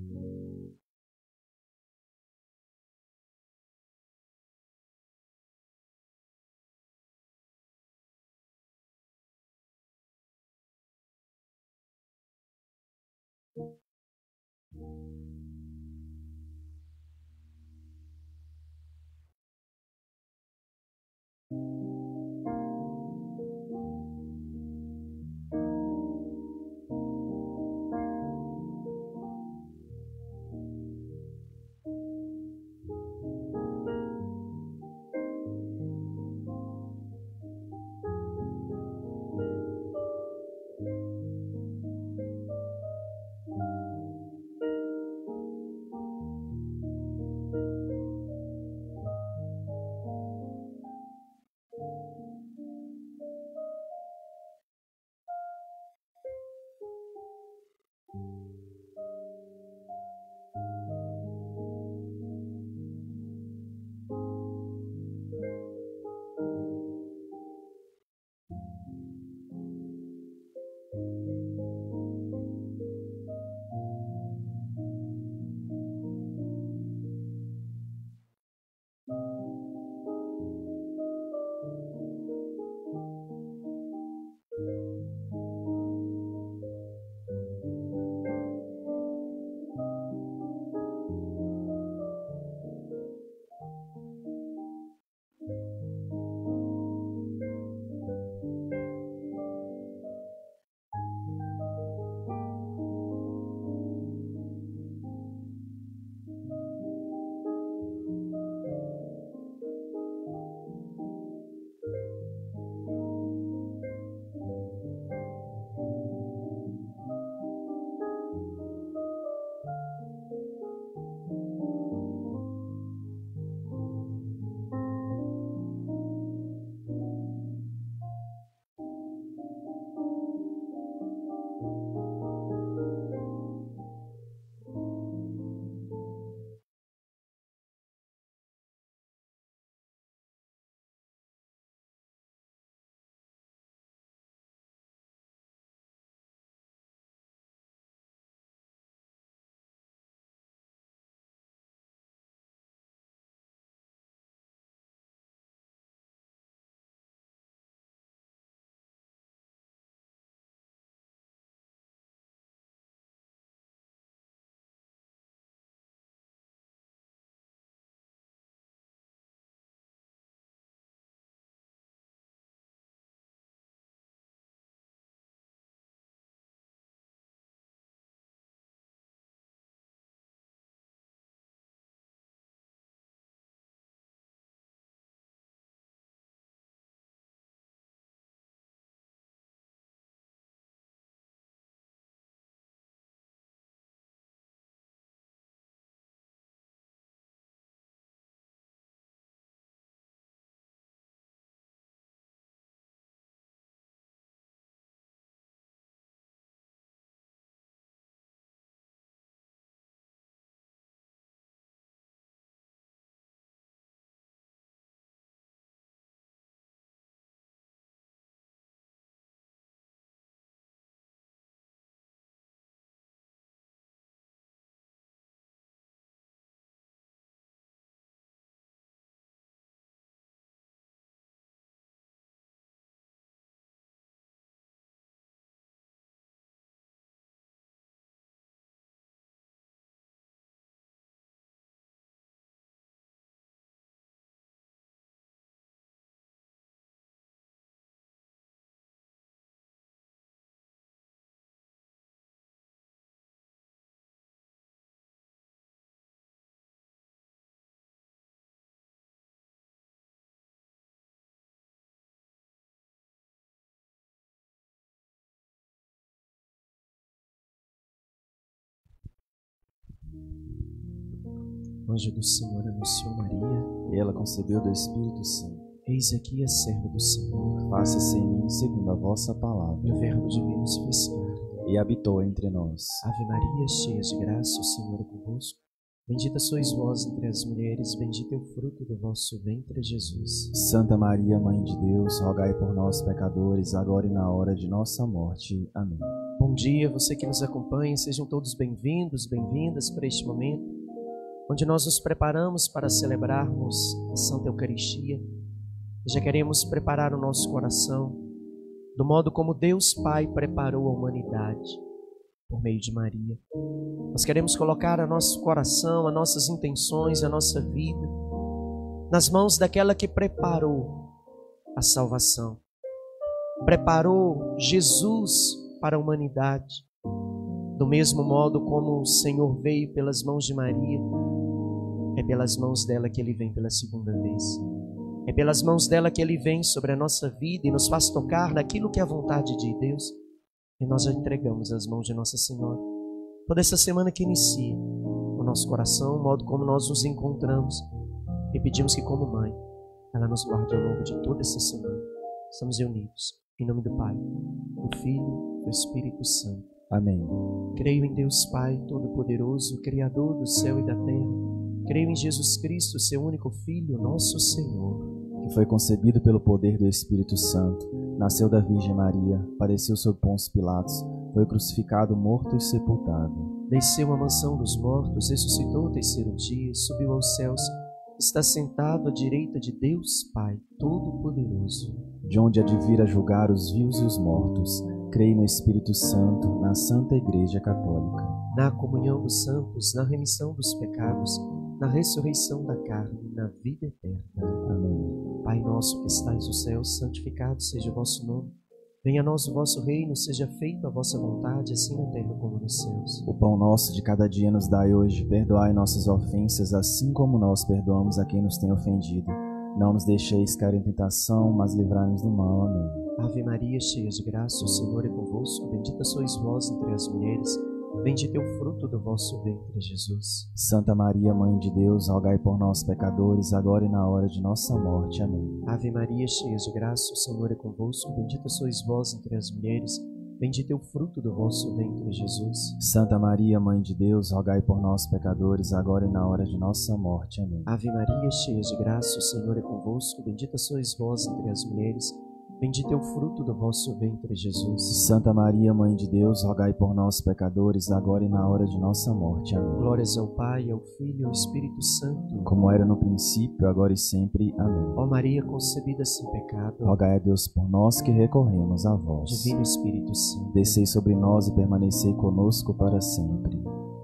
O anjo do Senhor anunciou Maria, e ela concebeu do Espírito Santo. eis aqui a serva do Senhor, Faça-se em mim segundo a vossa palavra. e o verbo divino se fez carne. E habitou entre nós. Ave Maria, cheia de graça, o Senhor é convosco. Bendita sois vós entre as mulheres, bendito é o fruto do vosso ventre, Jesus. Santa Maria, Mãe de Deus, rogai por nós, pecadores, agora e na hora de nossa morte. Amém. Bom dia, você que nos acompanha, sejam todos bem-vindos, bem-vindas para este momento, onde nós nos preparamos para celebrarmos a Santa Eucaristia. Já queremos preparar o nosso coração do modo como Deus Pai preparou a humanidade, por meio de Maria. Nós queremos colocar o nosso coração, as nossas intenções, a nossa vida, nas mãos daquela que preparou a salvação. Preparou Jesus para a humanidade. Do mesmo modo como o Senhor veio pelas mãos de Maria, é pelas mãos dela que Ele vem pela segunda vez. É pelas mãos dela que Ele vem sobre a nossa vida e nos faz tocar naquilo que é a vontade de Deus. E nós já entregamos as mãos de Nossa Senhora. Toda essa semana que inicia, o nosso coração, o modo como nós nos encontramos. E pedimos que, como mãe, ela nos guarde ao longo de toda essa semana. Estamos reunidos em nome do Pai, do Filho e do Espírito Santo. Amém. Creio em Deus Pai Todo-Poderoso, Criador do céu e da terra. Creio em Jesus Cristo, seu único Filho, nosso Senhor, Que foi concebido pelo poder do Espírito Santo, nasceu da Virgem Maria, padeceu sob Pôncio Pilatos, foi crucificado, morto e sepultado. desceu à mansão dos mortos, ressuscitou ao terceiro dia, subiu aos céus, está sentado à direita de Deus Pai Todo-Poderoso. De onde há de vir a julgar os vivos e os mortos, creio no Espírito Santo, na Santa Igreja Católica, Na comunhão dos santos, na remissão dos pecados, na ressurreição da carne, na vida eterna. Amém. Pai nosso que estais no céu, santificado seja o vosso nome. Venha a nós o vosso reino, seja feita a vossa vontade, assim na terra como nos céus. O pão nosso de cada dia nos dai hoje, perdoai nossas ofensas, assim como nós perdoamos a quem nos tem ofendido. Não nos deixeis cair em tentação, mas livrai-nos do mal. Amém. Ave Maria, cheia de graça, o Senhor é convosco. Bendita sois vós entre as mulheres. Bendito é o fruto do vosso ventre, Jesus. Santa Maria, Mãe de Deus, rogai por nós, pecadores, agora e na hora de nossa morte. Amém. Ave Maria, cheia de graça, o Senhor é convosco. Bendita sois vós entre as mulheres. Bendito é o fruto do vosso ventre, Jesus. Santa Maria, Mãe de Deus, rogai por nós, pecadores, agora e na hora de nossa morte. Amém. Ave Maria, cheia de graça, o Senhor é convosco. Bendita sois vós entre as mulheres. Bendito é o fruto do vosso ventre, Jesus. Santa Maria, Mãe de Deus, rogai por nós, pecadores, agora e na hora de nossa morte. Amém. Glórias ao Pai, ao Filho e ao Espírito Santo. Como era no princípio, agora e sempre. Amém. Ó Maria concebida sem pecado, Rogai a Deus por nós que recorremos a vós. Divino Espírito Santo, Descei sobre nós e permanecei conosco para sempre.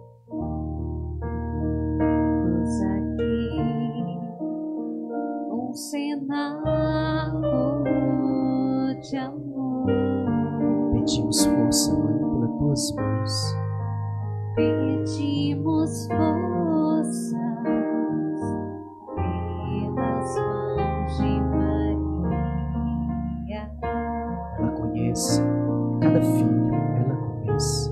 Eis aqui um cenáculo de amor. pedimos força, Mãe, pelas tuas mãos. Pedimos forças pelas mãos de Maria. Ela conhece cada filho, ela conhece.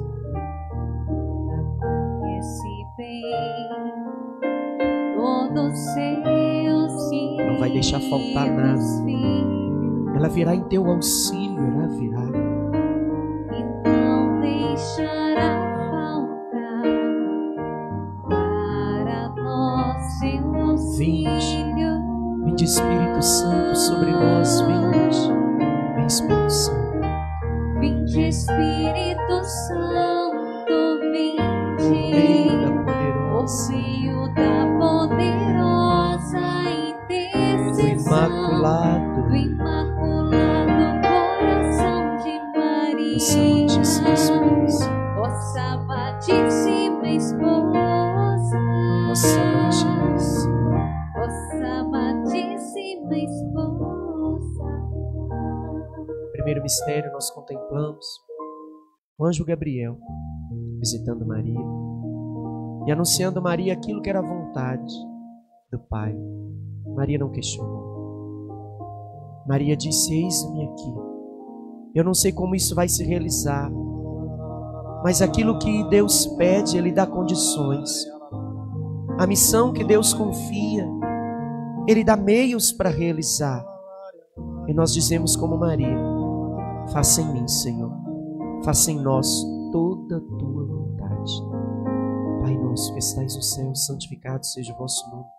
Conhece bem todos os seus filhos. Não vai deixar faltar nada. Ela virá em teu auxílio, ela virá. E não deixará faltar para nós seu auxílio. Vinde Espírito Santo sobre nós, vinde. Vem Espírito Santo. Vinde Espírito Santo, vinde. Meio da O poderosa, meio da poderosa do intercessão Imaculado, do Imaculado Coração de nossa Maria, Santíssima Esposa, vossa amadíssima esposa, nossa amadíssima. vossa amadíssima esposa. Primeiro mistério nós contemplamos o anjo Gabriel visitando Maria e anunciando a Maria aquilo que era a vontade do Pai. Maria não questionou. Maria disse: eis-me aqui. Eu não sei como isso vai se realizar, mas aquilo que Deus pede, Ele dá condições. A missão que Deus confia, Ele dá meios para realizar. E nós dizemos como Maria: faça em mim, Senhor, faça em nós toda a tua vontade. Pai nosso que estais no céu, santificado seja o vosso nome.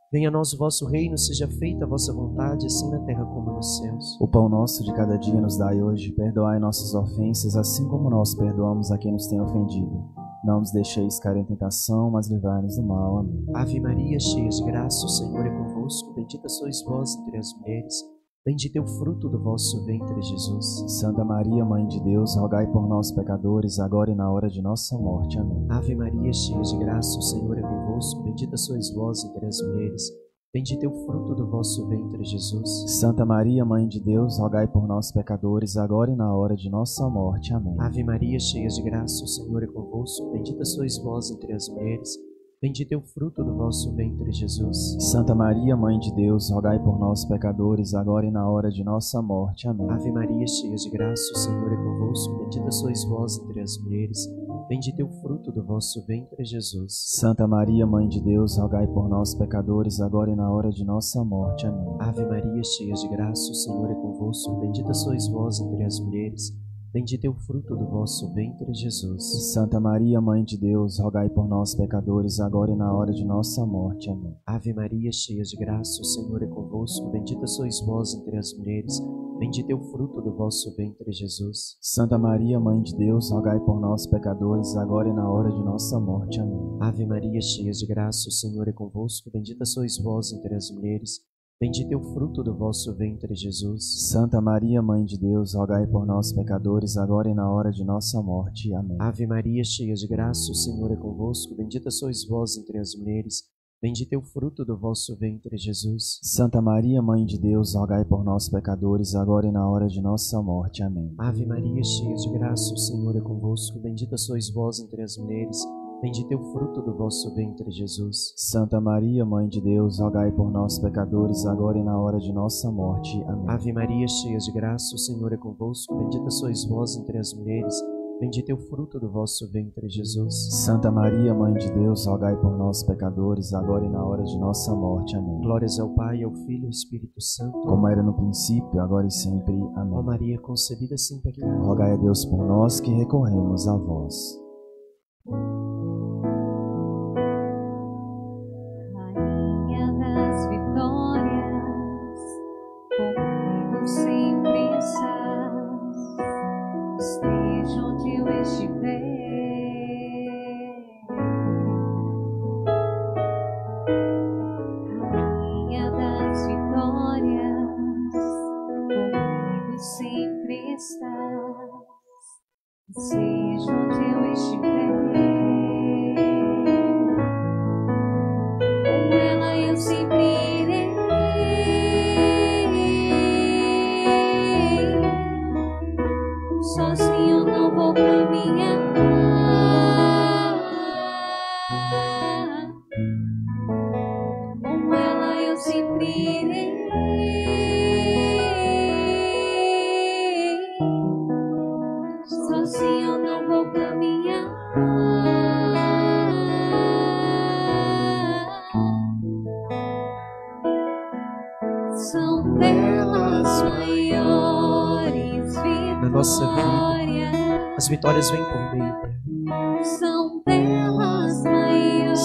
Venha a nós o vosso reino, seja feita a vossa vontade, assim na terra como nos céus. O pão nosso de cada dia nos dai hoje, perdoai nossas ofensas, assim como nós perdoamos a quem nos tem ofendido. Não nos deixeis cair em tentação, mas livrai-nos do mal. Amém. Ave Maria, cheia de graça, o Senhor é convosco, bendita sois vós entre as mulheres, bendito é o fruto do vosso ventre, Jesus. Santa Maria, Mãe de Deus, rogai por nós, pecadores, agora e na hora de nossa morte. Amém. Ave Maria, cheia de graça, o Senhor é convosco, bendita sois vós entre as mulheres, bendito é o fruto do vosso ventre, Jesus. Santa Maria, Mãe de Deus, rogai por nós, pecadores, agora e na hora de nossa morte. Amém. Ave Maria, cheia de graça, o Senhor é convosco, bendita sois vós entre as mulheres, bendito é o fruto do vosso ventre, Jesus. Santa Maria, Mãe de Deus, rogai por nós, pecadores, agora e na hora de nossa morte. Amém. Ave Maria, cheia de graça, o Senhor é convosco, bendita sois vós entre as mulheres, bendito é o fruto do vosso ventre, Jesus. Santa Maria, Mãe de Deus, rogai por nós, pecadores, agora e na hora de nossa morte. Amém. Ave Maria, cheia de graça, o Senhor é convosco, bendita sois vós entre as mulheres, bendito é o fruto do vosso ventre, Jesus. Santa Maria, Mãe de Deus, rogai por nós, pecadores, agora e na hora de nossa morte. Amém. Ave Maria, cheia de graça, o Senhor é convosco, bendita sois vós entre as mulheres, bendito é o fruto do vosso ventre, Jesus. Santa Maria, Mãe de Deus, rogai por nós, pecadores, agora e na hora de nossa morte. Amém. Ave Maria, cheia de graça, o Senhor é convosco, bendita sois vós entre as mulheres, bendito é o fruto do vosso ventre, Jesus. Santa Maria, Mãe de Deus, rogai por nós, pecadores, agora e na hora de nossa morte. Amém. Ave Maria, cheia de graça, o Senhor é convosco, bendita sois vós entre as mulheres, bendito é o fruto do vosso ventre, Jesus. Santa Maria, Mãe de Deus, rogai por nós, pecadores, agora e na hora de nossa morte. Amém. Ave Maria, cheia de graça, o Senhor é convosco, bendita sois vós entre as mulheres, bendito é o fruto do vosso ventre, Jesus. Santa Maria, Mãe de Deus, rogai por nós, pecadores, agora e na hora de nossa morte. Amém. Ave Maria, cheia de graça, o Senhor é convosco, bendita sois vós entre as mulheres, bendito é o fruto do vosso ventre, Jesus. Santa Maria, Mãe de Deus, rogai por nós, pecadores, agora e na hora de nossa morte. Amém. Glórias ao Pai, ao Filho e ao Espírito Santo, como era no princípio, agora e sempre. Amém. Ó Maria concebida sem pecado, rogai a Deus por nós que recorremos a vós. Rainha das vitórias, comigo sempre estás, esteja onde eu estiver. Rainha das vitórias, comigo sempre estás, seja onde eu estiver. Com ela eu sempre irei, sozinho não vou caminhar. Com ela eu sempre irei, sozinho não vou caminhar. São delas maiores vitórias. na nossa vida, as vitórias vêm por meio dela. São delas maiores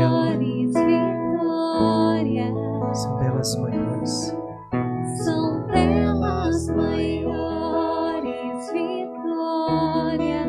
vitórias. São delas maiores. São delas maiores vitórias.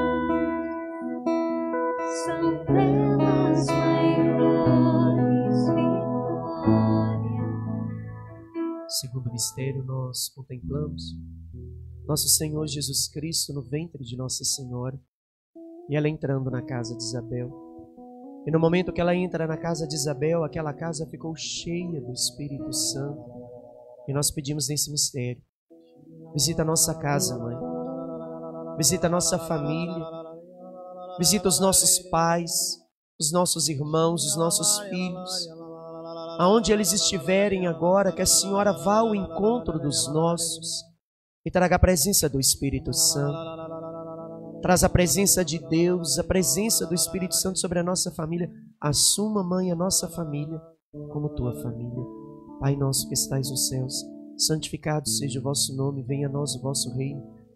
São delas maiores vitórias. Segundo mistério, nós contemplamos nosso Senhor Jesus Cristo no ventre de Nossa Senhora e ela entrando na casa de Isabel. E no momento que ela entra na casa de Isabel, aquela casa ficou cheia do Espírito Santo. E nós pedimos nesse mistério: visita a nossa casa, Mãe. Visita a nossa família. Visita os nossos pais, os nossos irmãos, os nossos filhos. Aonde eles estiverem agora, que a Senhora vá ao encontro dos nossos e traga a presença do Espírito Santo. Traz a presença de Deus, a presença do Espírito Santo sobre a nossa família. Assuma, Mãe, a nossa família como tua família. Pai nosso que estais nos céus, santificado seja o vosso nome, venha a nós o vosso reino.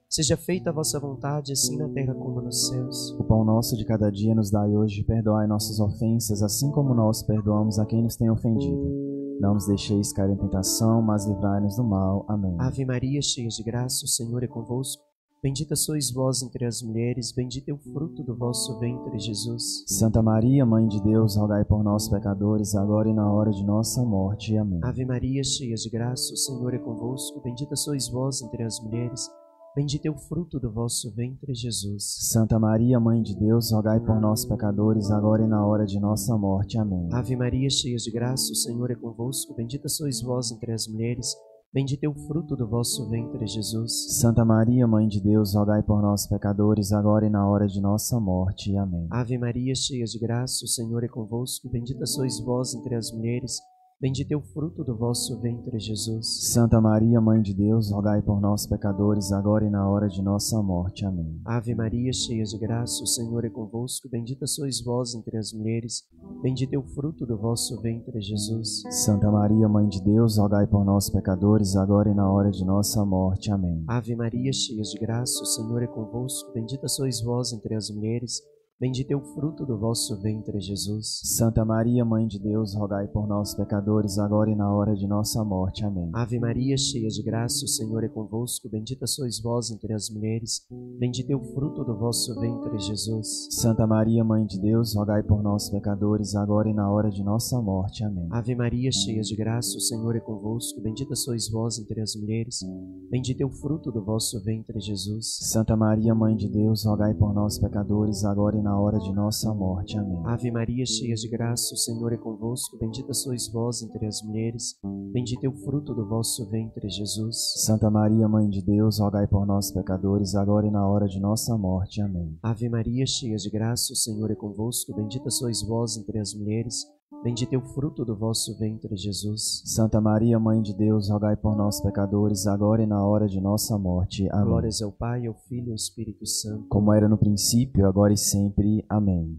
Seja feita a vossa vontade, assim na terra como nos céus. O pão nosso de cada dia nos dai hoje, perdoai nossas ofensas, assim como nós perdoamos a quem nos tem ofendido. Não nos deixeis cair em tentação, mas livrai-nos do mal. Amém. Ave Maria, cheia de graça, o Senhor é convosco. Bendita sois vós entre as mulheres, bendito é o fruto do vosso ventre, Jesus. Santa Maria, Mãe de Deus, rogai por nós, pecadores, agora e na hora de nossa morte. Amém. Ave Maria, cheia de graça, o Senhor é convosco. Bendita sois vós entre as mulheres, bendito é o fruto do vosso ventre, Jesus. Santa Maria, Mãe de Deus, rogai por nós, pecadores, agora e na hora de nossa morte. Amém. Ave Maria, cheia de graça, o Senhor é convosco. Bendita sois vós entre as mulheres, bendito é o fruto do vosso ventre, Jesus. Santa Maria, Mãe de Deus, rogai por nós, pecadores, agora e na hora de nossa morte. Amém. Ave Maria, cheia de graça, o Senhor é convosco. Bendita sois vós entre as mulheres, bendito é o fruto do vosso ventre, Jesus. Santa Maria, Mãe de Deus, rogai por nós, pecadores, agora e na hora de nossa morte. Amém. Ave Maria, cheia de graça, o Senhor é convosco. Bendita sois vós entre as mulheres, bendito é o fruto do vosso ventre, Jesus. Santa Maria, Mãe de Deus, rogai por nós, pecadores, agora e na hora de nossa morte. Amém. Ave Maria, cheia de graça, o Senhor é convosco. Bendita sois vós entre as mulheres, bendito é o fruto do vosso ventre, Jesus. Santa Maria, Mãe de Deus, rogai por nós, pecadores, agora e na hora de nossa morte. Amém. Ave Maria, cheia de graça, o Senhor é convosco. Bendita sois vós entre as mulheres, bendito é o fruto do vosso ventre, Jesus. Santa Maria, Mãe de Deus, rogai por nós, pecadores, agora e na hora de nossa morte. Amém. Ave Maria, cheia de graça, o Senhor é convosco. Bendita sois vós entre as mulheres, bendito é o fruto do vosso ventre, Jesus. Santa Maria, Mãe de Deus, rogai por nós, pecadores, agora e na hora de nossa morte. Amém. Ave Maria, cheia de graça, o Senhor é convosco. Bendita sois vós entre as mulheres, bendito é o fruto do vosso ventre, Jesus. Santa Maria, Mãe de Deus, rogai por nós, pecadores, agora e na hora de nossa morte. Amém. Ave Maria, cheia de graça, o Senhor é convosco. Bendita sois vós entre as mulheres, bendito é o fruto do vosso ventre, Jesus. Santa Maria, Mãe de Deus, rogai por nós, pecadores, agora e na hora de nossa morte. Amém. Glórias ao Pai, ao Filho e ao Espírito Santo. Como era no princípio, agora e sempre. Amém.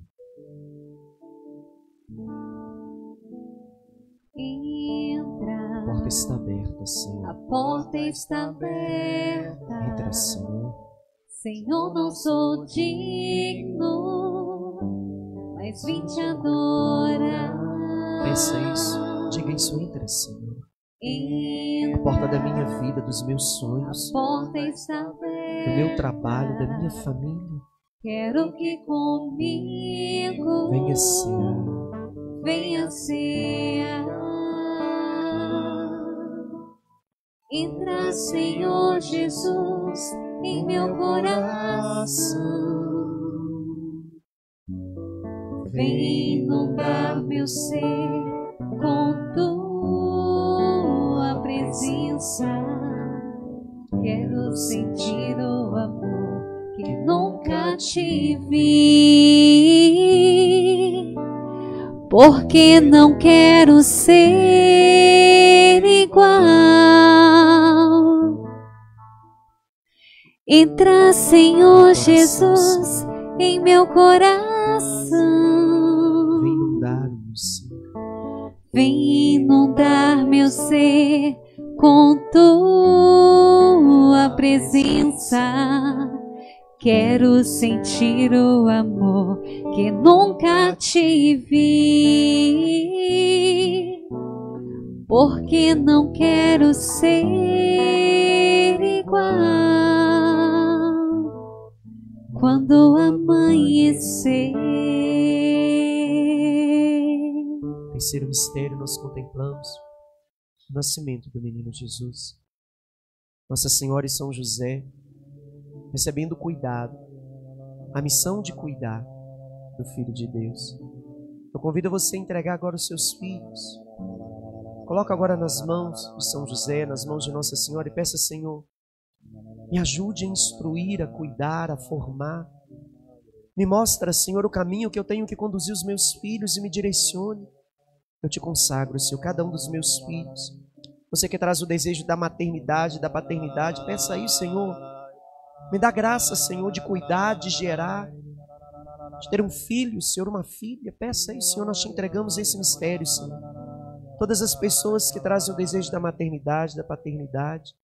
Entra, A porta está aberta, Senhor. a porta está aberta. Entra, Senhor. Senhor, não sou digno, mas vim te adorar. Peça isso. Diga isso. Entra, Senhor. A Entra, porta da minha vida, dos meus sonhos, a porta está do aberta. meu trabalho, da minha família. Quero que comigo Venha ser. venha ser. Entra, Senhor Jesus, em meu coração. Vem inundar meu ser com tua presença. Quero sentir o amor que nunca tive, porque não quero ser igual. Entra, Senhor Jesus, em meu coração. Vem inundar o meu ser. Vem inundar meu ser com tua presença. Quero sentir o amor que nunca tive, porque não quero ser igual. Quando amanhecer, Terceiro mistério, nós contemplamos o nascimento do menino Jesus. Nossa Senhora e São José recebendo cuidado, a missão de cuidar do Filho de Deus. Eu convido você a entregar agora os seus filhos. Coloca agora nas mãos de São José, nas mãos de Nossa Senhora e peça: Senhor, me ajude a instruir, a cuidar, a formar. Me mostra, Senhor, o caminho que eu tenho que conduzir os meus filhos e me direcione. Eu te consagro, Senhor, cada um dos meus filhos. Você que traz o desejo da maternidade, da paternidade, peça aí, Senhor. Me dá graça, Senhor, de cuidar, de gerar, de ter um filho, Senhor, uma filha. Peça aí, Senhor, nós te entregamos esse mistério, Senhor. Todas as pessoas que trazem o desejo da maternidade, da paternidade,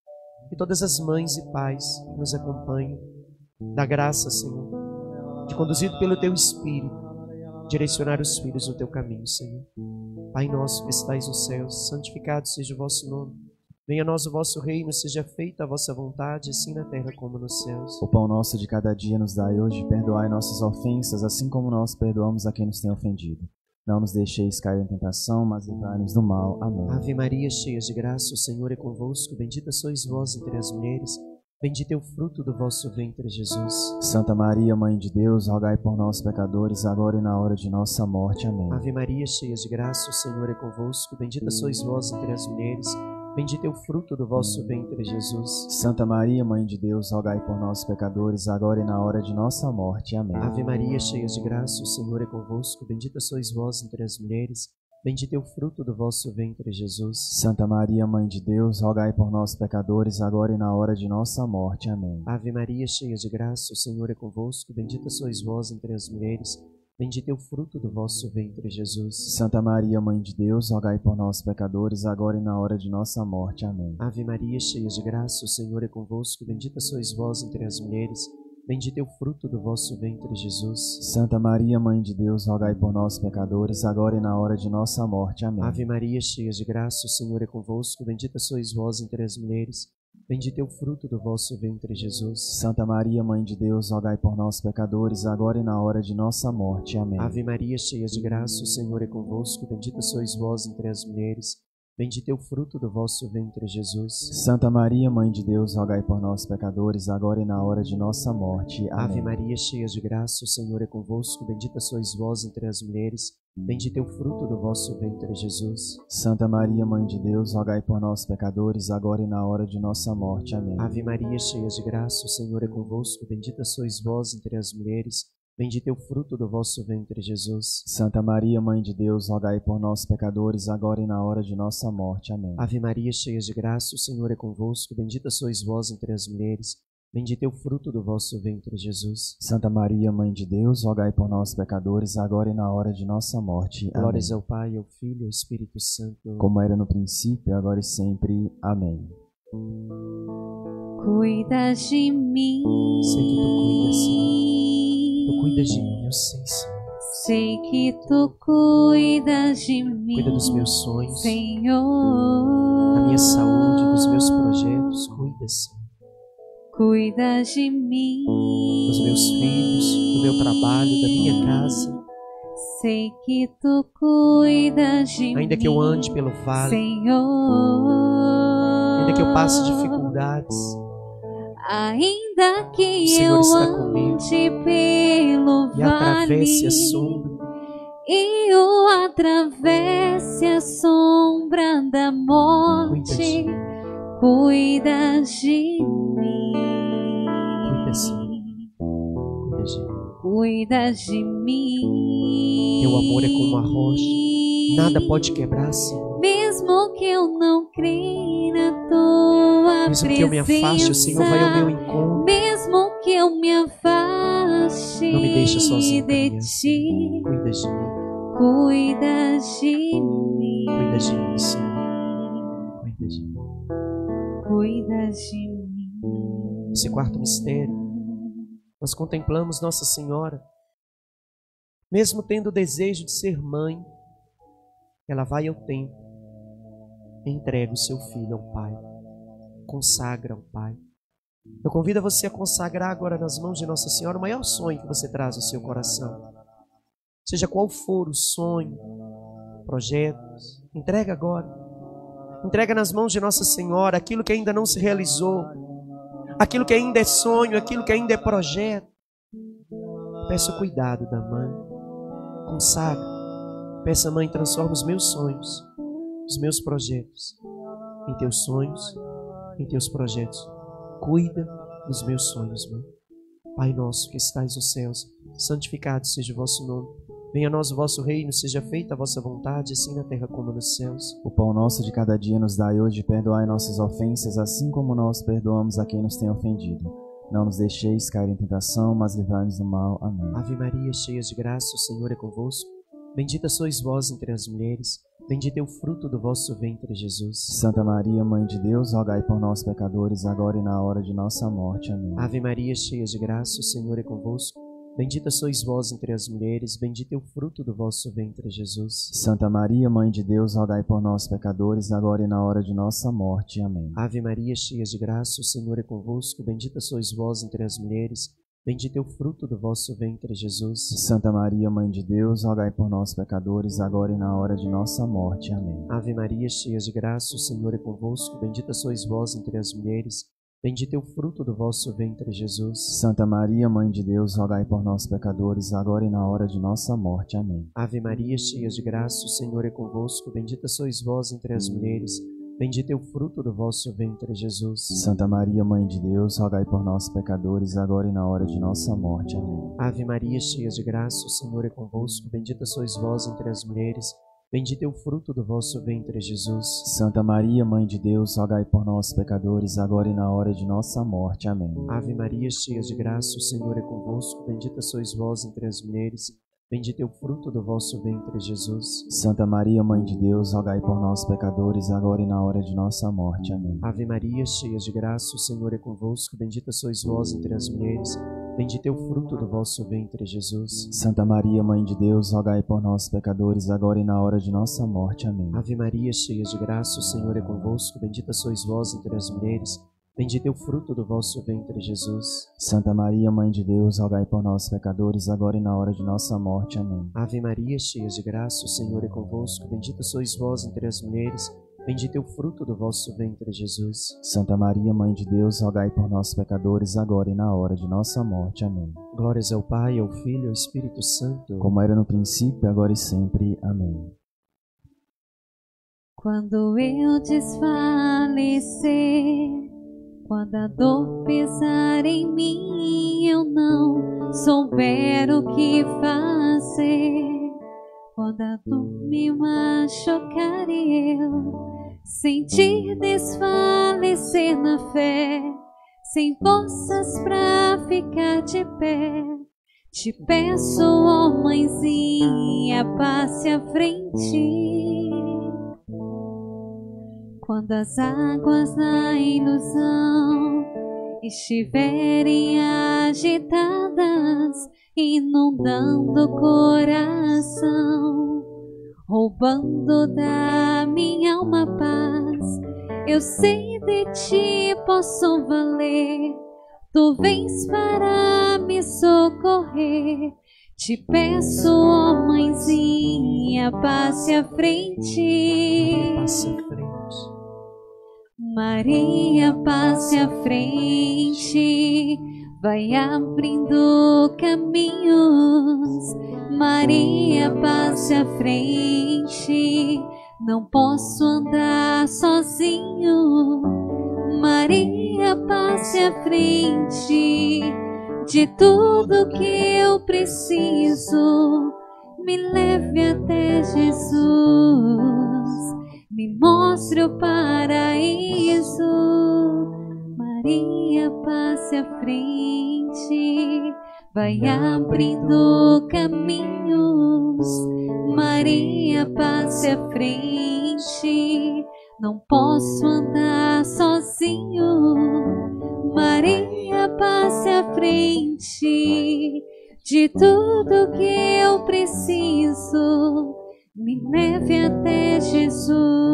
e todas as mães e pais que nos acompanham. Dá graça, Senhor, de conduzido pelo Teu Espírito, direcionar os filhos no Teu caminho, Senhor. Pai nosso que estais nos céus, santificado seja o vosso nome. Venha a nós o vosso reino, seja feita a vossa vontade, assim na terra como nos céus. O pão nosso de cada dia nos dai hoje, perdoai nossas ofensas, assim como nós perdoamos a quem nos tem ofendido. Não nos deixeis cair em tentação, mas livrai-nos do mal. Amém. Ave Maria, cheia de graça, o Senhor é convosco. Bendita sois vós entre as mulheres. Bendito é o fruto do vosso ventre, Jesus. Santa Maria, Mãe de Deus, rogai por nós, pecadores, agora e na hora de nossa morte. Amém. Ave Maria, cheia de graça, o Senhor é convosco. Bendita sois vós entre as mulheres. Bendito é o fruto do vosso ventre, Jesus. Santa Maria, Mãe de Deus, rogai por nós, pecadores, agora e na hora de nossa morte. Amém. Ave Maria, cheia de graça, o Senhor é convosco. Bendita sois vós entre as mulheres. Bendito é o fruto do vosso ventre, Jesus. Santa Maria, Mãe de Deus, rogai por nós, pecadores, agora e na hora de nossa morte. Amém. Ave Maria, cheia de graça, o Senhor é convosco. Bendita sois vós entre as mulheres. Bendito é o fruto do vosso ventre, Jesus. Santa Maria, Mãe de Deus, rogai por nós, pecadores, agora e na hora de nossa morte. Amém. Ave Maria, cheia de graça, o Senhor é convosco. Bendita sois vós entre as mulheres. Bendito é o fruto do vosso ventre, Jesus. Santa Maria, Mãe de Deus, rogai por nós, pecadores, agora e na hora de nossa morte. Amém. Ave Maria, cheia de graça, o Senhor é convosco. Bendita sois vós entre as mulheres. Bendito é o fruto do vosso ventre, Jesus. Santa Maria, Mãe de Deus, rogai por nós, pecadores, agora e na hora de nossa morte. Amém. Ave Maria, cheia de graça, o Senhor é convosco. Bendita sois vós entre as mulheres. Bendito é o fruto do vosso ventre, Jesus. Santa Maria, Mãe de Deus, rogai por nós, pecadores, agora e na hora de nossa morte. Amém. Ave Maria, cheia de graça, o Senhor é convosco. Bendita sois vós entre as mulheres. Bendito é o fruto do vosso ventre, Jesus. Santa Maria, Mãe de Deus, rogai por nós, pecadores, agora e na hora de nossa morte. Amém. Ave Maria, cheia de graça, o Senhor é convosco. Bendita sois vós entre as mulheres. Bendito é o fruto do vosso ventre, Jesus. Santa Maria, Mãe de Deus, rogai por nós, pecadores, agora e na hora de nossa morte. Amém. Ave Maria, cheia de graça, o Senhor é convosco. Bendita sois vós entre as mulheres. Bendito é o fruto do vosso ventre, Jesus. Santa Maria, Mãe de Deus, rogai por nós, pecadores, agora e na hora de nossa morte. Amém. Glórias ao Pai, ao Filho e ao Espírito Santo. Como era no princípio, agora e sempre. Amém. Cuida de mim. Sei que tu cuidas, Senhor. Tu cuidas de mim, eu sei, Senhor. Sei que tu cuidas de mim. Cuida dos meus sonhos, Senhor. da minha saúde, dos meus projetos. Cuida, Senhor. Cuida de mim. Dos meus filhos, do meu trabalho, da minha casa. Sei que tu cuidas de mim. Ainda que eu ande pelo vale, Senhor. ainda que eu passe dificuldades, Ainda que o Senhor eu está comigo. ande pelo E atravesse vale a sombra, e eu atravesse a sombra da morte, cuida de mim. cuida, Senhor. Cuida de mim. Cuida de mim. Teu amor é como a rocha, nada pode quebrar, Senhor. Mesmo que eu não creia na tua Mesmo que eu me afaste, o Senhor vai ao meu presença. encontro. Mesmo que eu me afaste Não me deixa sozinho de caminhar, ti, Senhor. Cuida de mim, cuida de mim. cuida de mim, Senhor. Cuida de mim. Cuida de mim. Esse quarto mistério, nós contemplamos Nossa Senhora, mesmo tendo o desejo de ser mãe, ela vai ao templo, entrega o seu filho ao Pai, consagra ao Pai. Eu convido você a consagrar agora nas mãos de Nossa Senhora o maior sonho que você traz no seu coração. Seja qual for o sonho, projetos, entrega agora. Entrega nas mãos de Nossa Senhora aquilo que ainda não se realizou, aquilo que ainda é sonho, aquilo que ainda é projeto. Peça o cuidado da mãe. Consagra. Peça, mãe, transforma os meus sonhos, os meus projetos, em teus sonhos, em teus projetos. Cuida dos meus sonhos, mãe. Pai nosso que estais nos céus, santificado seja o vosso nome. Venha a nós o vosso reino, seja feita a vossa vontade, assim na terra como nos céus. O pão nosso de cada dia nos dai hoje, perdoai nossas ofensas, assim como nós perdoamos a quem nos tem ofendido. Não nos deixeis cair em tentação, mas livrai-nos do mal. Amém. Ave Maria, cheia de graça, o Senhor é convosco. Bendita sois vós entre as mulheres. Bendito é o fruto do vosso ventre, Jesus. Santa Maria, Mãe de Deus, rogai por nós, pecadores, agora e na hora de nossa morte. Amém. Ave Maria, cheia de graça, o Senhor é convosco. Bendita sois vós entre as mulheres, bendito é o fruto do vosso ventre, Jesus. Santa Maria, Mãe de Deus, rogai por nós, pecadores, agora e na hora de nossa morte. Amém. Ave Maria, cheia de graça, o Senhor é convosco. Bendita sois vós entre as mulheres, bendito é o fruto do vosso ventre, Jesus. Santa Maria, Mãe de Deus, rogai por nós, pecadores, agora e na hora de nossa morte. Amém. Ave Maria, cheia de graça, o Senhor é convosco. Bendita sois vós entre as mulheres, bendito é o fruto do vosso ventre, Jesus. Santa Maria, Mãe de Deus, rogai por nós, pecadores, agora e na hora de nossa morte. Amém. Ave Maria, cheia de graça, o Senhor é convosco. Bendita sois vós entre as mulheres, bendito é o fruto do vosso ventre, Jesus. Santa Maria, Mãe de Deus, rogai por nós, pecadores, agora e na hora de nossa morte. Amém. Ave Maria, cheia de graça, o Senhor é convosco. Bendita sois vós entre as mulheres, bendito é o fruto do vosso ventre, Jesus. Santa Maria, Mãe de Deus, rogai por nós, pecadores, agora e na hora de nossa morte. Amém. Ave Maria, cheia de graça, o Senhor é convosco. Bendita sois vós entre as mulheres, bendito é o fruto do vosso ventre, Jesus. Santa Maria, Mãe de Deus, rogai por nós, pecadores, agora e na hora de nossa morte. Amém. Ave Maria, cheia de graça, o Senhor é convosco. Bendita sois vós entre as mulheres, bendito é o fruto do vosso ventre, Jesus. Santa Maria, Mãe de Deus, rogai por nós, pecadores, agora e na hora de nossa morte. Amém. Ave Maria, cheia de graça, o Senhor é convosco. Bendita sois vós entre as mulheres, bendito é o fruto do vosso ventre, Jesus. Santa Maria, Mãe de Deus, rogai por nós, pecadores, agora e na hora de nossa morte. Amém. Ave Maria, cheia de graça, o Senhor é convosco. Bendita sois vós entre as mulheres, bendito é o fruto do vosso ventre, Jesus. Santa Maria, Mãe de Deus, rogai por nós, pecadores, agora e na hora de nossa morte. Amém. Glórias ao Pai, ao Filho e ao Espírito Santo, como era no princípio, agora e sempre. Amém. Quando eu desfalecer, quando a dor pesar em mim, eu não souber o que fazer, quando a dor me machucar e eu sentir desfalecer na fé, sem forças pra ficar de pé, te peço, ó mãezinha, passe à frente. Quando as águas da ilusão estiverem agitadas, inundando o coração, roubando da minha alma a paz, eu sei de ti posso valer, tu vens para me socorrer. Te peço, ó mãezinha, passe à frente. passe à frente. Maria, passe à frente, vai abrindo caminhos. Maria, passe à frente, não posso andar sozinho. Maria, passe à frente, de tudo que eu preciso, me leve até Jesus, me mostre o paraíso. Maria, passe à frente, vai abrindo caminhos. Maria, passe à frente, não posso andar sozinho. Maria, passe à frente, de tudo que eu preciso, me leve até Jesus,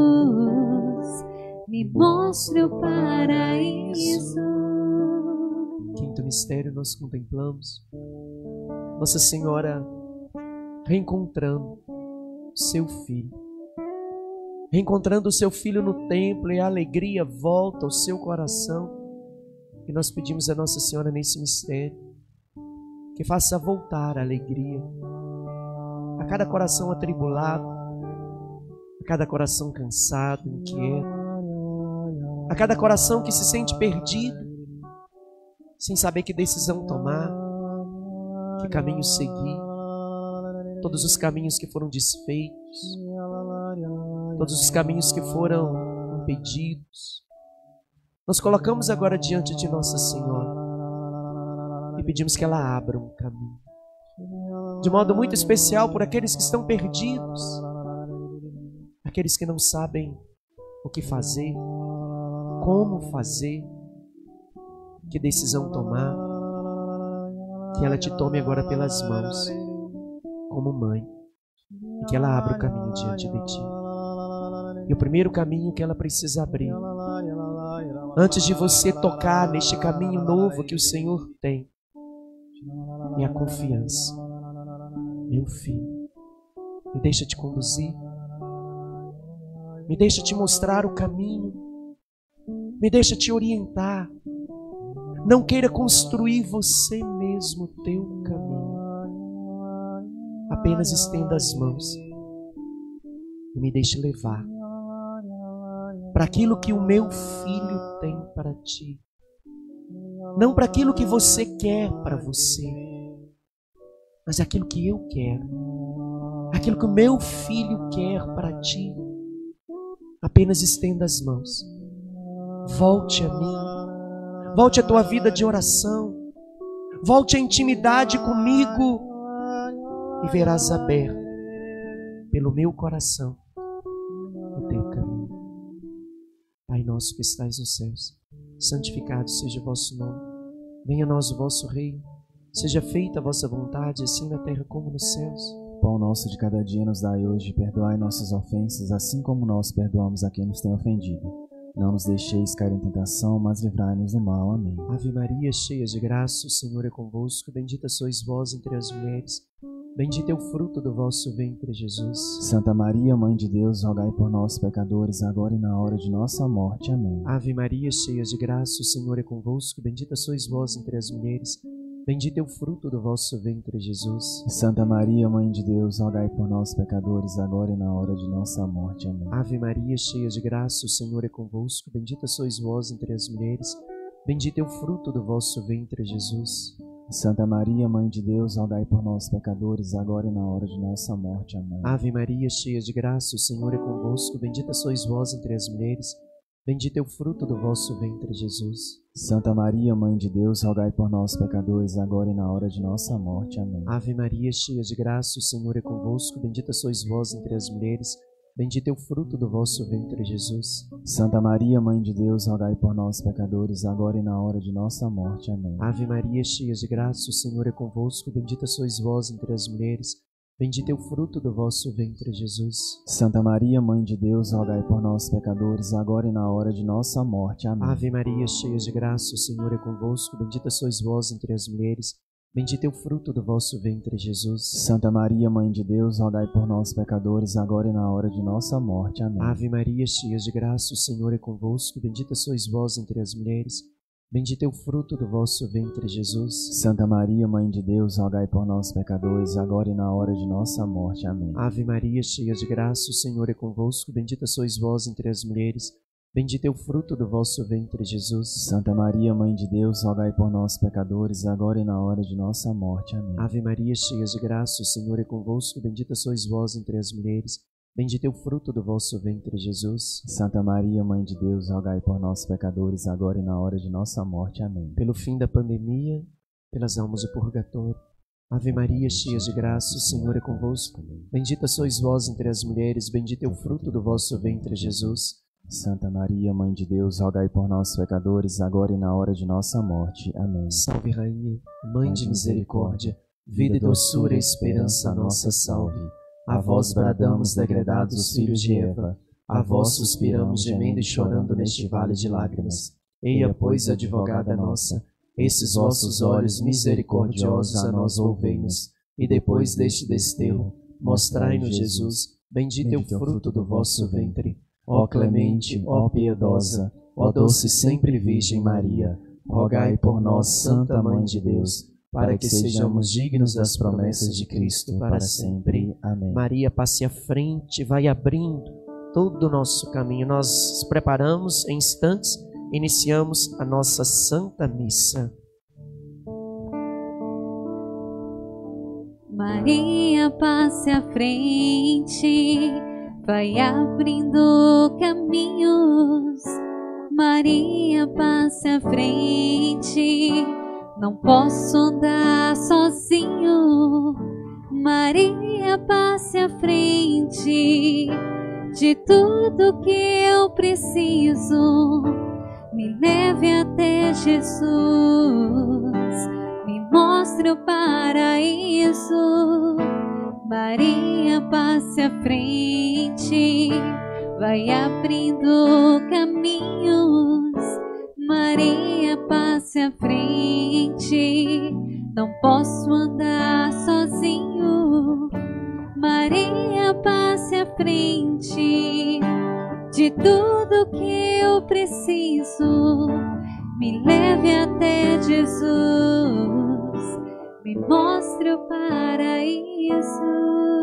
me mostre o paraíso. Quinto mistério nós contemplamos Nossa Senhora reencontrando o seu filho. Reencontrando o seu filho no templo, e a alegria volta ao seu coração. E nós pedimos a Nossa Senhora nesse mistério que faça voltar a alegria a cada coração atribulado, a cada coração cansado, inquieto, a cada coração que se sente perdido, sem saber que decisão tomar, que caminho seguir, todos os caminhos que foram desfeitos, todos os caminhos que foram impedidos. Nós colocamos agora diante de Nossa Senhora e pedimos que ela abra um caminho, de modo muito especial por aqueles que estão perdidos, aqueles que não sabem o que fazer, como fazer, que decisão tomar, que ela te tome agora pelas mãos, como mãe, e que ela abra o caminho diante de ti. E o primeiro caminho que ela precisa abrir, antes de você tocar neste caminho novo que o Senhor tem, é a confiança. Meu filho, me deixa te conduzir, me deixa te mostrar o caminho, me deixa te orientar. Não queira construir você mesmo o teu caminho. Apenas estenda as mãos e me deixe levar para aquilo que o meu filho tem para ti. Não para aquilo que você quer para você, mas aquilo que eu quero, aquilo que o meu filho quer para ti. Apenas estenda as mãos. Volte a mim. Volte à tua vida de oração. Volte à intimidade comigo e verás aberto pelo meu coração o teu caminho. Pai nosso que estais nos céus, santificado seja o vosso nome. Venha a nós o vosso reino. Seja feita a vossa vontade, assim na terra como nos céus. Pão nosso de cada dia nos dai hoje, perdoai nossas ofensas, assim como nós perdoamos a quem nos tem ofendido. Não nos deixeis cair em tentação, mas livrai-nos do mal. Amém. Ave Maria, cheia de graça, o Senhor é convosco. Bendita sois vós entre as mulheres. Bendito é o fruto do vosso ventre, Jesus. Santa Maria, Mãe de Deus, rogai por nós, pecadores, agora e na hora de nossa morte. Amém. Ave Maria, cheia de graça, o Senhor é convosco. Bendita sois vós entre as mulheres. Bendito é o fruto do vosso ventre, Jesus. Santa Maria, Mãe de Deus, rogai por nós, pecadores, agora e na hora de nossa morte. Amém. Ave Maria, cheia de graça, o Senhor é convosco. Bendita sois vós entre as mulheres. Bendito é o fruto do vosso ventre, Jesus. Santa Maria, Mãe de Deus, rogai por nós, pecadores, agora e na hora de nossa morte. Amém. Ave Maria, cheia de graça, o Senhor é convosco. Bendita sois vós entre as mulheres. Bendito é o fruto do vosso ventre, Jesus. Santa Maria, Mãe de Deus, rogai por nós, pecadores, agora e na hora de nossa morte. Amém. Ave Maria, cheia de graça, o Senhor é convosco. Bendita sois vós entre as mulheres. Bendito é o fruto do vosso ventre, Jesus. Santa Maria, Mãe de Deus, rogai por nós, pecadores, agora e na hora de nossa morte. Amém. Ave Maria, cheia de graça, o Senhor é convosco. Bendita sois vós entre as mulheres. Bendito é o fruto do vosso ventre, Jesus. Santa Maria, Mãe de Deus, rogai por nós, pecadores, agora e na hora de nossa morte. Amém. Ave Maria, cheia de graça, o Senhor é convosco. Bendita sois vós entre as mulheres. Bendito é o fruto do vosso ventre, Jesus. Santa Maria, Mãe de Deus, rogai por nós, pecadores, agora e na hora de nossa morte. Amém. Ave Maria, cheia de graça, o Senhor é convosco. Bendita sois vós entre as mulheres. Bendito é o fruto do vosso ventre, Jesus. Santa Maria, Mãe de Deus, rogai por nós, pecadores, agora e na hora de nossa morte. Amém. Ave Maria, cheia de graça, o Senhor é convosco. Bendita sois vós entre as mulheres. Bendito é o fruto do vosso ventre, Jesus. Santa Maria, Mãe de Deus, rogai por nós, pecadores, agora e na hora de nossa morte. Amém. Ave Maria, cheia de graça, o Senhor é convosco. Bendita sois vós entre as mulheres. Bendito é o fruto do vosso ventre, Jesus. Santa Maria, Mãe de Deus, rogai por nós, pecadores, agora e na hora de nossa morte. Amém. Pelo fim da pandemia, pelas almas do purgatório. Ave Maria, cheia de graça, o Senhor é convosco. Bendita sois vós entre as mulheres. Bendito é o fruto do vosso ventre, Jesus. Santa Maria, Mãe de Deus, rogai por nós, pecadores, agora e na hora de nossa morte. Amém. Salve, Rainha, Mãe de misericórdia, vida e doçura e esperança nossa, salve. A vós bradamos, degredados filhos de Eva, a vós suspiramos, gemendo e chorando neste vale de lágrimas. Eia, pois, advogada nossa, esses vossos olhos misericordiosos a nós ouvei-nos, e depois deste desterro, mostrai-nos Jesus, bendito é o fruto do vosso ventre. Ó clemente, ó piedosa, ó doce sempre Virgem Maria, rogai por nós, Santa Mãe de Deus, para que sejamos dignos das promessas de Cristo para sempre. Amém. Maria, passe à frente, vai abrindo todo o nosso caminho. Nós nos preparamos em instantes, iniciamos a nossa Santa Missa. Maria, passe à frente, vai abrindo caminhos. Maria, passe à frente, não posso andar sozinho. Maria, passe à frente, de tudo que eu preciso. Me leve até Jesus, me mostre o paraíso. Maria, passe à frente, vai abrindo caminhos. Maria, passe à frente, não posso andar sozinho. Maria, passe à frente, de tudo que eu preciso. Me leve até Jesus, me mostre o paraíso.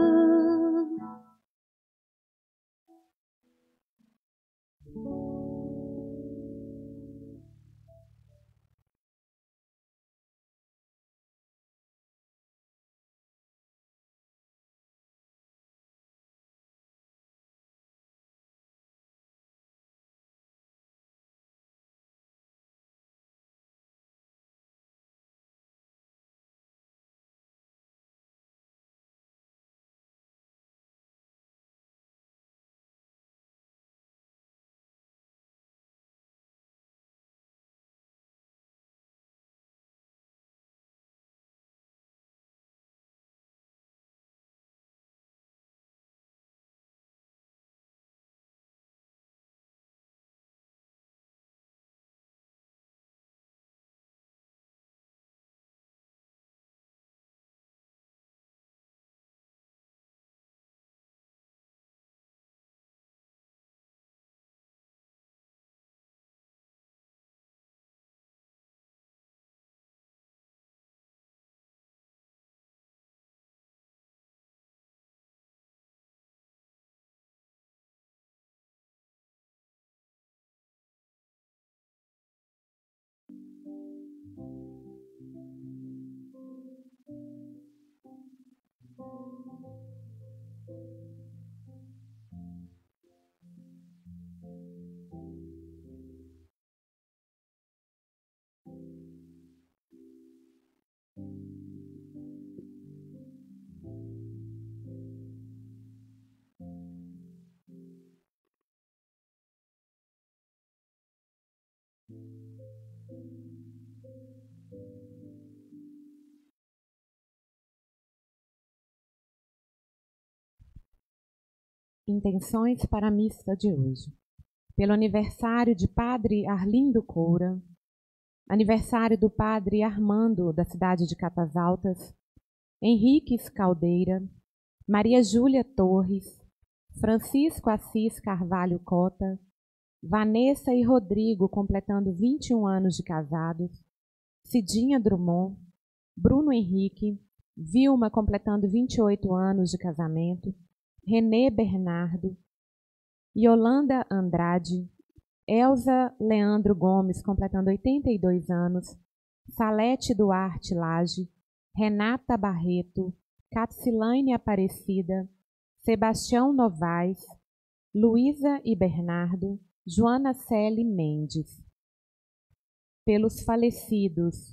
Intenções para a missa de hoje. Pelo aniversário de Padre Arlindo Coura, aniversário do Padre Armando, da cidade de Catas Altas, Henriques Caldeira, Maria Júlia Torres, Francisco Assis Carvalho Cota, Vanessa e Rodrigo completando 21 anos de casados, Cidinha Drummond, Bruno Henrique, Vilma completando 28 anos de casamento, Renê Bernardo, Yolanda Andrade, Elza Leandro Gomes, completando 82 anos, Salete Duarte Lage, Renata Barreto, Capsilane Aparecida, Sebastião Novaes, Luísa e Bernardo, Joana Celi Mendes. Pelos falecidos: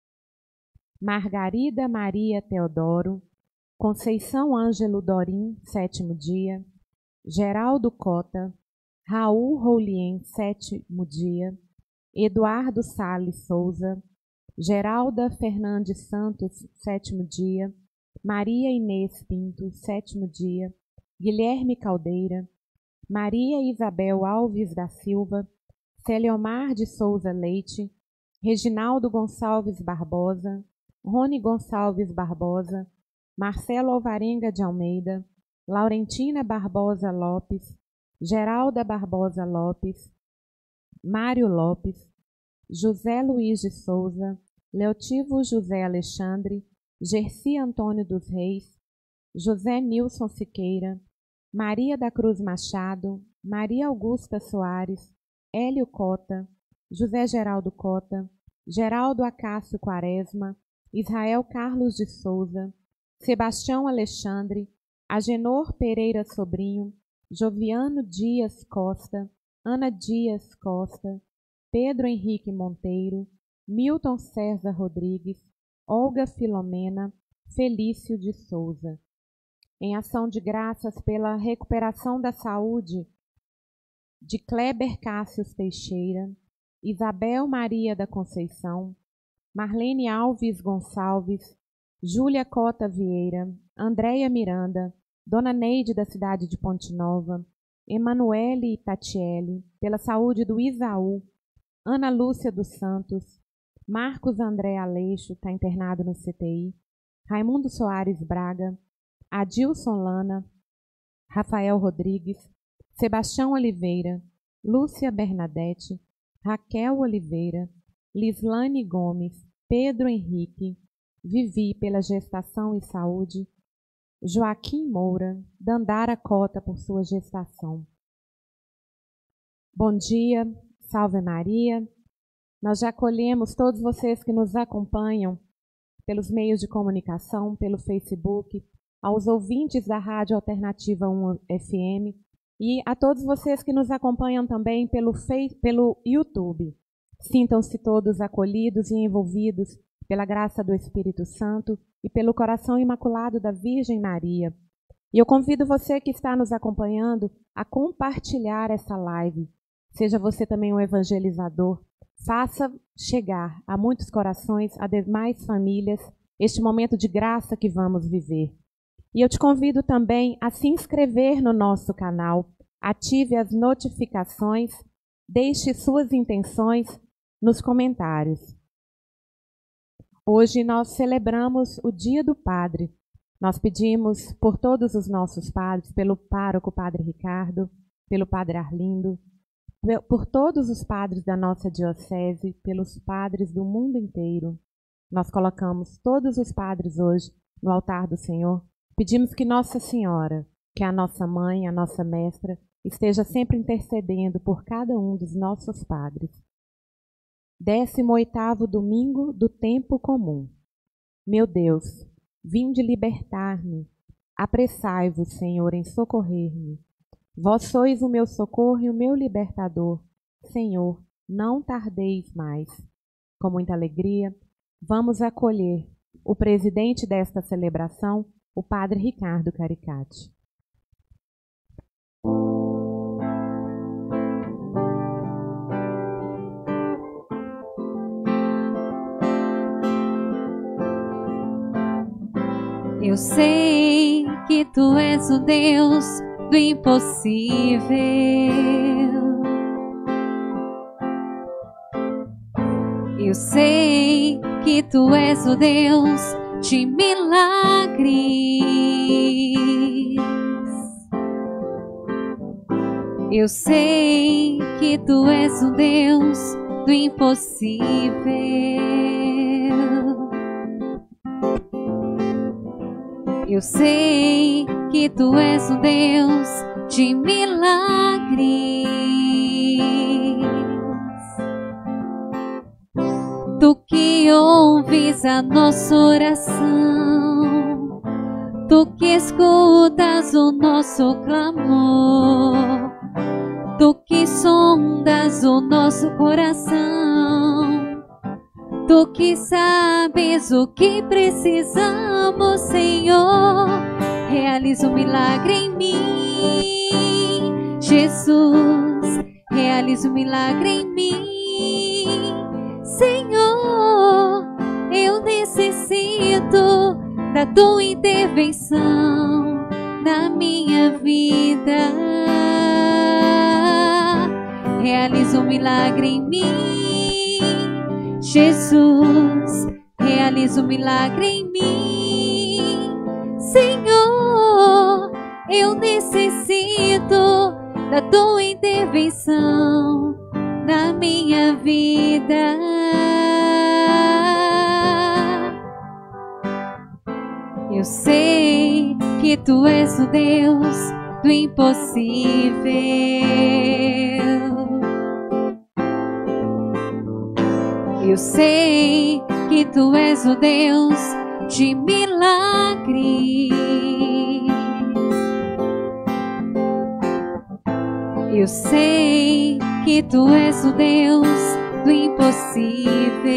Margarida Maria Teodoro, Conceição Ângelo Dorim, 7º dia, Geraldo Cota, Raul Roulien, 7º dia, Eduardo Salles Souza, Geralda Fernandes Santos, 7º dia, Maria Inês Pinto, 7º dia, Guilherme Caldeira, Maria Isabel Alves da Silva, Celiomar de Souza Leite, Reginaldo Gonçalves Barbosa, Rony Gonçalves Barbosa, Marcelo Alvarenga de Almeida, Laurentina Barbosa Lopes, Geralda Barbosa Lopes, Mário Lopes, José Luiz de Souza, Leotivo José Alexandre, Gerci Antônio dos Reis, José Nilson Siqueira, Maria da Cruz Machado, Maria Augusta Soares, Hélio Cota, José Geraldo Cota, Geraldo Acácio Quaresma, Israel Carlos de Souza, Sebastião Alexandre, Agenor Pereira Sobrinho, Joviano Dias Costa, Ana Dias Costa, Pedro Henrique Monteiro, Milton César Rodrigues, Olga Filomena, Felício de Souza. em ação de graças pela recuperação da saúde de Kleber Cássius Teixeira, Isabel Maria da Conceição, Marlene Alves Gonçalves, Júlia Cota Vieira, Andréia Miranda, Dona Neide da cidade de Ponte Nova, Emanuele Tatiele, pela saúde do Isaú, Ana Lúcia dos Santos, Marcos André Aleixo, está internado no CTI, Raimundo Soares Braga, Adilson Lana, Rafael Rodrigues, Sebastião Oliveira, Lúcia Bernadette, Raquel Oliveira, Lislane Gomes, Pedro Henrique, Vivi pela gestação e saúde, Joaquim Moura, Dandara Cota por sua gestação. Bom dia, salve Maria. Nós já acolhemos todos vocês que nos acompanham pelos meios de comunicação, pelo Facebook, aos ouvintes da Rádio Alternativa 1 FM e a todos vocês que nos acompanham também pelo YouTube. Sintam-se todos acolhidos e envolvidos pela graça do Espírito Santo e pelo coração imaculado da Virgem Maria. E eu convido você que está nos acompanhando a compartilhar essa live. Seja você também um evangelizador. Faça chegar a muitos corações, a demais famílias, este momento de graça que vamos viver. E eu te convido também a se inscrever no nosso canal, ative as notificações, deixe suas intenções nos comentários. Hoje nós celebramos o Dia do Padre. Nós pedimos por todos os nossos padres, pelo pároco Padre Ricardo, pelo Padre Arlindo, por todos os padres da nossa diocese, pelos padres do mundo inteiro. Nós colocamos todos os padres hoje no altar do Senhor. Pedimos que Nossa Senhora, que é a nossa mãe, a nossa mestra, esteja sempre intercedendo por cada um dos nossos padres. 18º domingo do tempo comum. Meu Deus, vinde libertar-me. Apressai-vos, Senhor, em socorrer-me. Vós sois o meu socorro e o meu libertador. Senhor, não tardeis mais. Com muita alegria, vamos acolher o presidente desta celebração, o Padre Ricardo Caricati. Eu sei que tu és o Deus do impossível. Eu sei que tu és o Deus de milagres. Eu sei que tu és o Deus do impossível. Eu sei que tu és o Deus de milagres. Tu que ouves a nossa oração, tu que escutas o nosso clamor, tu que sondas o nosso coração, tu que sabes o que precisamos, Senhor, realiza um milagre em mim. Jesus, realiza um milagre em mim. Senhor, eu necessito da tua intervenção na minha vida. Realiza um milagre em mim. Jesus, realiza um milagre em mim. Senhor, eu necessito da tua intervenção na minha vida. Eu sei que tu és o Deus do impossível. Eu sei que tu és o Deus de milagres. Eu sei que tu és o Deus do impossível.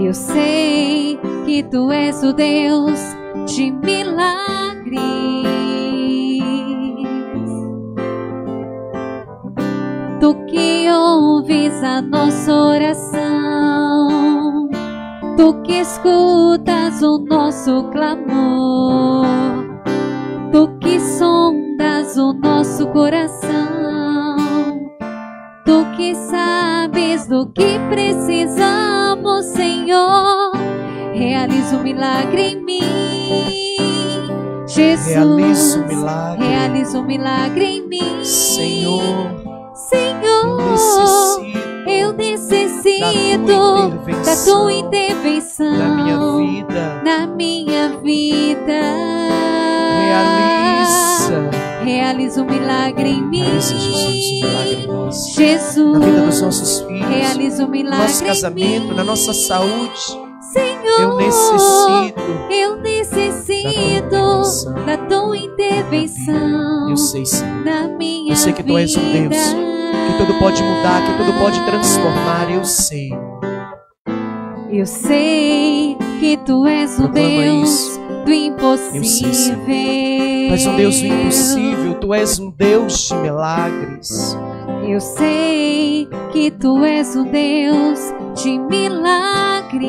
Eu sei que tu és o Deus de milagres. Tu que ouves a nossa oração, tu que escutas o nosso clamor, tu que sondas o nosso coração, tu que sabes do que precisamos, Senhor, realiza um milagre em mim. Jesus, Realiza um milagre. realiza um milagre em mim. Senhor, Senhor, eu necessito da tua intervenção na minha vida. na minha vida. Realiza um milagre em mim. Realiza, Jesus, um milagre em nós. Jesus, Na vida dos nossos filhos, realiza um no milagre nosso casamento, em mim. na nossa saúde. Senhor, Eu necessito da tua intervenção Eu sei, Senhor. na minha Eu sei que tu és um Deus que tudo pode mudar, que tudo pode transformar. Eu sei. Eu sei que tu és o Proclama Deus isso. do impossível. Eu sei, Senhor. Tu és um Deus do impossível. Tu és um Deus de milagres. Eu sei que tu és o Deus de milagres.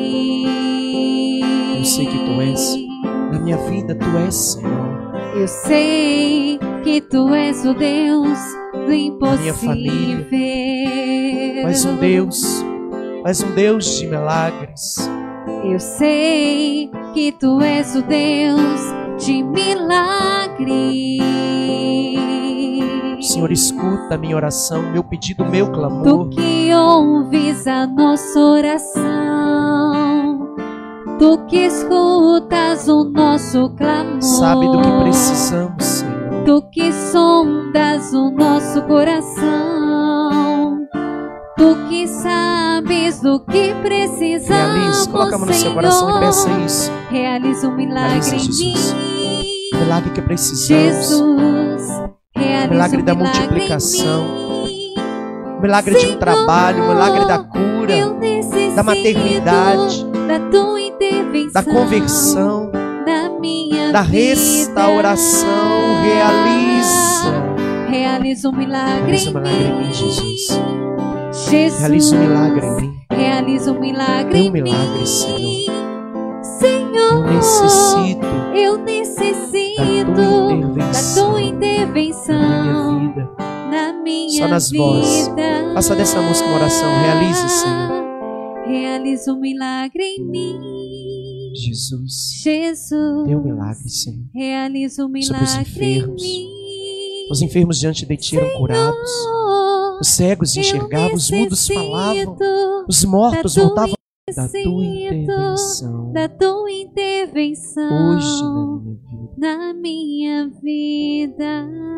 Eu sei que tu és. Na minha vida, tu és, Senhor. Eu sei que tu és o Deus do minha família. impossível. Tu és um Deus. Tu és um Deus de milagres. Eu sei que tu és o Deus de milagres. Senhor, escuta a minha oração, meu pedido, meu Tu clamor. que ouves a nossa oração, tu que escutas o nosso clamor, Sabe do que precisamos, Senhor. tu que sondas o nosso coração, tu que sabes do que precisamos, Realize, coloca a mão no seu coração e peça isso. Realiza um milagre Realiza, em Jesus. mim. O milagre que precisamos. Jesus, realiza O milagre da um milagre multiplicação. em mim. O milagre de um trabalho, o milagre da cura, Eu necessito da maternidade, da tua intervenção, da conversão, na minha da vida. restauração. Realiza um milagre Realiza um milagre em mim, Jesus. Jesus, Realiza um milagre em mim. realiza um milagre Dê um em mim. milagre, Senhor. Senhor, Eu necessito eu necessito da da tua intervenção na minha vida. na minha Só nas vozes. vida. Faça dessa música uma oração. Realize, Senhor. Realiza um milagre em mim. Jesus, Jesus, dê um milagre, Senhor. realiza um Sobre os milagre em enfermos. mim. Os enfermos diante de ti eram curados. Os cegos Eu enxergavam, os mudos falavam. necessito Os mortos da tua voltavam da tua necessito intervenção. da tua intervenção Hoje na minha vida. na minha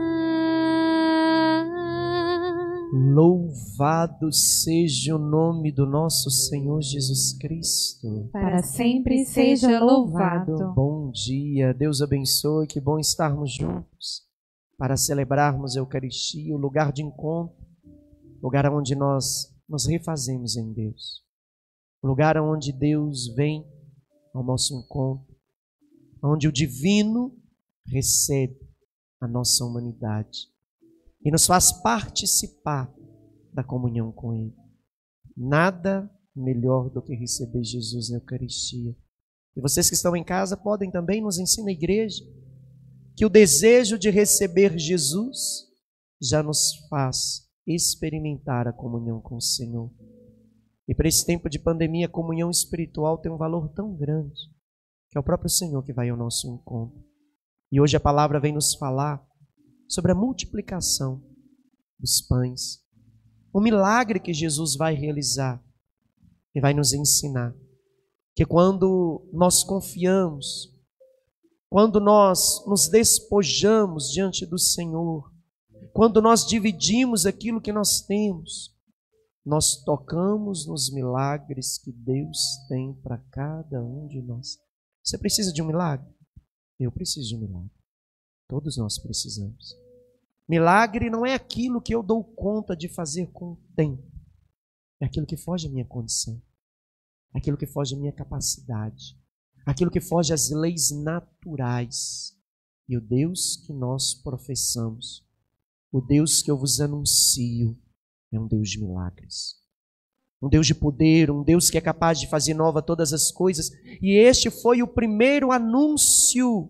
vida. Louvado seja o nome do nosso Senhor Jesus Cristo. Para sempre seja louvado. Bom dia, Deus abençoe, que bom estarmos juntos para celebrarmos a Eucaristia, o lugar de encontro, lugar onde nós nos refazemos em Deus, o lugar onde Deus vem ao nosso encontro, onde o divino recebe a nossa humanidade e nos faz participar da comunhão com Ele. Nada melhor do que receber Jesus na Eucaristia. E vocês que estão em casa podem também nos ensinar a igreja que o desejo de receber Jesus já nos faz experimentar a comunhão com o Senhor. E para esse tempo de pandemia, a comunhão espiritual tem um valor tão grande, que é o próprio Senhor que vai ao nosso encontro. E hoje a palavra vem nos falar sobre a multiplicação dos pães, o milagre que Jesus vai realizar e vai nos ensinar que quando nós confiamos, quando nós nos despojamos diante do Senhor, quando nós dividimos aquilo que nós temos, nós tocamos nos milagres que Deus tem para cada um de nós. Você precisa de um milagre? Eu preciso de um milagre. Todos nós precisamos. Milagre não é aquilo que eu dou conta de fazer com o tempo. É aquilo que foge da minha condição. aquilo que foge à minha capacidade, aquilo que foge às leis naturais. E o Deus que nós professamos, o Deus que eu vos anuncio, é um Deus de milagres, um Deus de poder, um Deus que é capaz de fazer nova todas as coisas. E este foi o primeiro anúncio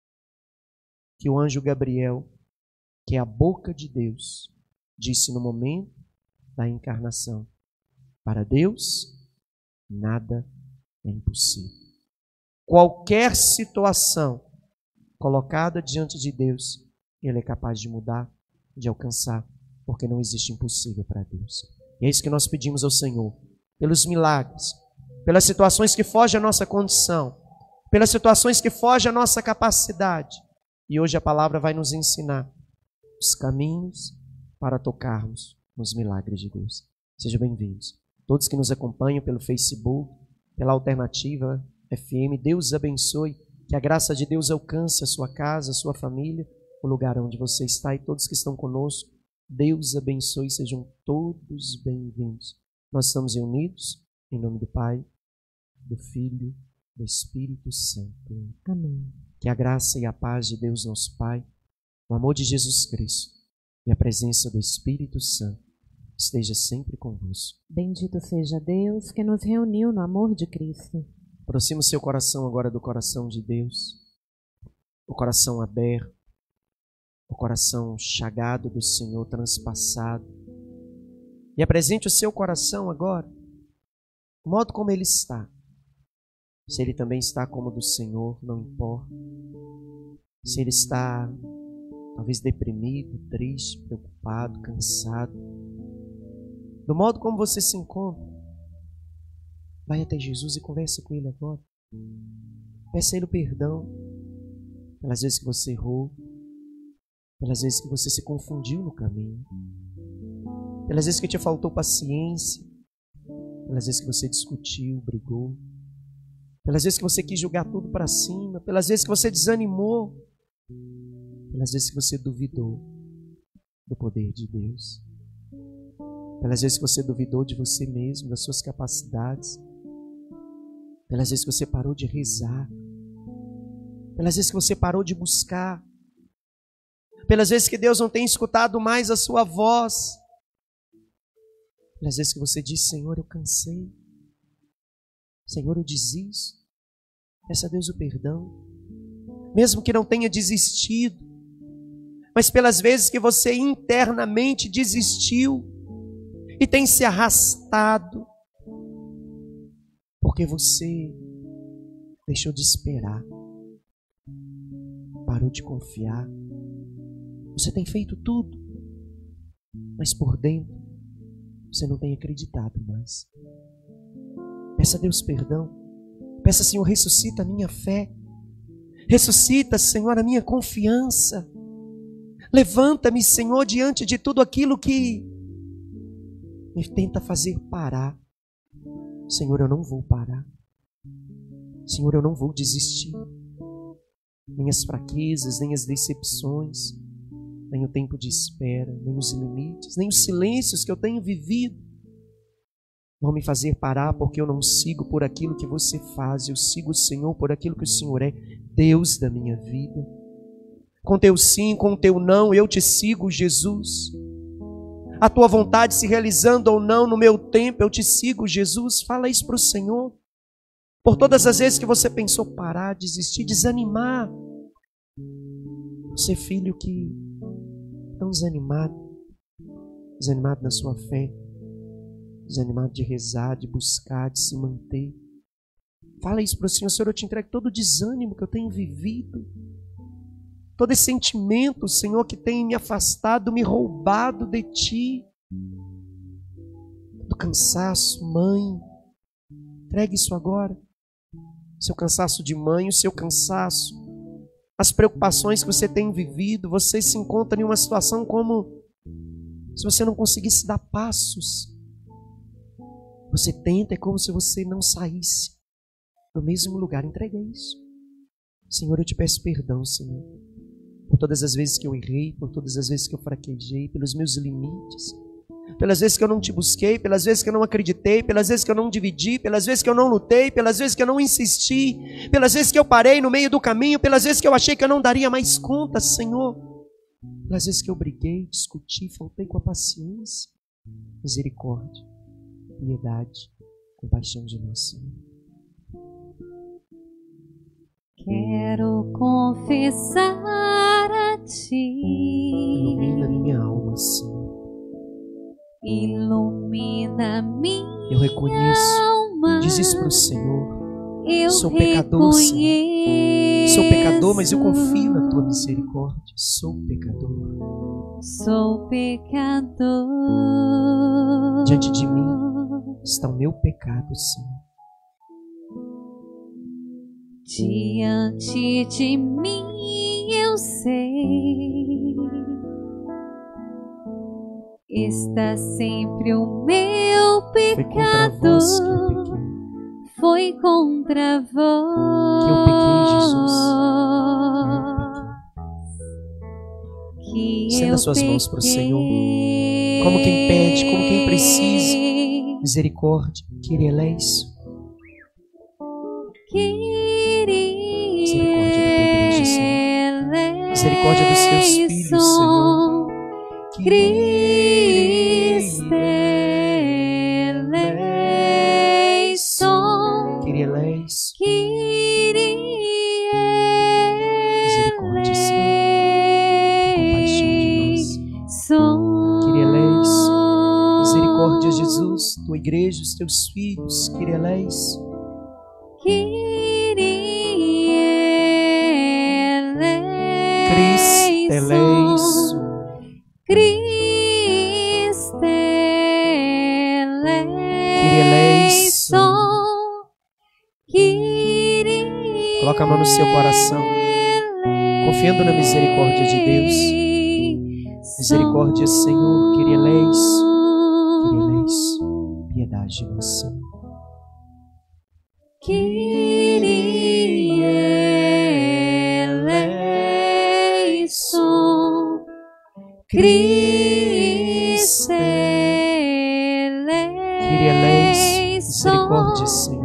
que o anjo Gabriel, que é a boca de Deus, disse no momento da encarnação: para Deus, nada é impossível. Qualquer situação colocada diante de Deus, Ele é capaz de mudar, de alcançar, porque não existe impossível para Deus. E é isso que nós pedimos ao Senhor, pelos milagres, pelas situações que fogem à nossa condição, pelas situações que fogem à nossa capacidade. E hoje a palavra vai nos ensinar os caminhos para tocarmos nos milagres de Deus. Sejam bem-vindos. Todos que nos acompanham pelo Facebook, pela Alternativa FM, Deus os abençoe. Que a graça de Deus alcance a sua casa, a sua família, o lugar onde você está, e todos que estão conosco, Deus abençoe, sejam todos bem-vindos. Nós estamos reunidos em nome do Pai, do Filho, do Espírito Santo. Amém. Que a graça e a paz de Deus nosso Pai, o amor de Jesus Cristo e a presença do Espírito Santo esteja sempre convosco. Bendito seja Deus que nos reuniu no amor de Cristo. Aproxima o seu coração agora do coração de Deus, o coração aberto, o coração chagado do Senhor, transpassado. E apresente o seu coração agora, o modo como ele está. Se ele também está como o do Senhor, não importa. Se ele está talvez deprimido, triste, preocupado, cansado, do modo como você se encontra, vai até Jesus e conversa com Ele agora. Peça a Ele o perdão pelas vezes que você errou, pelas vezes que você se confundiu no caminho, pelas vezes que te faltou paciência, pelas vezes que você discutiu, brigou, pelas vezes que você quis jogar tudo para cima, pelas vezes que você desanimou, pelas vezes que você duvidou do poder de Deus, pelas vezes que você duvidou de você mesmo, das suas capacidades, pelas vezes que você parou de rezar, pelas vezes que você parou de buscar, pelas vezes que Deus não tem escutado mais a sua voz, pelas vezes que você disse: Senhor, eu cansei, Senhor, eu desisto. Peça a Deus o perdão, mesmo que não tenha desistido, mas pelas vezes que você internamente desistiu e tem se arrastado, porque você deixou de esperar, parou de confiar. Você tem feito tudo, mas por dentro você não tem acreditado mais. Peça a Deus perdão. Peça: Senhor, ressuscita a minha fé. Ressuscita, Senhor, a minha confiança. Levanta-me, Senhor, diante de tudo aquilo que me tenta fazer parar. Senhor, eu não vou parar. Senhor, eu não vou desistir. Nem as fraquezas, nem as decepções, nem o tempo de espera, nem os limites, nem os silêncios que eu tenho vivido vão me fazer parar, porque eu não sigo por aquilo que você faz. Eu sigo o Senhor por aquilo que o Senhor é, Deus da minha vida. Com teu sim, com teu não, eu te sigo, Jesus. A tua vontade se realizando ou não no meu tempo, eu te sigo, Jesus. Fala isso para o Senhor. Por todas as vezes que você pensou parar, desistir, desanimar. Você, filho, que tão desanimado na sua fé, desanimado de rezar, de buscar, de se manter. Fala isso para o Senhor: Senhor, eu te entrego todo o desânimo que eu tenho vivido, todo esse sentimento, Senhor, que tem me afastado, me roubado de Ti, do cansaço, mãe. Entregue isso agora. Seu cansaço de mãe, o seu cansaço, as preocupações que você tem vivido. Você se encontra em uma situação como se você não conseguisse dar passos. Você tenta, é como se você não saísse do mesmo lugar. Entrega isso. Senhor, eu te peço perdão, Senhor, por todas as vezes que eu errei, por todas as vezes que eu fraquejei, pelos meus limites, pelas vezes que eu não te busquei, pelas vezes que eu não acreditei, pelas vezes que eu não dividi, pelas vezes que eu não lutei, pelas vezes que eu não insisti, pelas vezes que eu parei no meio do caminho, pelas vezes que eu achei que eu não daria mais conta, Senhor, pelas vezes que eu briguei, discuti, faltei com a paciência. Misericórdia, piedade, compaixão de nós, Senhor. Quero confessar a Ti. Ilumina minha alma, Senhor. Ilumina minha alma. Eu reconheço. Diz isso para o Senhor. Eu sou pecador, Senhor. Sou pecador, mas eu confio na Tua misericórdia. Sou pecador. Sou pecador. Diante de mim está o meu pecado, Senhor. Diante de mim eu sei, está sempre o meu pecado. Foi contra vós que eu pequei, Jesus. Que estenda suas mãos para o Senhor, como quem pede, como quem precisa. Misericórdia, Kyrie eleison. Misericórdia da tua igreja, Senhor. Misericórdia dos teus filhos, Senhor. Cristo eleison. Kyrie eleison. Kyrie Misericórdia, Senhor. Compaixão de nós. Kyrie eleison. Misericórdia, Jesus. Tua igreja, os teus filhos. Kyrie eleison. Cristo eleison. Cristo eleison. Coloca a mão no seu coração, confiando na misericórdia de Deus. Misericórdia, Senhor. Kyrie eleison. Kyrie eleison. Piedade de nós, Senhor. Kyrie eleison. Cristo eleison. Kyrie eleison. Misericórdia, Senhor.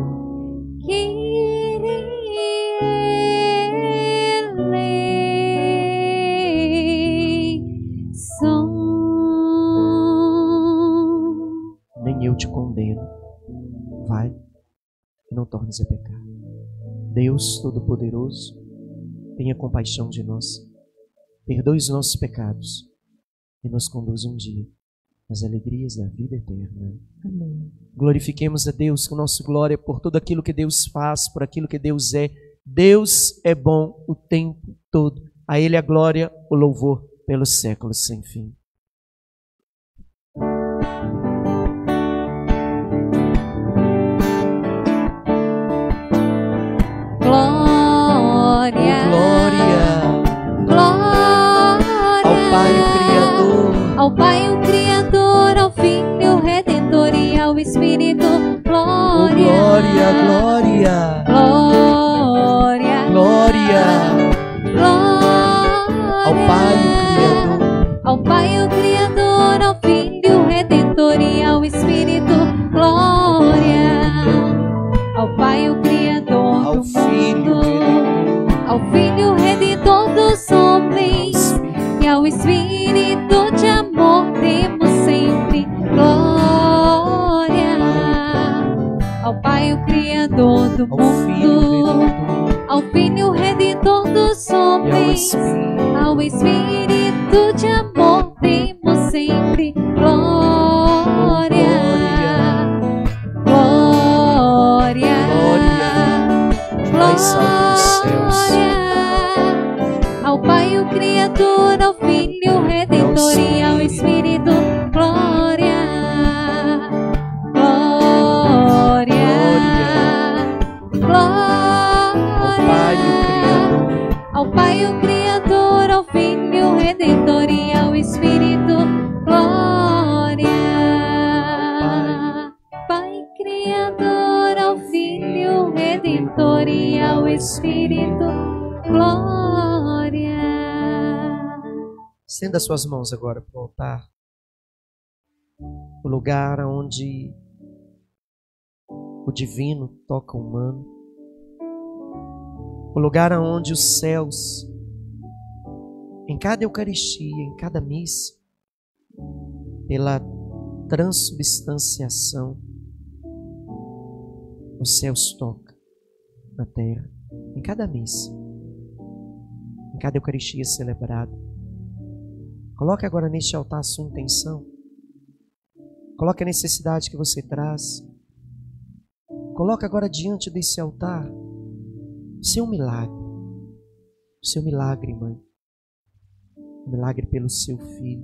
Nem eu te condeno. Vai e não tornes a pecar. Deus Todo-Poderoso, tenha compaixão de nós, perdoe os nossos pecados e nos conduz um dia às alegrias da vida eterna. Amém. Glorifiquemos a Deus com nossa glória por tudo aquilo que Deus faz, por aquilo que Deus é. Deus é bom o tempo todo. A Ele a glória, o louvor pelos séculos sem fim. Glória, ao Pai o Criador, ao Pai o Criador, ao Filho o Redentor e ao Espírito. Glória, ao Pai o Criador, ao Pai o Criador, ao Filho o Redentor e ao Espírito. Glória, ao Pai o Criador ao do Filho mundo, ao Filho Redentor dos homens e ao Espírito de amor temos sempre. Glória, ao Pai o Criador do mundo, ao Filho Redentor dos homens, ao Espírito de amor temos sempre. Glória, glória, mais alto dos céus, ao Pai o Criador, ao Filho o Redentor e ao Espírito. Glória, glória, glória, ao Pai o Criador, ao Filho o Redentor e ao Espírito. Glória, Pai Criador, ao Filho Redentor e ao Espírito. Glória. Estenda suas mãos agora para o altar. o lugar onde o divino toca o humano, o lugar onde os céus, em cada Eucaristia, em cada missa, pela transubstanciação, os céus tocam na terra, em cada missa, em cada Eucaristia celebrada. Coloque agora neste altar a sua intenção. Coloque a necessidade que você traz. Coloque agora diante desse altar o seu milagre. O seu milagre, mãe. O milagre pelo seu filho.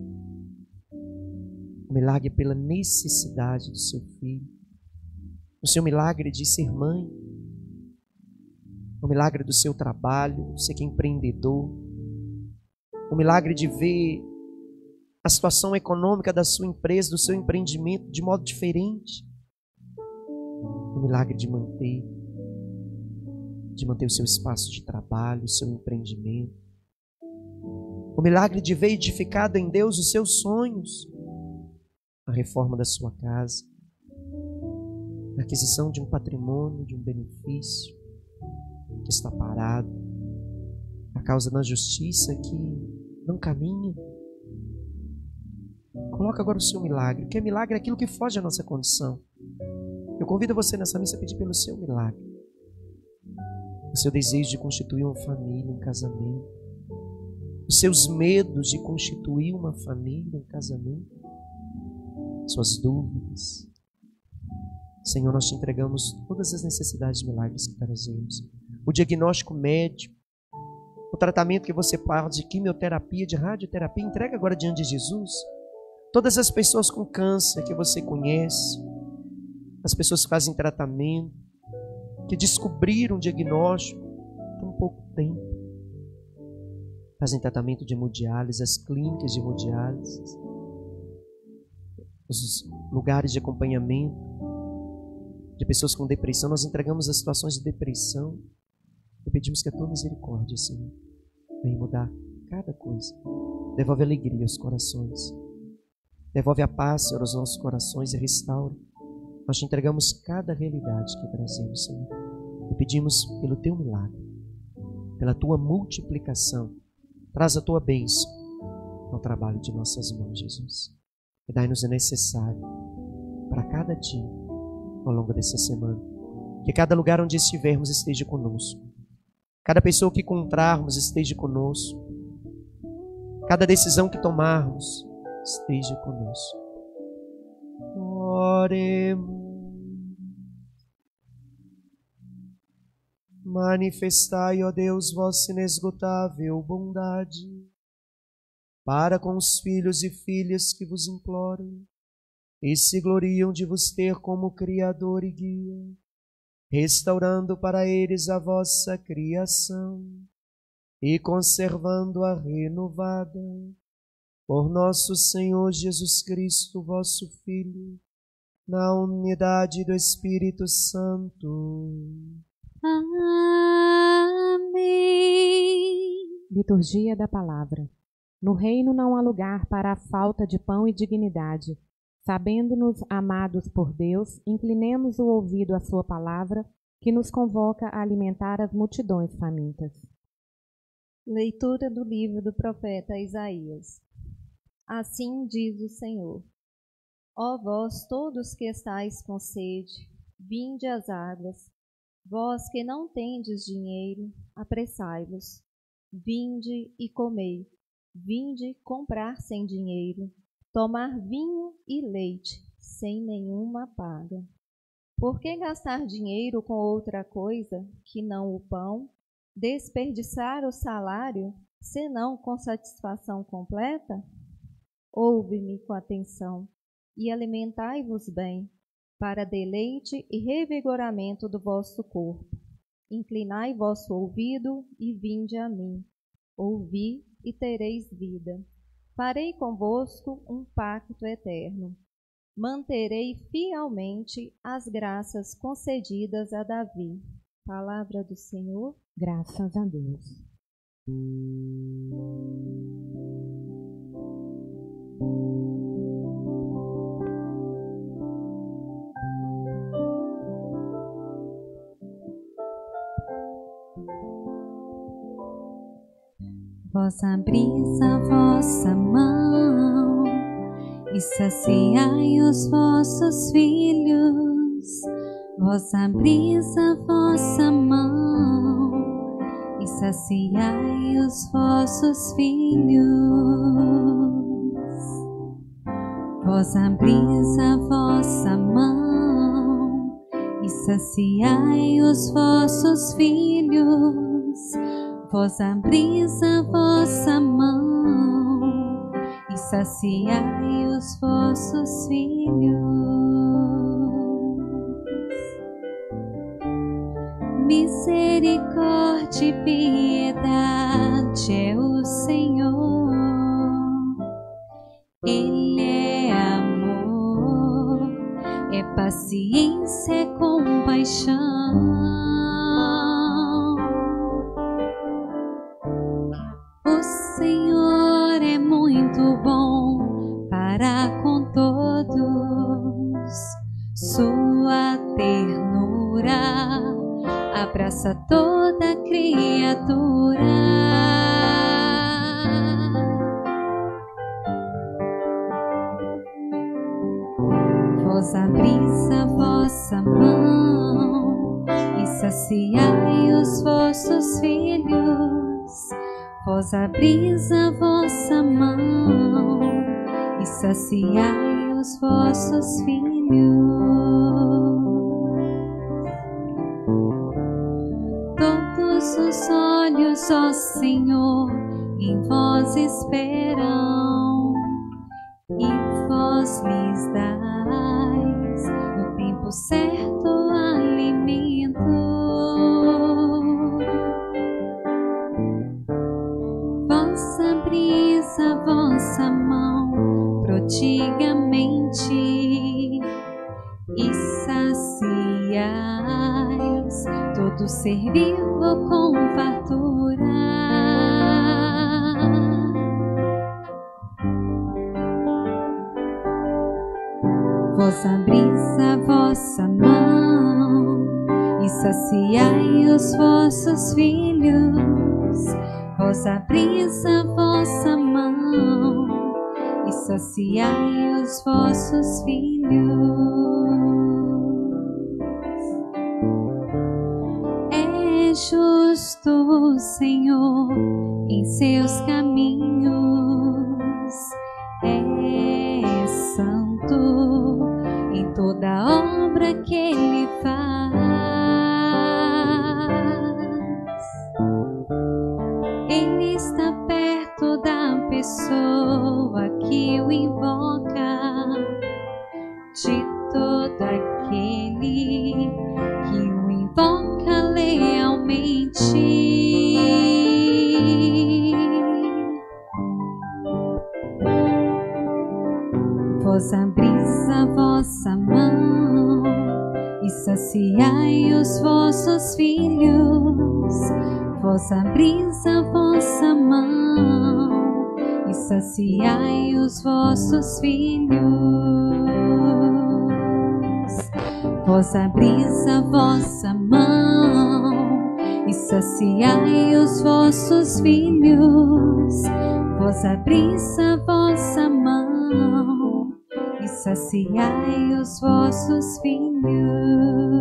O milagre pela necessidade do seu filho. O seu milagre de ser mãe. O milagre do seu trabalho, você que é empreendedor. O milagre de ver a situação econômica da sua empresa, do seu empreendimento de modo diferente. O milagre de manter o seu espaço de trabalho, o seu empreendimento. O milagre de ver edificado em Deus os seus sonhos. A reforma da sua casa. A aquisição de um patrimônio, de um benefício que está parado. A causa da justiça que não caminha. Coloca agora o seu milagre. Porque milagre é aquilo que foge à nossa condição. Eu convido você nessa missa a pedir pelo seu milagre. O seu desejo de constituir uma família, um casamento. Os seus medos de constituir uma família, um casamento. Suas dúvidas. Senhor, nós te entregamos todas as necessidades de milagres que trazemos. O diagnóstico médico, o tratamento que você fala de quimioterapia, de radioterapia, entrega agora diante de Jesus. Todas as pessoas com câncer que você conhece, as pessoas que fazem tratamento, que descobriram o diagnóstico por um pouco tempo, fazem tratamento de hemodiálise, as clínicas de hemodiálise, os lugares de acompanhamento de pessoas com depressão. Nós entregamos as situações de depressão e pedimos que a tua misericórdia, Senhor, venha mudar cada coisa. Devolve alegria aos corações. Devolve a paz, Senhor, aos nossos corações e restaura. Nós te entregamos cada realidade que trazemos, Senhor. E pedimos pelo teu milagre, pela tua multiplicação. Traz a tua bênção ao trabalho de nossas mãos, Jesus. E dai-nos o necessário para cada dia ao longo dessa semana. Que cada lugar onde estivermos esteja conosco. Cada pessoa que encontrarmos esteja conosco. Cada decisão que tomarmos esteja conosco. Oremos. Manifestai, ó Deus, vossa inesgotável bondade para com os filhos e filhas que vos imploram e se gloriam de vos ter como Criador e Guia, restaurando para eles a vossa criação e conservando-a renovada por nosso Senhor Jesus Cristo, vosso Filho, na unidade do Espírito Santo. Amém. Liturgia da Palavra. No reino não há lugar para a falta de pão e dignidade. Sabendo-nos amados por Deus, inclinemos o ouvido à sua palavra, que nos convoca a alimentar as multidões famintas. Leitura do livro do profeta Isaías. Assim diz o Senhor: Ó vós todos que estáis com sede, vinde às águas. Vós que não tendes dinheiro, apressai-vos. Vinde e comei. Vinde comprar sem dinheiro, tomar vinho e leite, sem nenhuma paga. Por que gastar dinheiro com outra coisa que não o pão? Desperdiçar o salário, senão com satisfação completa? Ouve-me com atenção e alimentai-vos bem, para deleite e revigoramento do vosso corpo. Inclinai vosso ouvido e vinde a mim. Ouvi e tereis vida. Farei convosco um pacto eterno. Manterei fielmente as graças concedidas a Davi. Palavra do Senhor. Graças a Deus. Vós abris a vossa mão e saciai os vossos filhos. Vós abris a vossa mão e saciai os vossos filhos. Vós abris a vossa mão e saciai os vossos filhos. Vós abris a vossa mão e saciai os vossos filhos. Misericórdia e piedade é o Senhor. Ele é amor, é paciência, é compaixão. O Senhor é muito bom para com todos. Sua ternura abraça toda criatura. Vós abris a vossa mão e saciai os vossos filhos. Vós abris a vossa mão e saciai os vossos filhos. Todos os olhos, ó Senhor, em vós esperam, e vós lhes dais no tempo certo alimento. Vós abris a vossa mão prodigamente e saciais todo ser vivo com fartura. Vós abris a vossa mão e saciai os vossos filhos. Vós abris a vossa mão e saciai os vossos filhos. É justo o Senhor em seus caminhos, é santo em toda obra que Ele faz. Ele está perto da pessoa que o invoca, de todo aquele que o invoca lealmente. Vós abris a vossa mão e saciai os vossos filhos. Vós abris a vossa mão e saciai os vossos filhos. Vós abris a vossa mão e saciai os vossos filhos. Vós abris a vossa mão e saciai os vossos filhos.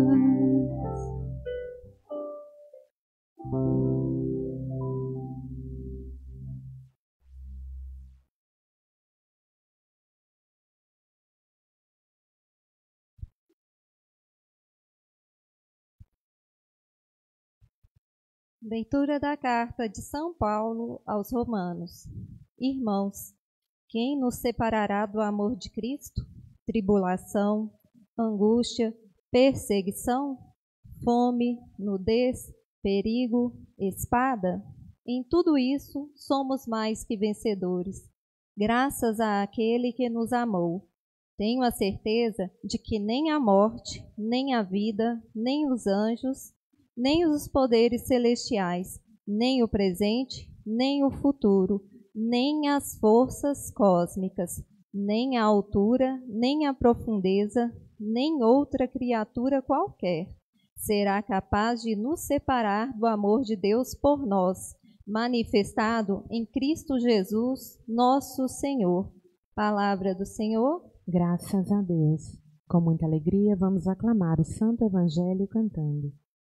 Leitura da carta de São Paulo aos Romanos. Irmãos, quem nos separará do amor de Cristo? Tribulação, angústia, perseguição, fome, nudez, perigo, espada? Em tudo isso somos mais que vencedores, graças àquele que nos amou. Tenho a certeza de que nem a morte, nem a vida, nem os anjos, nem os poderes celestiais, nem o presente, nem o futuro, nem as forças cósmicas, nem a altura, nem a profundeza, nem outra criatura qualquer será capaz de nos separar do amor de Deus por nós, manifestado em Cristo Jesus, nosso Senhor. Palavra do Senhor. Graças a Deus. Com muita alegria, vamos aclamar o Santo Evangelho cantando.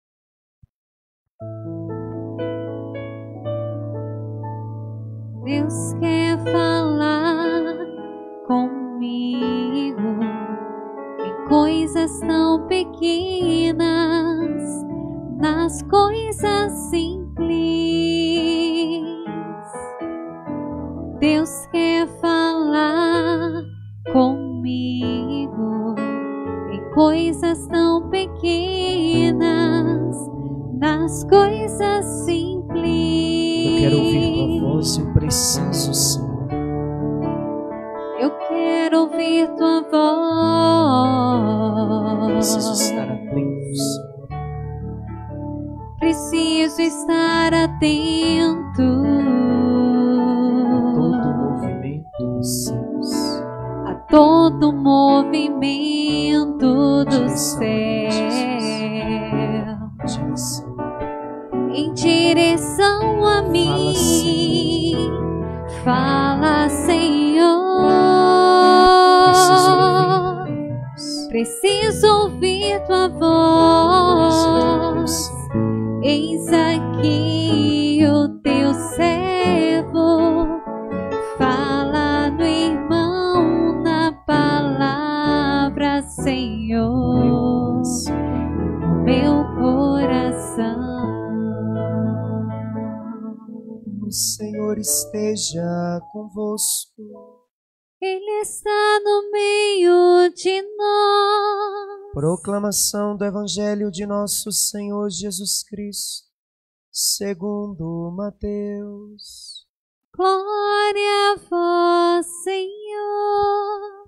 Deus quer falar comigo em coisas tão pequenas, nas coisas simples. Deus quer falar comigo em coisas tão pequenas, nas coisas simples. Eu quero ouvir tua voz, eu preciso, Senhor. Eu quero ouvir tua voz. Preciso estar atento, Senhor. Preciso estar atento. Todo movimento dos céus. A todo movimento do céu. Direção. Em direção a mim. Fala, Senhor. Preciso ouvir tua voz. Eis aqui o teu servo. Fala no irmão na palavra, Senhor. Meu coração. O Senhor esteja convosco. Ele está no meio de nós. Proclamação do Evangelho de nosso Senhor Jesus Cristo, segundo Mateus. Glória a vós, Senhor.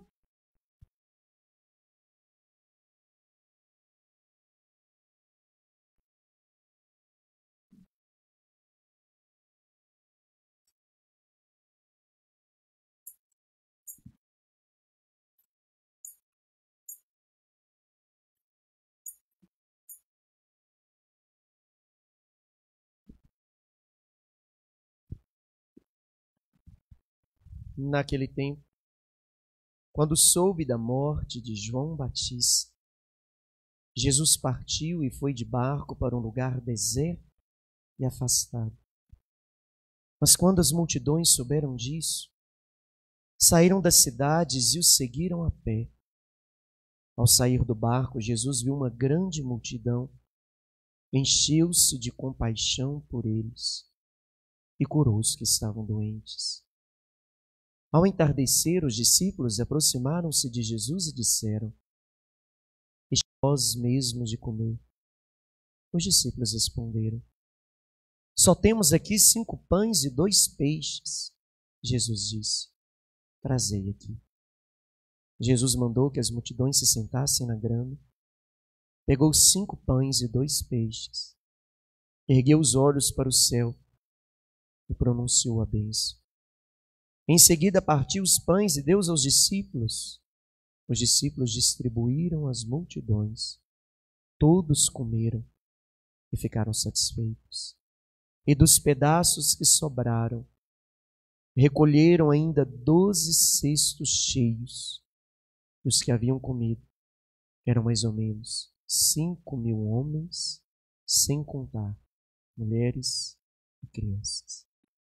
Naquele tempo, quando soube da morte de João Batista, Jesus partiu e foi de barco para um lugar deserto e afastado. Mas quando as multidões souberam disso, saíram das cidades e o seguiram a pé. Ao sair do barco, Jesus viu uma grande multidão, encheu-se de compaixão por eles e curou os que estavam doentes. Ao entardecer, os discípulos aproximaram-se de Jesus e disseram: "Deixe vós mesmos de comer." Os discípulos responderam: "Só temos aqui 5 pães e 2 peixes." Jesus disse: "Trazei aqui." Jesus mandou que as multidões se sentassem na grama, pegou 5 pães e 2 peixes, ergueu os olhos para o céu e pronunciou a bênção. Em seguida partiu os pães e deu aos discípulos. Os discípulos distribuíram às multidões. Todos comeram e ficaram satisfeitos. E dos pedaços que sobraram, recolheram ainda 12 cestos cheios. E os que haviam comido eram mais ou menos 5.000 homens, sem contar mulheres e crianças.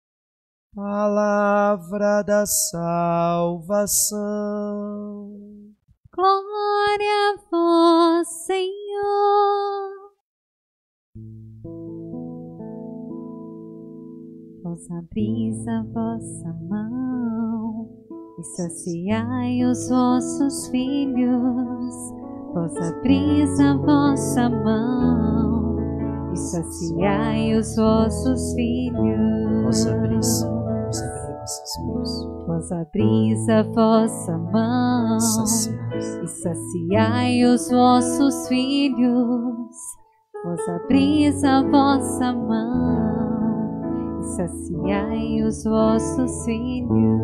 Palavra da salvação. Glória a vós, Senhor. Vós abris a vossa mão e saciai os vossos filhos. Vós abris a vossa mão e saciai os vossos filhos. Vós abris Vós abris a vossa mão e saciai os vossos filhos. Vós abris a vossa mão e saciai os vossos filhos.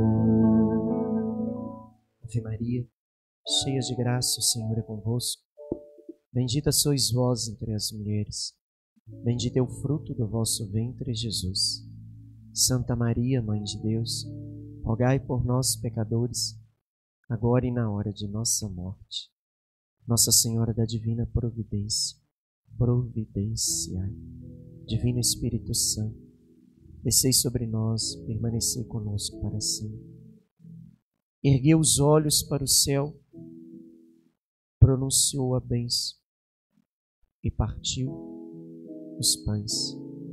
Ave Maria, cheia de graça, o Senhor é convosco. Bendita sois vós entre as mulheres. Bendito é o fruto do vosso ventre, Jesus. Santa Maria, Mãe de Deus, rogai por nós, pecadores, agora e na hora de nossa morte. Nossa Senhora da Divina Providência, providenciai. Divino Espírito Santo, descei sobre nós, permanecei conosco para sempre. Ergueu os olhos para o céu, pronunciou a bênção e partiu os pães.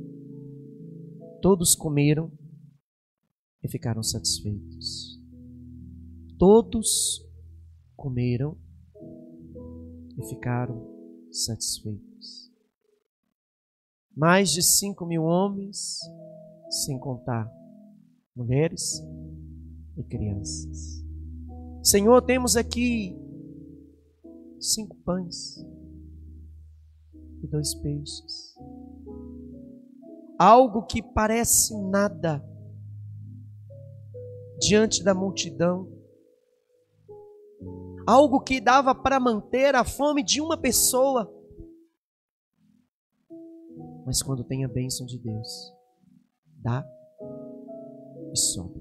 Todos comeram e ficaram satisfeitos. Todos comeram e ficaram satisfeitos. Mais de 5.000 homens, sem contar mulheres e crianças. Senhor, temos aqui 5 pães e 2 peixes. Algo que parece nada diante da multidão. Algo que dava para manter a fome de uma pessoa. Mas quando tem a bênção de Deus, dá e sobra.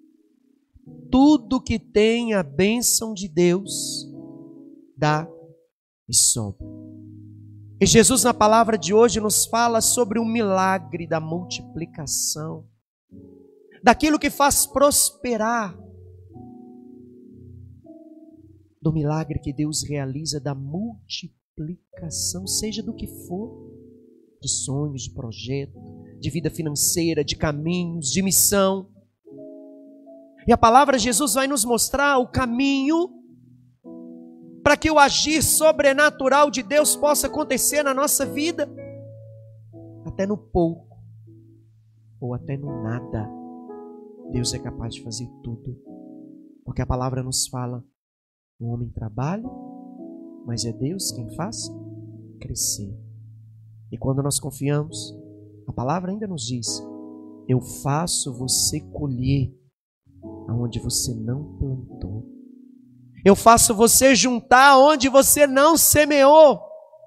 Tudo que tem a bênção de Deus, dá e sobra. E Jesus, na palavra de hoje, nos fala sobre o milagre da multiplicação, daquilo que faz prosperar, do milagre que Deus realiza da multiplicação, seja do que for, de sonhos, de projeto, de vida financeira, de caminhos, de missão. E a palavra de Jesus vai nos mostrar o caminho para que o agir sobrenatural de Deus possa acontecer na nossa vida, até no pouco, ou até no nada. Deus é capaz de fazer tudo, porque a palavra nos fala: o homem trabalha, mas é Deus quem faz crescer. E quando nós confiamos, a palavra ainda nos diz: eu faço você colher aonde você não plantou. Eu faço você juntar onde você não semeou.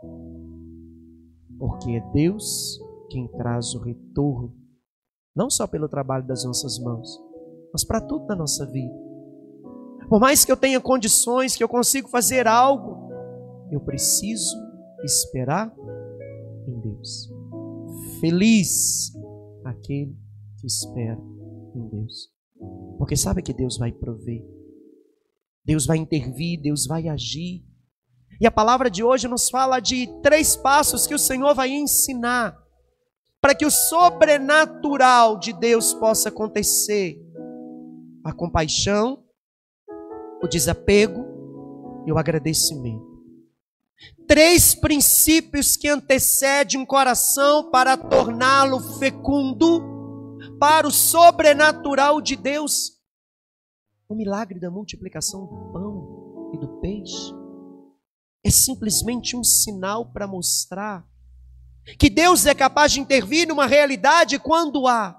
Porque é Deus quem traz o retorno, não só pelo trabalho das nossas mãos, mas para tudo na nossa vida. Por mais que eu tenha condições, que eu consiga fazer algo, eu preciso esperar em Deus. Feliz aquele que espera em Deus. Porque sabe que Deus vai prover. Deus vai intervir, Deus vai agir. E a palavra de hoje nos fala de 3 passos que o Senhor vai ensinar para que o sobrenatural de Deus possa acontecer. A compaixão, o desapego e o agradecimento. 3 princípios que antecedem um coração para torná-lo fecundo para o sobrenatural de Deus. O milagre da multiplicação do pão e do peixe é simplesmente um sinal para mostrar que Deus é capaz de intervir numa realidade quando há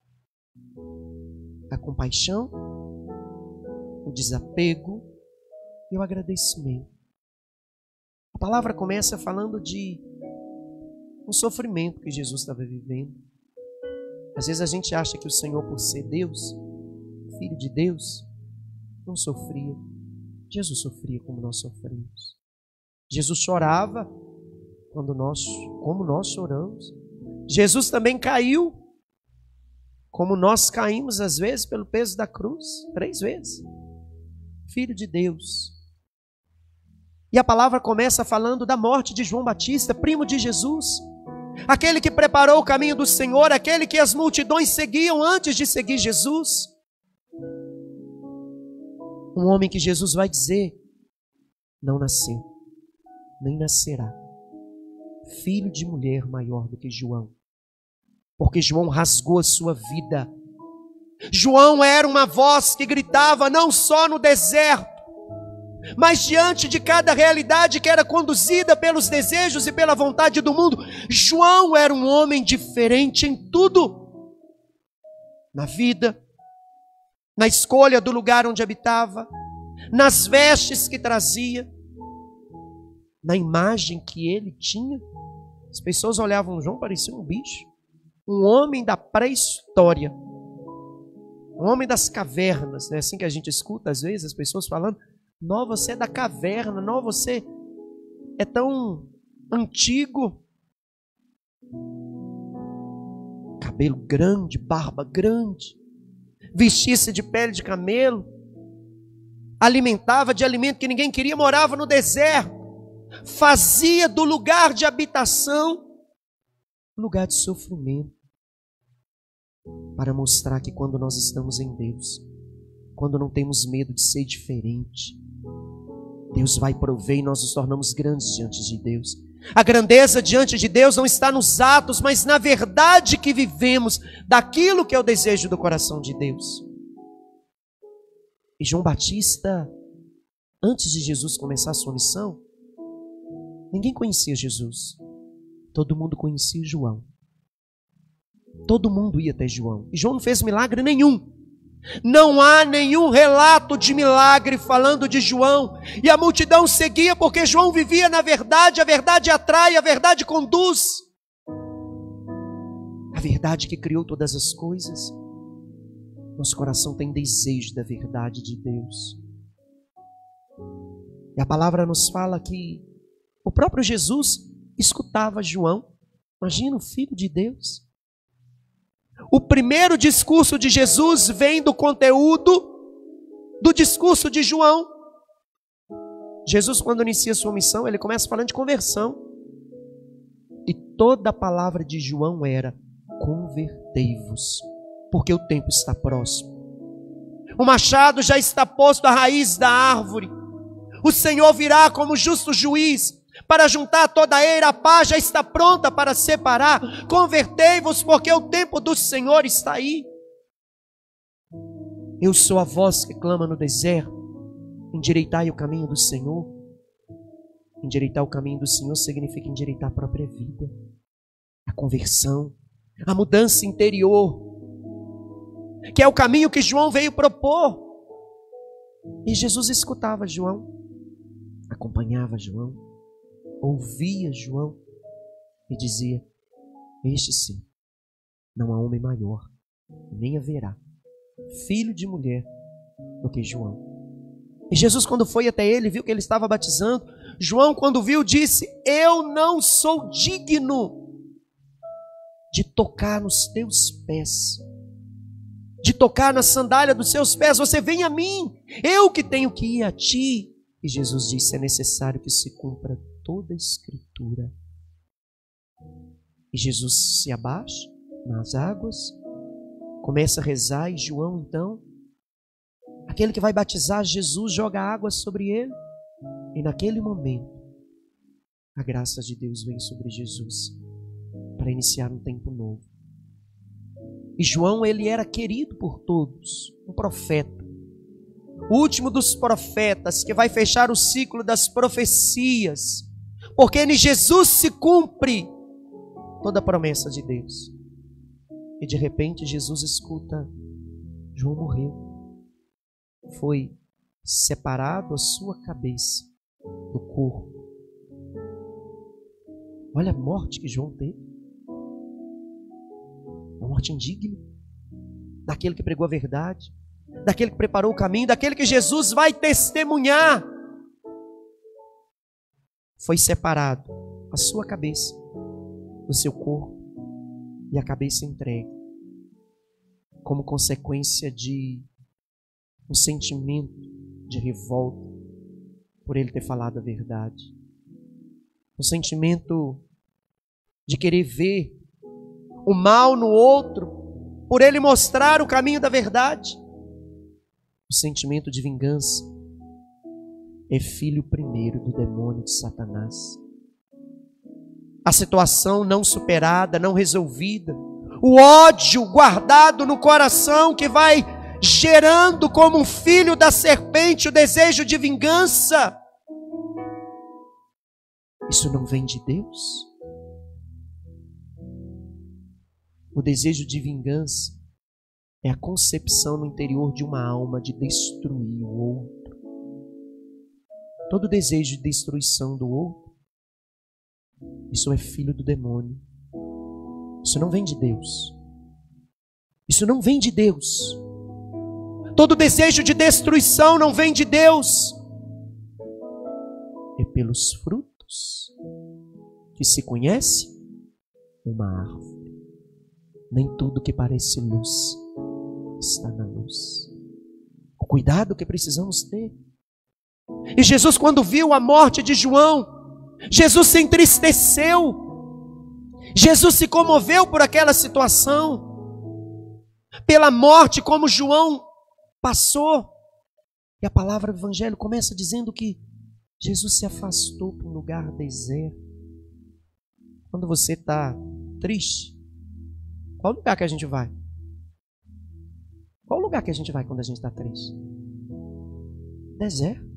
a compaixão, o desapego e o agradecimento. A palavra começa falando de um sofrimento que Jesus estava vivendo. Às vezes a gente acha que o Senhor, por ser Deus, Filho de Deus, não sofria. Jesus sofria como nós sofremos. Jesus chorava como nós choramos. Jesus também caiu, como nós caímos às vezes pelo peso da cruz, 3 vezes. Filho de Deus. E a palavra começa falando da morte de João Batista, primo de Jesus, aquele que preparou o caminho do Senhor, aquele que as multidões seguiam antes de seguir Jesus. Um homem que Jesus vai dizer: não nasceu, nem nascerá filho de mulher maior do que João, porque João rasgou a sua vida. João era uma voz que gritava não só no deserto, mas diante de cada realidade que era conduzida pelos desejos e pela vontade do mundo. João era um homem diferente em tudo, na vida, na escolha do lugar onde habitava, nas vestes que trazia, na imagem que ele tinha. As pessoas olhavam João, parecia um bicho. Um homem da pré-história. Um homem das cavernas. É assim que a gente escuta às vezes as pessoas falando: não, você é da caverna, não, você é tão antigo. Cabelo grande, barba grande, vestia-se de pele de camelo, alimentava de alimento que ninguém queria, morava no deserto, fazia do lugar de habitação um lugar de sofrimento, para mostrar que quando nós estamos em Deus, quando não temos medo de ser diferente, Deus vai prover e nós nos tornamos grandes diante de Deus. A grandeza diante de Deus não está nos atos, mas na verdade que vivemos, daquilo que é o desejo do coração de Deus. E João Batista, antes de Jesus começar a sua missão, ninguém conhecia Jesus. Todo mundo conhecia João. Todo mundo ia até João. E João não fez milagre nenhum. Não há nenhum relato de milagre falando de João. E a multidão seguia porque João vivia na verdade. A verdade atrai, a verdade conduz. A verdade que criou todas as coisas. Nosso coração tem desejo da verdade de Deus. E a palavra nos fala que o próprio Jesus escutava João. Imagina, o Filho de Deus. O primeiro discurso de Jesus vem do conteúdo do discurso de João. Jesus, quando inicia sua missão, ele começa falando de conversão. E toda a palavra de João era: convertei-vos, porque o tempo está próximo. O machado já está posto à raiz da árvore. O Senhor virá como justo juiz para juntar toda a eira. A pá já está pronta para separar. Convertei-vos, porque o tempo do Senhor está aí. Eu sou a voz que clama no deserto: endireitai o caminho do Senhor. Endireitar o caminho do Senhor significa endireitar a própria vida. A conversão, a mudança interior, que é o caminho que João veio propor. E Jesus escutava João, acompanhava João, ouvia João e dizia: este sim, não há homem maior, nem haverá filho de mulher do que João. E Jesus, quando foi até ele, viu que ele estava batizando. João, quando viu, disse: eu não sou digno de tocar nos teus pés, de tocar na sandália dos seus pés. Você vem a mim, eu que tenho que ir a ti. E Jesus disse: é necessário que se cumpra toda a Escritura. E Jesus se abaixa nas águas, começa a rezar. E João, então, aquele que vai batizar Jesus, joga água sobre ele. E naquele momento, a graça de Deus vem sobre Jesus para iniciar um tempo novo. E João, ele era querido por todos, um profeta, o último dos profetas, que vai fechar o ciclo das profecias, porque em Jesus se cumpre toda a promessa de Deus. E de repente Jesus escuta: João morreu, foi separado a sua cabeça do corpo. Olha a morte que João teve, uma morte indigna daquele que pregou a verdade, daquele que preparou o caminho, daquele que Jesus vai testemunhar. Foi separado a sua cabeça do seu corpo e a cabeça entregue, como consequência de um sentimento de revolta por ele ter falado a verdade, um sentimento de querer ver o mal no outro por ele mostrar o caminho da verdade. O sentimento de vingança é filho primeiro do demônio de Satanás. A situação não superada, não resolvida, o ódio guardado no coração que vai gerando como um filho da serpente o desejo de vingança. Isso não vem de Deus? O desejo de vingança é a concepção no interior de uma alma de destruir o outro. Todo desejo de destruição do outro, isso é filho do demônio. Isso não vem de Deus. Isso não vem de Deus. Todo desejo de destruição não vem de Deus. É pelos frutos que se conhece uma árvore. Nem tudo que parece luz está na luz. O cuidado que precisamos ter. E Jesus, quando viu a morte de João, Jesus se entristeceu. Jesus se comoveu por aquela situação, pela morte como João passou. E a palavra do Evangelho começa dizendo que Jesus se afastou para um lugar deserto. Quando você está triste, qual lugar que a gente vai? Qual lugar que a gente vai quando a gente está triste? Deserto.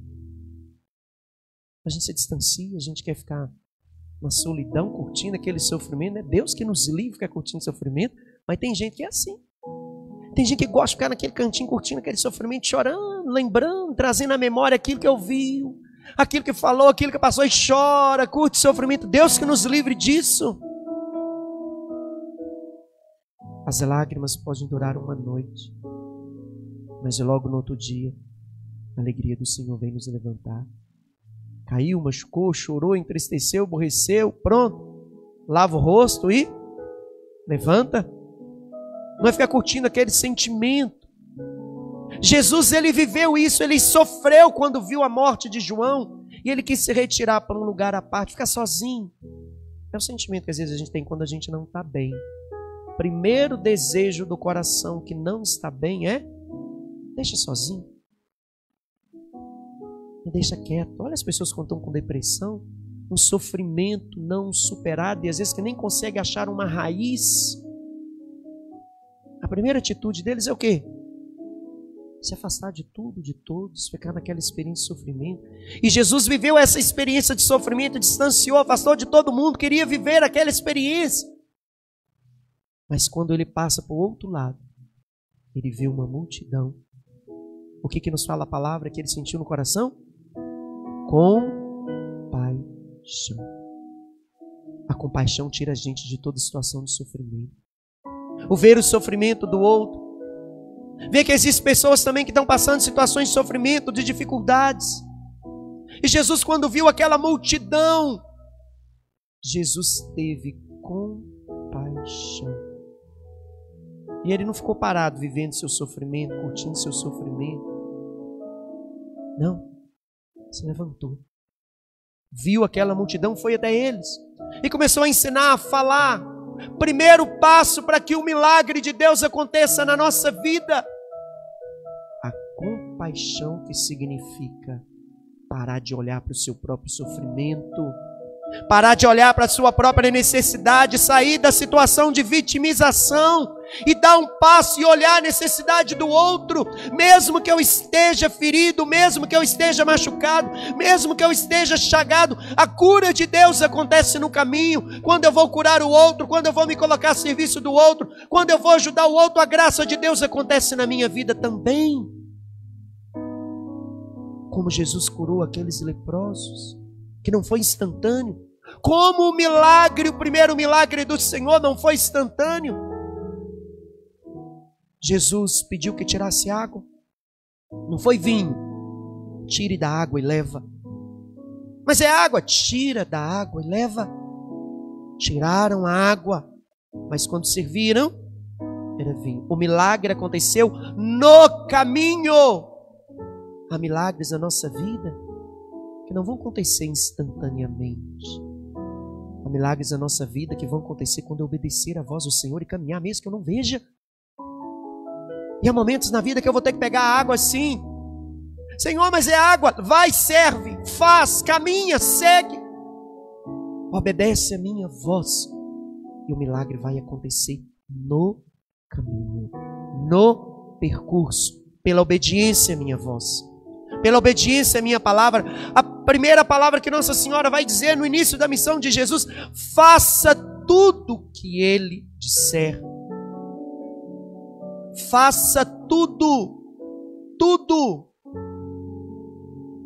A gente se distancia, a gente quer ficar na solidão, curtindo aquele sofrimento. É Deus que nos livre, ficar curtindo sofrimento. Mas tem gente que é assim. Tem gente que gosta de ficar naquele cantinho, curtindo aquele sofrimento, chorando, lembrando, trazendo à memória aquilo que ouviu, aquilo que falou, aquilo que passou, e chora, curte sofrimento. Deus que nos livre disso. As lágrimas podem durar uma noite, mas logo no outro dia, a alegria do Senhor vem nos levantar. Caiu, machucou, chorou, entristeceu, aborreceu, pronto. Lava o rosto e levanta. Não é ficar curtindo aquele sentimento. Jesus, ele viveu isso, ele sofreu quando viu a morte de João. E ele quis se retirar para um lugar à parte, ficar sozinho. É o sentimento que às vezes a gente tem quando a gente não está bem. O primeiro desejo do coração que não está bem é: deixa sozinho. Me deixa quieto. Olha as pessoas que estão com depressão, um sofrimento não superado, e às vezes que nem consegue achar uma raiz. A primeira atitude deles é o quê? Se afastar de tudo, de todos, ficar naquela experiência de sofrimento. E Jesus viveu essa experiência de sofrimento, distanciou, afastou de todo mundo, queria viver aquela experiência. Mas quando ele passa para o outro lado, ele vê uma multidão. O que nos fala a palavra que ele sentiu no coração? Compaixão. A compaixão tira a gente de toda situação de sofrimento. O ver o sofrimento do outro. Ver que existem pessoas também que estão passando situações de sofrimento, de dificuldades. E Jesus, quando viu aquela multidão, Jesus teve compaixão. E ele não ficou parado vivendo seu sofrimento, curtindo seu sofrimento. Não. Se levantou. Viu aquela multidão, foi até eles. E começou a ensinar, a falar. Primeiro passo para que o milagre de Deus aconteça na nossa vida. A compaixão, que significa parar de olhar para o seu próprio sofrimento, parar de olhar para a sua própria necessidade, sair da situação de vitimização e dar um passo e olhar a necessidade do outro. Mesmo que eu esteja ferido, mesmo que eu esteja machucado, mesmo que eu esteja chagado, a cura de Deus acontece no caminho. Quando eu vou curar o outro, quando eu vou me colocar a serviço do outro, quando eu vou ajudar o outro, a graça de Deus acontece na minha vida também. Como Jesus curou aqueles leprosos, que não foi instantâneo. Como o milagre, o primeiro milagre do Senhor não foi instantâneo. Jesus pediu que tirasse água. Não foi vinho. Tire da água e leva. Mas é água. Tira da água e leva. Tiraram a água. Mas quando serviram, era vinho. O milagre aconteceu no caminho. Há milagres na nossa vida que não vão acontecer instantaneamente. Há milagres na nossa vida que vão acontecer quando eu obedecer a voz do Senhor e caminhar, mesmo que eu não veja. E há momentos na vida que eu vou ter que pegar a água assim. Senhor, mas é água. Vai, serve, faz, caminha, segue. Obedece a minha voz. E o milagre vai acontecer no caminho, no percurso, pela obediência à minha voz. Pela obediência à minha palavra. A primeira palavra que Nossa Senhora vai dizer no início da missão de Jesus: faça tudo o que Ele disser. Faça tudo. Tudo.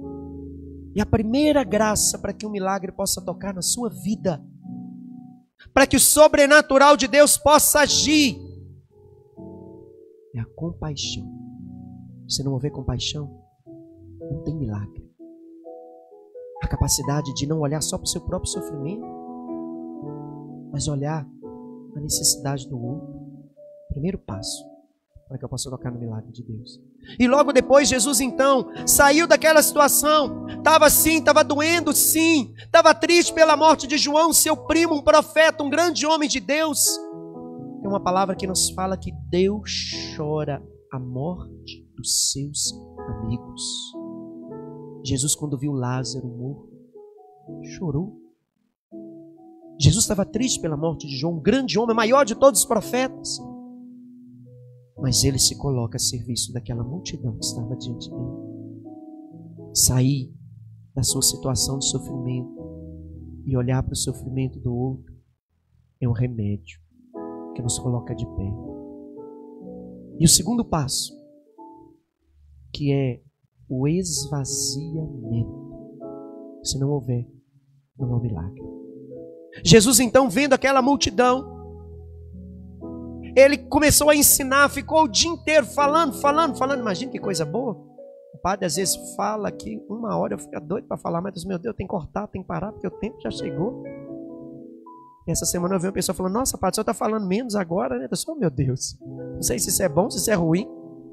E a primeira graça para que um milagre possa tocar na sua vida, a para que o sobrenatural de Deus possa agir, é a compaixão. Se não houver compaixão, não tem milagre. A capacidade de não olhar só para o seu próprio sofrimento, mas olhar a necessidade do outro. Primeiro passo para que eu possa tocar no milagre de Deus. E logo depois Jesus então saiu daquela situação. Estava assim, estava doendo sim, estava triste pela morte de João, seu primo, um profeta, um grande homem de Deus. Tem uma palavra que nos fala que Deus chora a morte dos seus amigos. Jesus, quando viu Lázaro morto, chorou. Jesus estava triste pela morte de João, um grande homem, maior de todos os profetas. Mas ele se coloca a serviço daquela multidão que estava diante dele. Sair da sua situação de sofrimento e olhar para o sofrimento do outro é um remédio que nos coloca de pé. E o segundo passo, que é o esvaziamento. Se não houver, não há milagre. Jesus então, vendo aquela multidão, ele começou a ensinar, ficou o dia inteiro falando. Imagina que coisa boa. O padre às vezes fala aqui 1 hora, eu fico doido para falar, mas meu Deus, tem que cortar, tem que parar, porque o tempo já chegou. Essa semana eu vi uma pessoa falando, nossa, padre, o senhor está falando menos agora, né? Eu sou, meu Deus, não sei se isso é bom, se isso é ruim.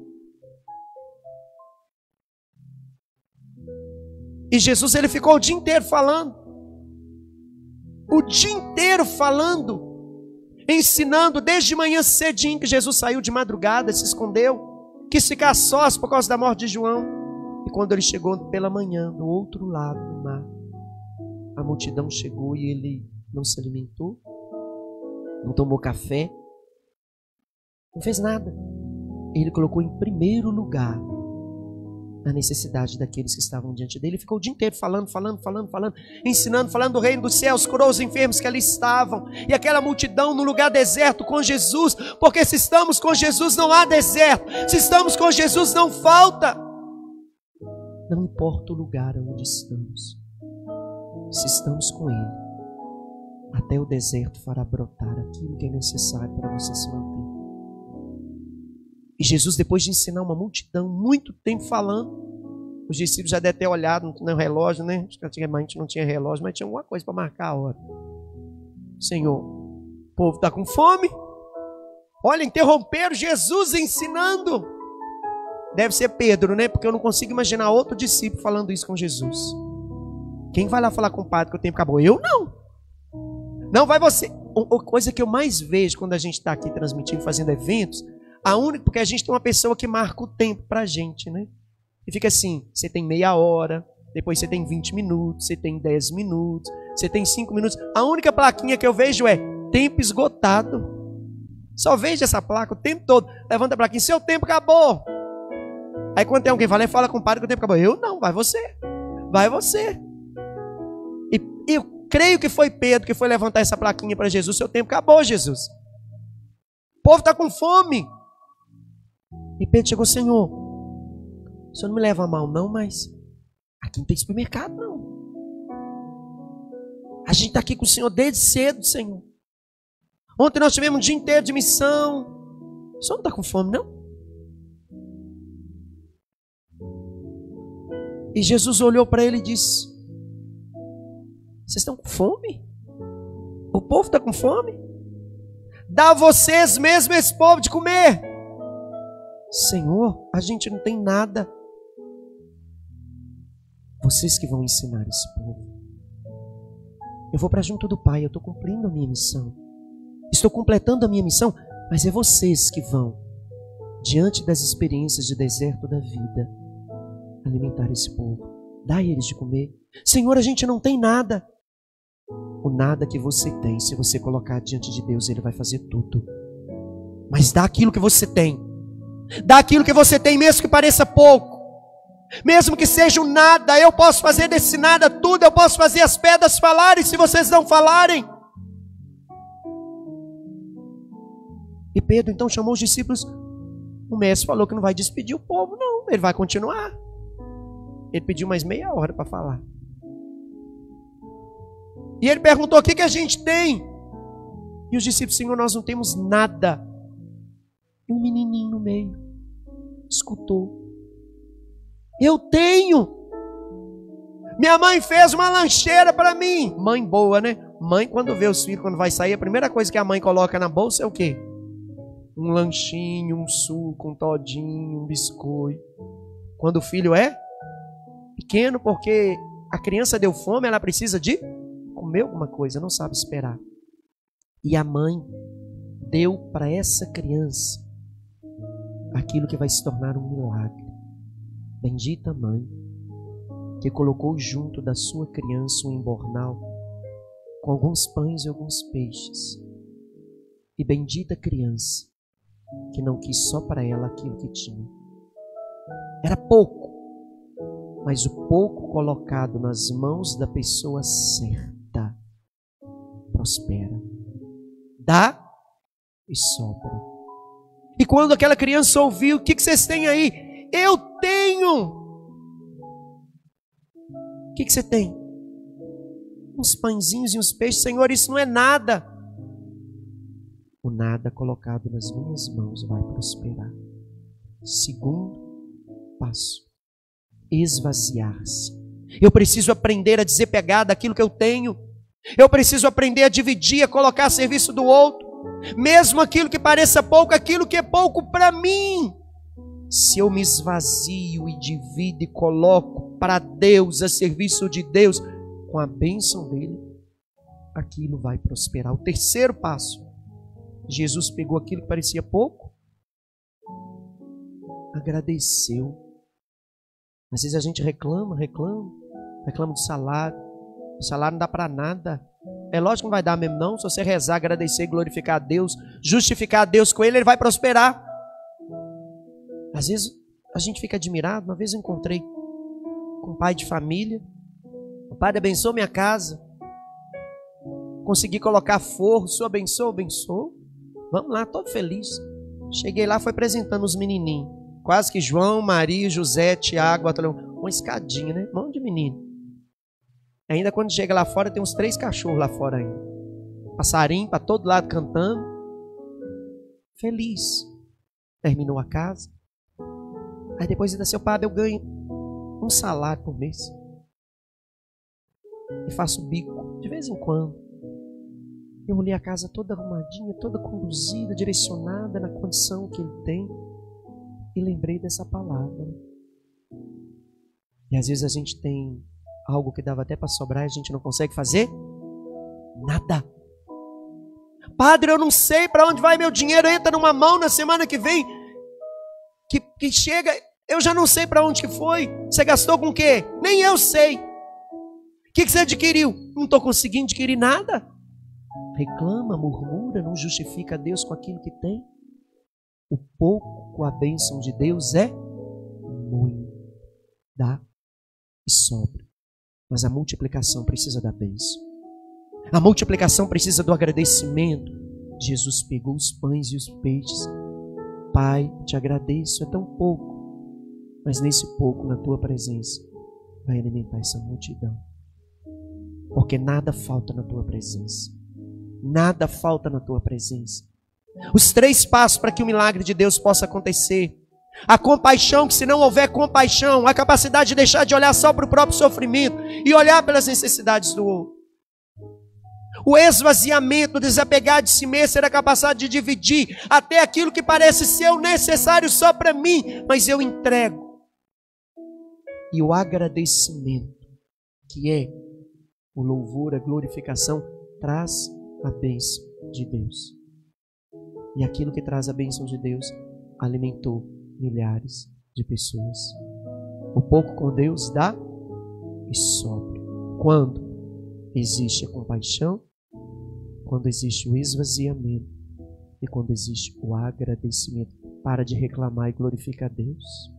E Jesus, ele ficou o dia inteiro falando. O dia inteiro falando. Ensinando desde manhã cedinho, que Jesus saiu de madrugada, se escondeu, quis ficar sós por causa da morte de João. E quando ele chegou pela manhã, do outro lado do mar, a multidão chegou e ele não se alimentou, não tomou café, não fez nada. Ele colocou em primeiro lugar a necessidade daqueles que estavam diante dele. Ele ficou o dia inteiro falando, ensinando, falando do reino dos céus, curou os enfermos que ali estavam, e aquela multidão no lugar deserto com Jesus, porque se estamos com Jesus não há deserto, se estamos com Jesus não falta. Não importa o lugar onde estamos, se estamos com Ele, até o deserto fará brotar aquilo que é necessário para você se manter. E Jesus, depois de ensinar uma multidão, muito tempo falando, os discípulos já devem ter olhado no relógio, né? Acho que antigamente não tinha relógio, mas tinha alguma coisa para marcar a hora. Senhor, o povo está com fome. Olha, interromperam Jesus ensinando. Deve ser Pedro, né? Porque eu não consigo imaginar outro discípulo falando isso com Jesus. Quem vai lá falar com o padre que o tempo acabou? Eu não. Não vai você. A coisa que eu mais vejo quando a gente está aqui transmitindo, fazendo eventos, porque a gente tem uma pessoa que marca o tempo para a gente, né? E fica assim, você tem meia hora, depois você tem 20 minutos, você tem 10 minutos, você tem 5 minutos. A única plaquinha que eu vejo é tempo esgotado. Só vejo essa placa o tempo todo. Levanta a plaquinha, seu tempo acabou. Aí quando tem alguém fala com o padre que o tempo acabou. Eu não, vai você. Vai você. E eu creio que foi Pedro que foi levantar essa plaquinha para Jesus. Seu tempo acabou, Jesus. O povo está com fome. E Pedro chegou, Senhor, o Senhor não me leva a mal não, mas aqui não tem supermercado não. A gente está aqui com o Senhor desde cedo, Senhor. Ontem nós tivemos um dia inteiro de missão. O Senhor não está com fome não? E Jesus olhou para ele e disse, vocês estão com fome? O povo está com fome? Dá a vocês mesmo esse povo de comer. Senhor, a gente não tem nada. Vocês que vão ensinar esse povo. Eu vou para junto do Pai, eu estou cumprindo a minha missão. Estou completando a minha missão, mas é vocês que vão, diante das experiências de deserto da vida, alimentar esse povo. Dá a eles de comer. Senhor, a gente não tem nada. O nada que você tem, se você colocar diante de Deus, Ele vai fazer tudo. Mas dá aquilo que você tem. Dá aquilo que você tem, mesmo que pareça pouco, mesmo que seja um nada. Eu posso fazer desse nada tudo. Eu posso fazer as pedras falarem se vocês não falarem. E Pedro então chamou os discípulos. O mestre falou que não vai despedir o povo não, ele vai continuar. Ele pediu mais meia hora para falar. E ele perguntou, o que a gente tem? E os discípulos, Senhor, nós não temos nada. E um menininho no meio escutou. Eu tenho. Minha mãe fez uma lancheira para mim. Mãe boa, né? Mãe, quando vê os filhos, quando vai sair, a primeira coisa que a mãe coloca na bolsa é o quê? Um lanchinho, um suco, um todinho, um biscoito. Quando o filho é pequeno, porque a criança deu fome, ela precisa de comer alguma coisa, não sabe esperar. E a mãe deu para essa criança aquilo que vai se tornar um milagre. Bendita mãe, que colocou junto da sua criança um embornal com alguns pães e alguns peixes. E bendita criança, que não quis só para ela aquilo que tinha. Era pouco, mas o pouco colocado nas mãos da pessoa certa prospera, dá e sobra. E quando aquela criança ouviu, o que vocês têm aí? Eu tenho. O que você tem? Uns pãezinhos e uns peixes. Senhor, isso não é nada. O nada colocado nas minhas mãos vai prosperar. Segundo passo: esvaziar-se. Eu preciso aprender a desapegar daquilo que eu tenho. Eu preciso aprender a dividir, a colocar a serviço do outro. Mesmo aquilo que pareça pouco, aquilo que é pouco para mim. Se eu me esvazio e divido e coloco para Deus, a serviço de Deus, com a bênção dele, aquilo vai prosperar. O terceiro passo: Jesus pegou aquilo que parecia pouco, agradeceu. Às vezes a gente reclama do salário. O salário não dá para nada. É lógico que não vai dar mesmo não. Se você rezar, agradecer, glorificar a Deus, justificar a Deus com ele, ele vai prosperar. Às vezes a gente fica admirado. Uma vez eu encontrei com um pai de família. O pai abençoou minha casa. Consegui colocar forro. O senhor abençoou? Abençoou. Vamos lá, todo feliz. Cheguei lá, foi apresentando os menininhos. Quase que João, Maria, José, Tiago, uma escadinha, né? Mão de menino. Ainda quando chega lá fora, tem uns 3 cachorros lá fora ainda. Passarinho para todo lado cantando. Feliz. Terminou a casa. Aí depois ele disse: seu padre, eu ganho um salário por mês. E faço bico, de vez em quando. Eu olhei a casa toda arrumadinha, toda conduzida, direcionada na condição que ele tem. E lembrei dessa palavra. E às vezes a gente tem algo que dava até para sobrar e a gente não consegue fazer nada. Padre, eu não sei para onde vai meu dinheiro. Entra numa mão na semana que vem, que chega, eu já não sei para onde que foi. Você gastou com o quê? Nem eu sei. O que você adquiriu? Não estou conseguindo adquirir nada. Reclama, murmura, não justifica Deus com aquilo que tem. O pouco com a bênção de Deus é muito. Dá e sobra. Mas a multiplicação precisa da bênção. A multiplicação precisa do agradecimento. Jesus pegou os pães e os peixes. Pai, te agradeço, é tão pouco. Mas nesse pouco, na tua presença, vai alimentar essa multidão. Porque nada falta na tua presença. Nada falta na tua presença. Os 3 passos para que o milagre de Deus possa acontecer: a compaixão, que se não houver compaixão, a capacidade de deixar de olhar só para o próprio sofrimento e olhar pelas necessidades do outro. O esvaziamento, desapegar de si mesmo, ser a capacidade de dividir até aquilo que parece ser o necessário só para mim, mas eu entrego. E o agradecimento, que é o louvor, a glorificação, traz a bênção de Deus. E aquilo que traz a bênção de Deus alimentou milhares de pessoas. O pouco com Deus dá e sobra. Quando existe a compaixão, quando existe o esvaziamento e quando existe o agradecimento. Para de reclamar e glorifica a Deus.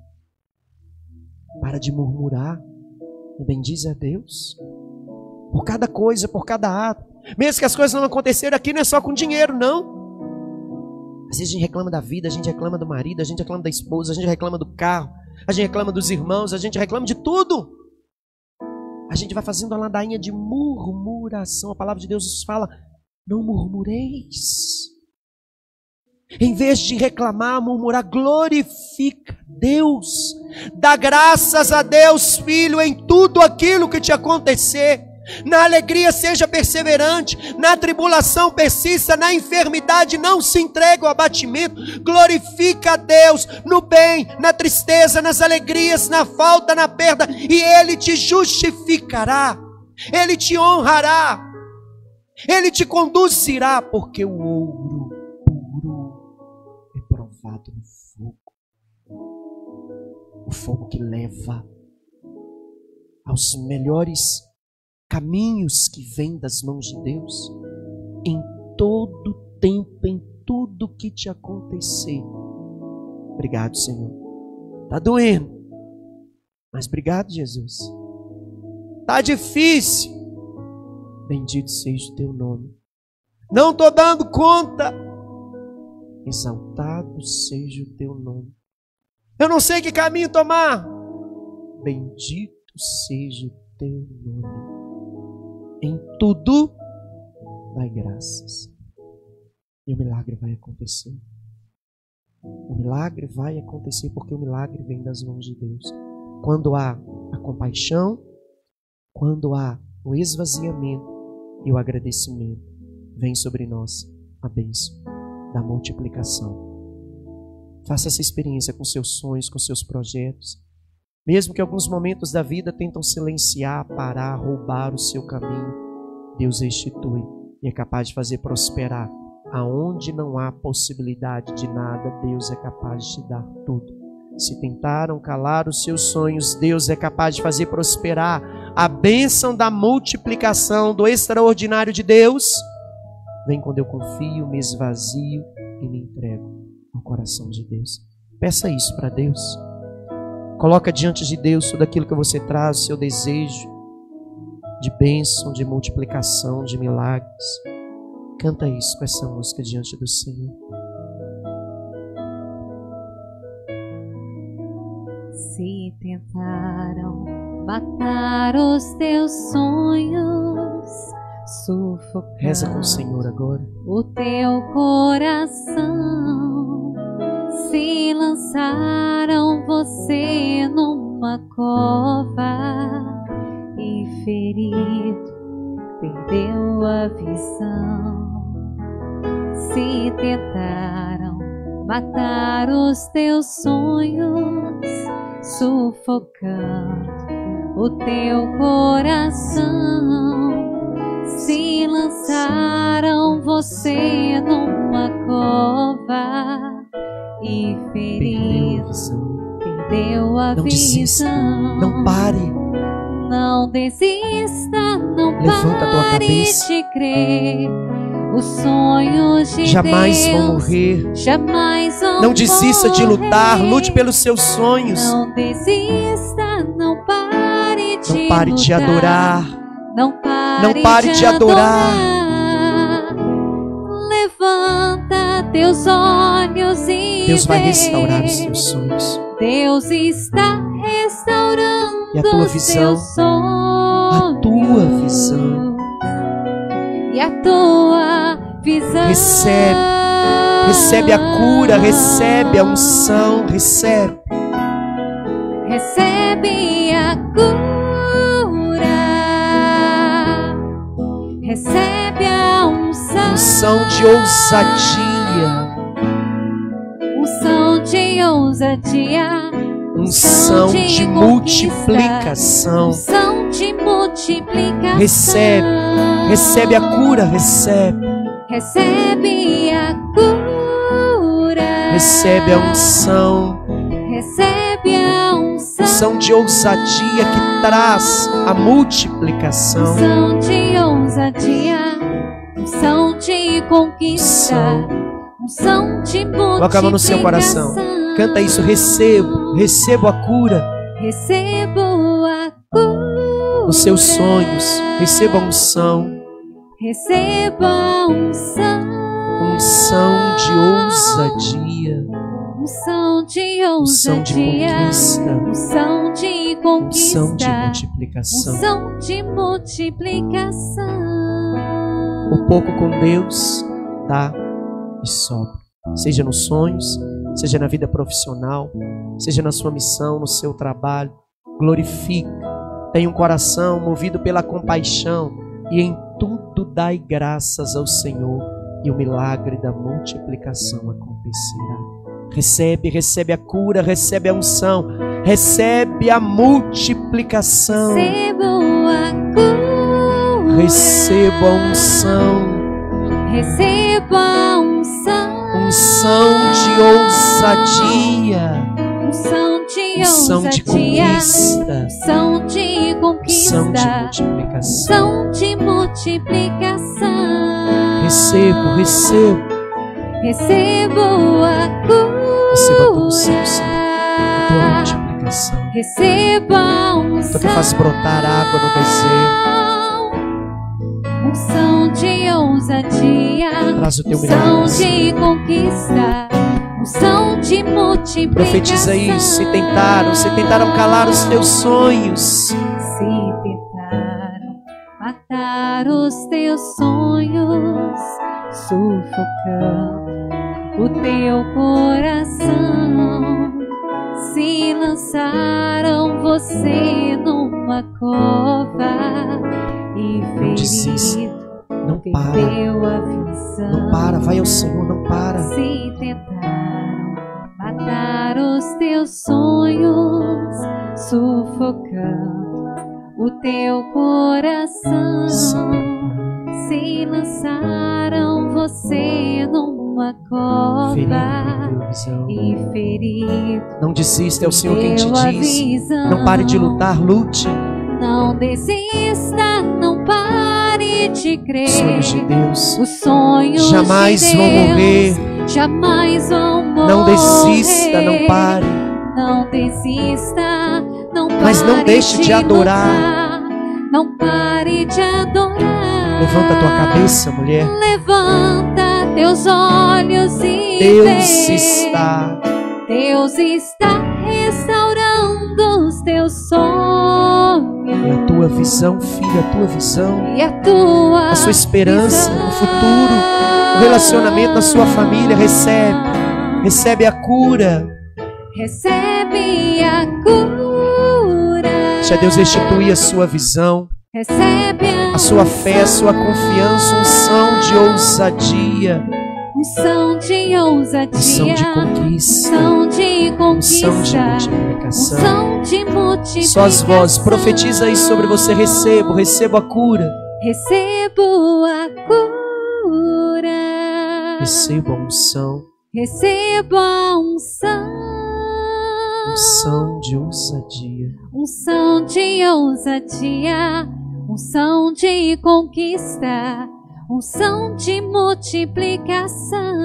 Para de murmurar e bendize a Deus por cada coisa, por cada ato. Mesmo que as coisas não aconteceram aqui, não é só com dinheiro, não. Às vezes a gente reclama da vida, a gente reclama do marido, a gente reclama da esposa, a gente reclama do carro, a gente reclama dos irmãos, a gente reclama de tudo. A gente vai fazendo a ladainha de murmuração. A palavra de Deus nos fala: não murmureis. Em vez de reclamar, murmurar, glorifica Deus. Dá graças a Deus, filho, em tudo aquilo que te acontecer. Na alegria seja perseverante, na tribulação persista, na enfermidade não se entregue ao abatimento. Glorifica a Deus no bem, na tristeza, nas alegrias, na falta, na perda, e Ele te justificará, Ele te honrará, Ele te conduzirá, porque o ouro puro é provado no fogo. O fogo que leva aos melhores caminhos que vêm das mãos de Deus. Em todo tempo, em tudo que te acontecer. Obrigado, Senhor. Está doendo, mas obrigado, Jesus. Está difícil, bendito seja o teu nome. Não estou dando conta, exaltado seja o teu nome. Eu não sei que caminho tomar, bendito seja o teu nome. Em tudo, dai graças. E o milagre vai acontecer. O milagre vai acontecer porque o milagre vem das mãos de Deus. Quando há a compaixão, quando há o esvaziamento e o agradecimento, vem sobre nós a bênção da multiplicação. Faça essa experiência com seus sonhos, com seus projetos. Mesmo que alguns momentos da vida tentam silenciar, parar, roubar o seu caminho, Deus restitui e é capaz de fazer prosperar. Aonde não há possibilidade de nada, Deus é capaz de te dar tudo. Se tentaram calar os seus sonhos, Deus é capaz de fazer prosperar. A bênção da multiplicação, do extraordinário de Deus, vem quando eu confio, me esvazio e me entrego ao coração de Deus. Peça isso para Deus. Coloca diante de Deus tudo aquilo que você traz, o seu desejo de bênção, de multiplicação, de milagres. Canta isso com essa música diante do Senhor. Se tentaram matar os teus sonhos, sufocar Reza com o Senhor agora. o teu coração, se lançaram você numa cova e ferido perdeu a visão. Se tentaram matar os teus sonhos, sufocando o teu coração, se lançaram você numa cova e ferido perdeu a Não desista, visão. não pare. Não desista, não Levanta a tua pare cabeça. de crer. Os sonhos de Jamais Deus vão morrer. jamais vão Não desista de lutar, morrer. lute pelos seus sonhos. Não desista, não pare de Não pare de lutar. adorar. Não Não pare de adorar. Levanta teus olhos e Deus vai vê. restaurar os seus sonhos. Deus está restaurando E a tua os visão, teus sonhos. a tua visão. E a tua visão. Recebe a cura, recebe a unção, recebe. Recebe a cura. Recebe a unção. Unção de ousadia. Unção de ousadia. Unção de multiplicação. Unção de multiplicação. Recebe a cura, recebe. Recebe a cura. Recebe a unção. Recebe a unção. Unção de ousadia que traz a multiplicação. Unção de ousadia. Unção de conquista. Unção de multiplicação. Coloca a mão no seu coração. Canta isso, recebo a cura. Recebo a cura. Nos seus sonhos, receba a unção. Receba a unção. Unção de ousadia. Unção de Unção de ousadia. conquista. Unção de conquista. Unção de multiplicação. Unção de multiplicação. O pouco com Deus dá e sobra. Seja nos sonhos, seja na vida profissional, seja na sua missão, no seu trabalho. Glorifica. Tenha um coração movido pela compaixão e em tudo dai graças ao Senhor e o milagre da multiplicação acontecerá. Recebe a cura, recebe a unção, recebe a multiplicação. Recebo a cura. Receba a unção. Receba a unção. Unção de ousadia. Unção de Unção de ousadia. conquista. Unção de conquista. Unção de multiplicação. Unção de multiplicação. Recebo. Recebo a cura. Receba a tua unção, Senhor. A tua multiplicação. Receba a unção. Tu que faz brotar água no deserto. Unção de ousadia. Traz o teu milagre. Unção de conquista. Unção de multiplicação. Profetiza isso. Se tentaram calar os teus sonhos. Se tentaram matar os teus sonhos, sufocando o teu coração, se lançaram você numa cova e Não desista. ferido, Não para. perdeu a visão. Não para. Vai ao Senhor. Não para. Se tentaram matar os teus sonhos, sufocando o teu coração, se lançaram você numa cova e ferido. Não desista, é o Senhor quem te perdeu a diz. visão. Não pare de lutar, lute. Não desista, não pare de crer. Os sonhos de Deus Os sonhos jamais de vão Deus morrer. jamais vão morrer. Não desista, não pare. Não desista, não pare. Mas não deixe de adorar. lutar. Não pare de adorar. Levanta a tua cabeça, mulher. Levanta teus olhos e Deus vê. está. Deus está restaurando os teus sonhos. E a tua visão, filha, a tua visão, E a a sua esperança, visão. o futuro, o relacionamento da sua família, recebe a cura. Recebe a cura. Deixa Deus restituir a sua visão, Recebe a sua fé, a sua confiança, unção de ousadia, unção de ousadia. unção de conquista, Unção de conquista. unção de multiplicação. Unção de multiplicação. Só as vozes, profetiza aí sobre você. Recebo a cura. Recebo a cura. Recebo a unção, Recebo a unção. unção de ousadia. Unção de ousadia. Unção de conquista. Unção de multiplicação.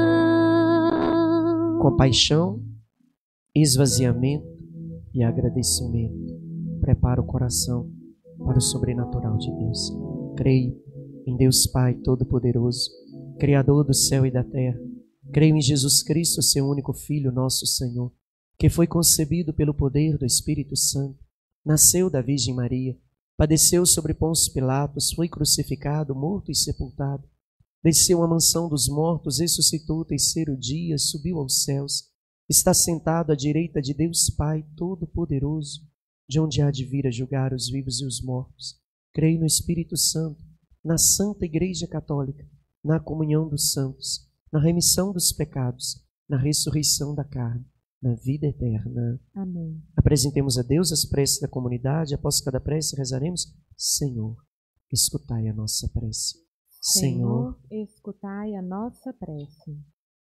Compaixão, esvaziamento e agradecimento. Prepara o coração para o sobrenatural de Deus. Creio em Deus Pai Todo-Poderoso, Criador do céu e da terra. Creio em Jesus Cristo, seu único Filho, nosso Senhor, que foi concebido pelo poder do Espírito Santo, nasceu da Virgem Maria, padeceu sobre Pôncio Pilatos, foi crucificado, morto e sepultado, desceu à mansão dos mortos, ressuscitou o terceiro dia, subiu aos céus, está sentado à direita de Deus Pai Todo-Poderoso, de onde há de vir a julgar os vivos e os mortos. Creio no Espírito Santo, na Santa Igreja Católica, na comunhão dos santos, na remissão dos pecados, na ressurreição da carne, na vida eterna. Amém. Apresentemos a Deus as preces da comunidade. Após cada prece rezaremos: Senhor, escutai a nossa prece. Senhor, escutai a nossa prece.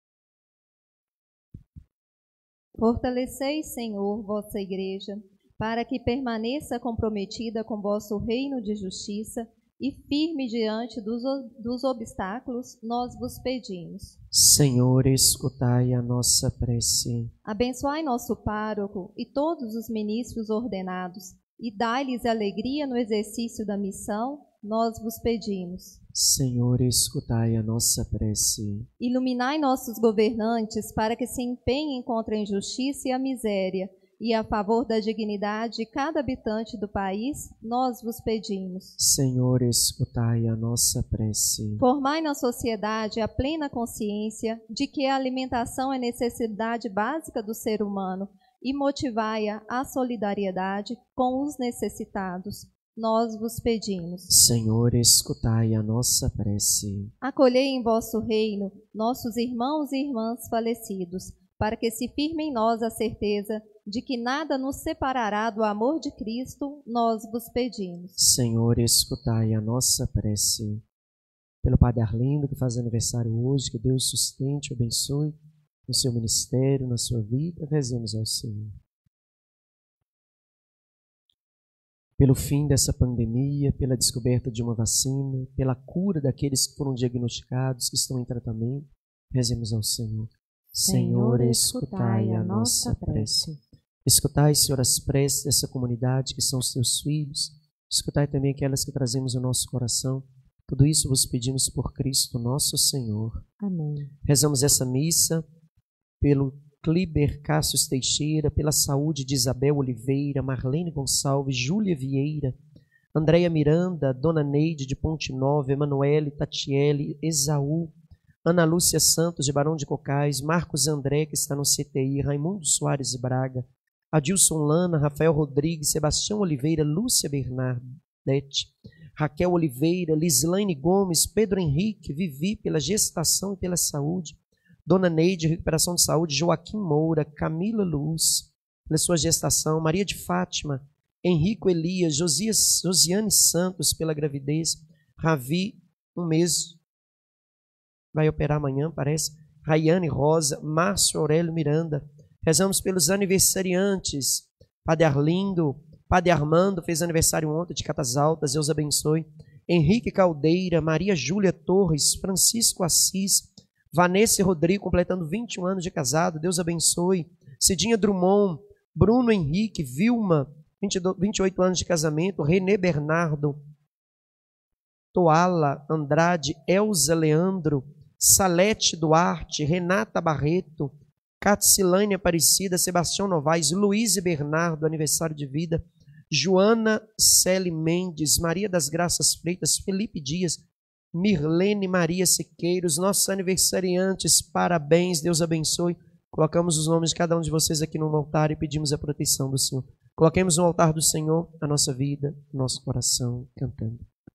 Fortalecei, Senhor, vossa igreja, para que permaneça comprometida com vosso reino de justiça e firme diante dos obstáculos, nós vos pedimos. Senhor, escutai a nossa prece. Abençoai nosso pároco e todos os ministros ordenados e dai-lhes alegria no exercício da missão, nós vos pedimos. Senhor, escutai a nossa prece. Iluminai nossos governantes para que se empenhem contra a injustiça e a miséria e a favor da dignidade de cada habitante do país, nós vos pedimos. Senhor, escutai a nossa prece. Formai na sociedade a plena consciência de que a alimentação é necessidade básica do ser humano e motivai-a à solidariedade com os necessitados. Nós vos pedimos. Senhor, escutai a nossa prece. Acolhei em vosso reino nossos irmãos e irmãs falecidos, para que se firme em nós a certeza de que nada nos separará do amor de Cristo, nós vos pedimos. Senhor, escutai a nossa prece. Pelo Padre Arlindo, que faz aniversário hoje, que Deus sustente e abençoe no seu ministério, na sua vida, rezemos ao Senhor. Pelo fim dessa pandemia, pela descoberta de uma vacina, pela cura daqueles que foram diagnosticados, que estão em tratamento, rezemos ao Senhor. Senhor, escutai a nossa prece. Escutai, Senhor, as preces dessa comunidade que são os teus filhos. Escutai também aquelas que trazemos no nosso coração. Tudo isso vos pedimos por Cristo nosso Senhor. Amém. Rezamos essa missa pelo Cliber Cássio Teixeira, pela saúde de Isabel Oliveira, Marlene Gonçalves, Júlia Vieira, Andréia Miranda, Dona Neide de Ponte Nova, Emanuele, Tatiele, Esaú, Ana Lúcia Santos de Barão de Cocais, Marcos André, que está no CTI, Raimundo Soares Braga, Adilson Lana, Rafael Rodrigues, Sebastião Oliveira, Lúcia Bernadette, Raquel Oliveira, Lislaine Gomes, Pedro Henrique, Vivi, pela gestação e pela saúde, Dona Neide, recuperação de saúde, Joaquim Moura, Camila Luz, pela sua gestação, Maria de Fátima, Henrico Elias, Josiane Santos, pela gravidez, Ravi, um mês, vai operar amanhã, parece, Rayane Rosa, Márcio Aurélio Miranda. Rezamos pelos aniversariantes, Padre Arlindo, Padre Armando, fez aniversário ontem de Catas Altas, Deus abençoe, Henrique Caldeira, Maria Júlia Torres, Francisco Assis, Vanessa e Rodrigo, completando 21 anos de casado, Deus abençoe. Cidinha Drummond, Bruno Henrique, Vilma, 28 anos de casamento, Renê Bernardo, Toala Andrade, Elza Leandro, Salete Duarte, Renata Barreto, Catsilane Aparecida, Sebastião Novaes, Luiz e Bernardo, aniversário de vida, Joana Celi Mendes, Maria das Graças Freitas, Felipe Dias, Mirlene Maria Siqueiros, nossos aniversariantes, parabéns, Deus abençoe. Colocamos os nomes de cada um de vocês aqui no altar e pedimos a proteção do Senhor. Coloquemos no altar do Senhor a nossa vida, nosso coração, cantando.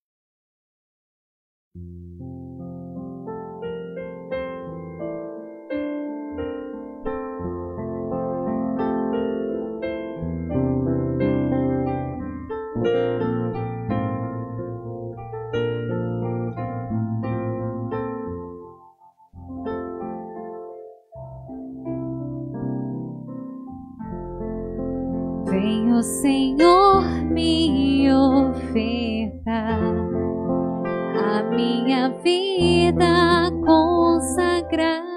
Vem o Senhor me ofertar a minha vida consagrar.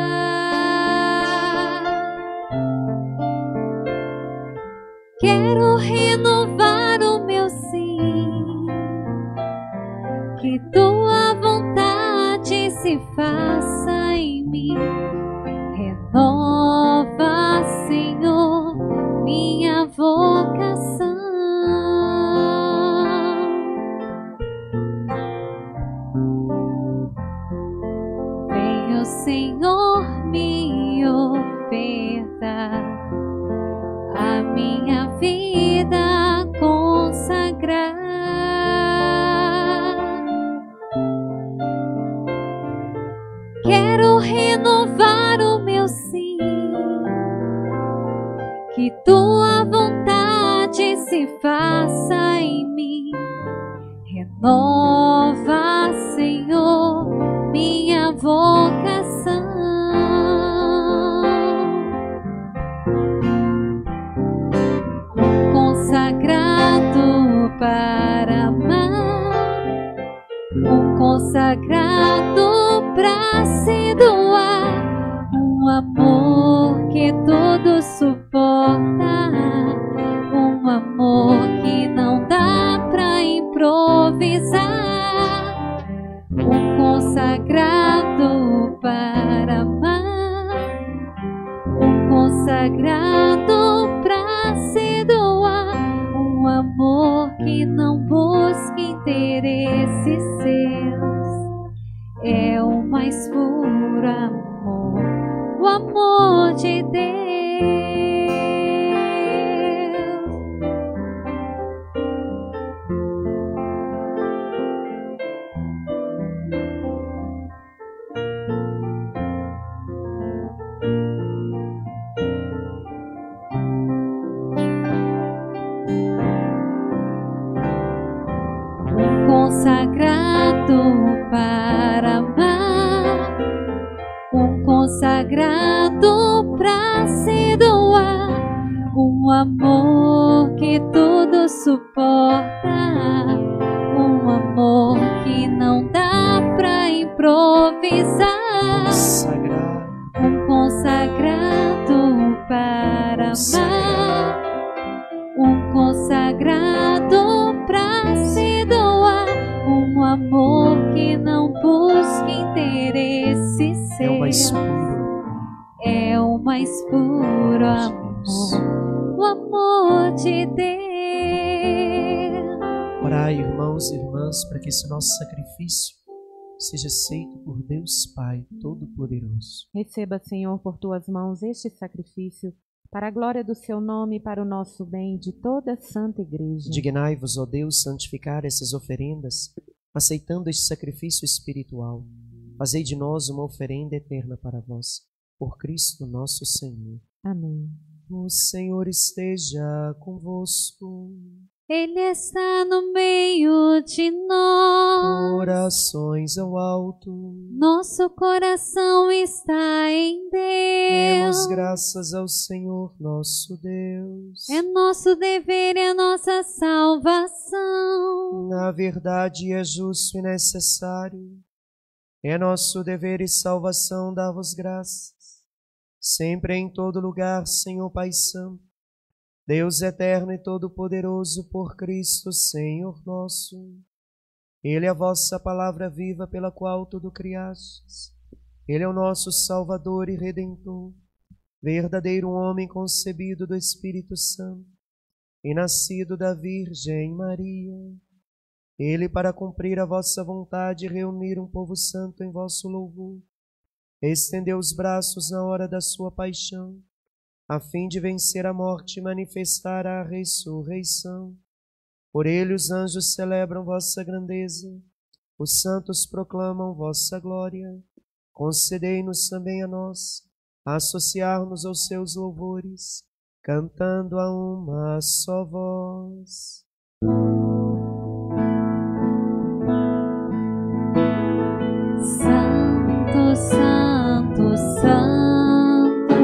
Quero renovar o meu sim, que tua vontade se faça em mim. Renova, Senhor, minha vocação. Vem o Senhor me ofertar a minha vida consagrar. Quero renovar o meu sim, que tua vontade se faça em mim. Renova, Senhor, minha vocação. Consagrado para amar, consagrado para se doar, amor que tudo suporta, amor que não dá pra improvisar, consagrado para amar, consagrado pra interesses seus. É o mais puro amor, o amor de Deus. Consagrado para amar, consagrado para se doar, amor que tudo suporta, amor que não dá para improvisar, consagrado para amar, consagrado para se doar, amor que não busca interesse seu. É o mais puro amor, o amor de Deus. Orai, irmãos e irmãs, para que esse nosso sacrifício seja aceito por Deus Pai Todo-Poderoso. Receba, Senhor, por tuas mãos este sacrifício, para a glória do seu nome e para o nosso bem de toda a Santa Igreja. Dignai-vos, ó Deus, santificar essas oferendas, aceitando este sacrifício espiritual. Fazei de nós uma oferenda eterna para vós, por Cristo nosso Senhor. Amém. O Senhor esteja convosco. Ele está no meio de nós. Corações ao alto. Nosso coração está em Deus. Demos graças ao Senhor nosso Deus. É nosso dever e a nossa salvação. Na verdade é justo e necessário. É nosso dever e salvação dar-vos graças. Sempre e em todo lugar, Senhor Pai Santo, Deus eterno e todo-poderoso, por Cristo, Senhor nosso. Ele é a vossa palavra viva pela qual tudo criastes. Ele é o nosso Salvador e Redentor, verdadeiro homem concebido do Espírito Santo e nascido da Virgem Maria. Ele, para cumprir a vossa vontade e reunir um povo santo em vosso louvor, estendeu os braços na hora da sua paixão, a fim de vencer a morte e manifestar a ressurreição. Por ele os anjos celebram vossa grandeza, os santos proclamam vossa glória. Concedei-nos também a nós associar-nos aos seus louvores, cantando a uma só voz. Santo, Santo, Santo,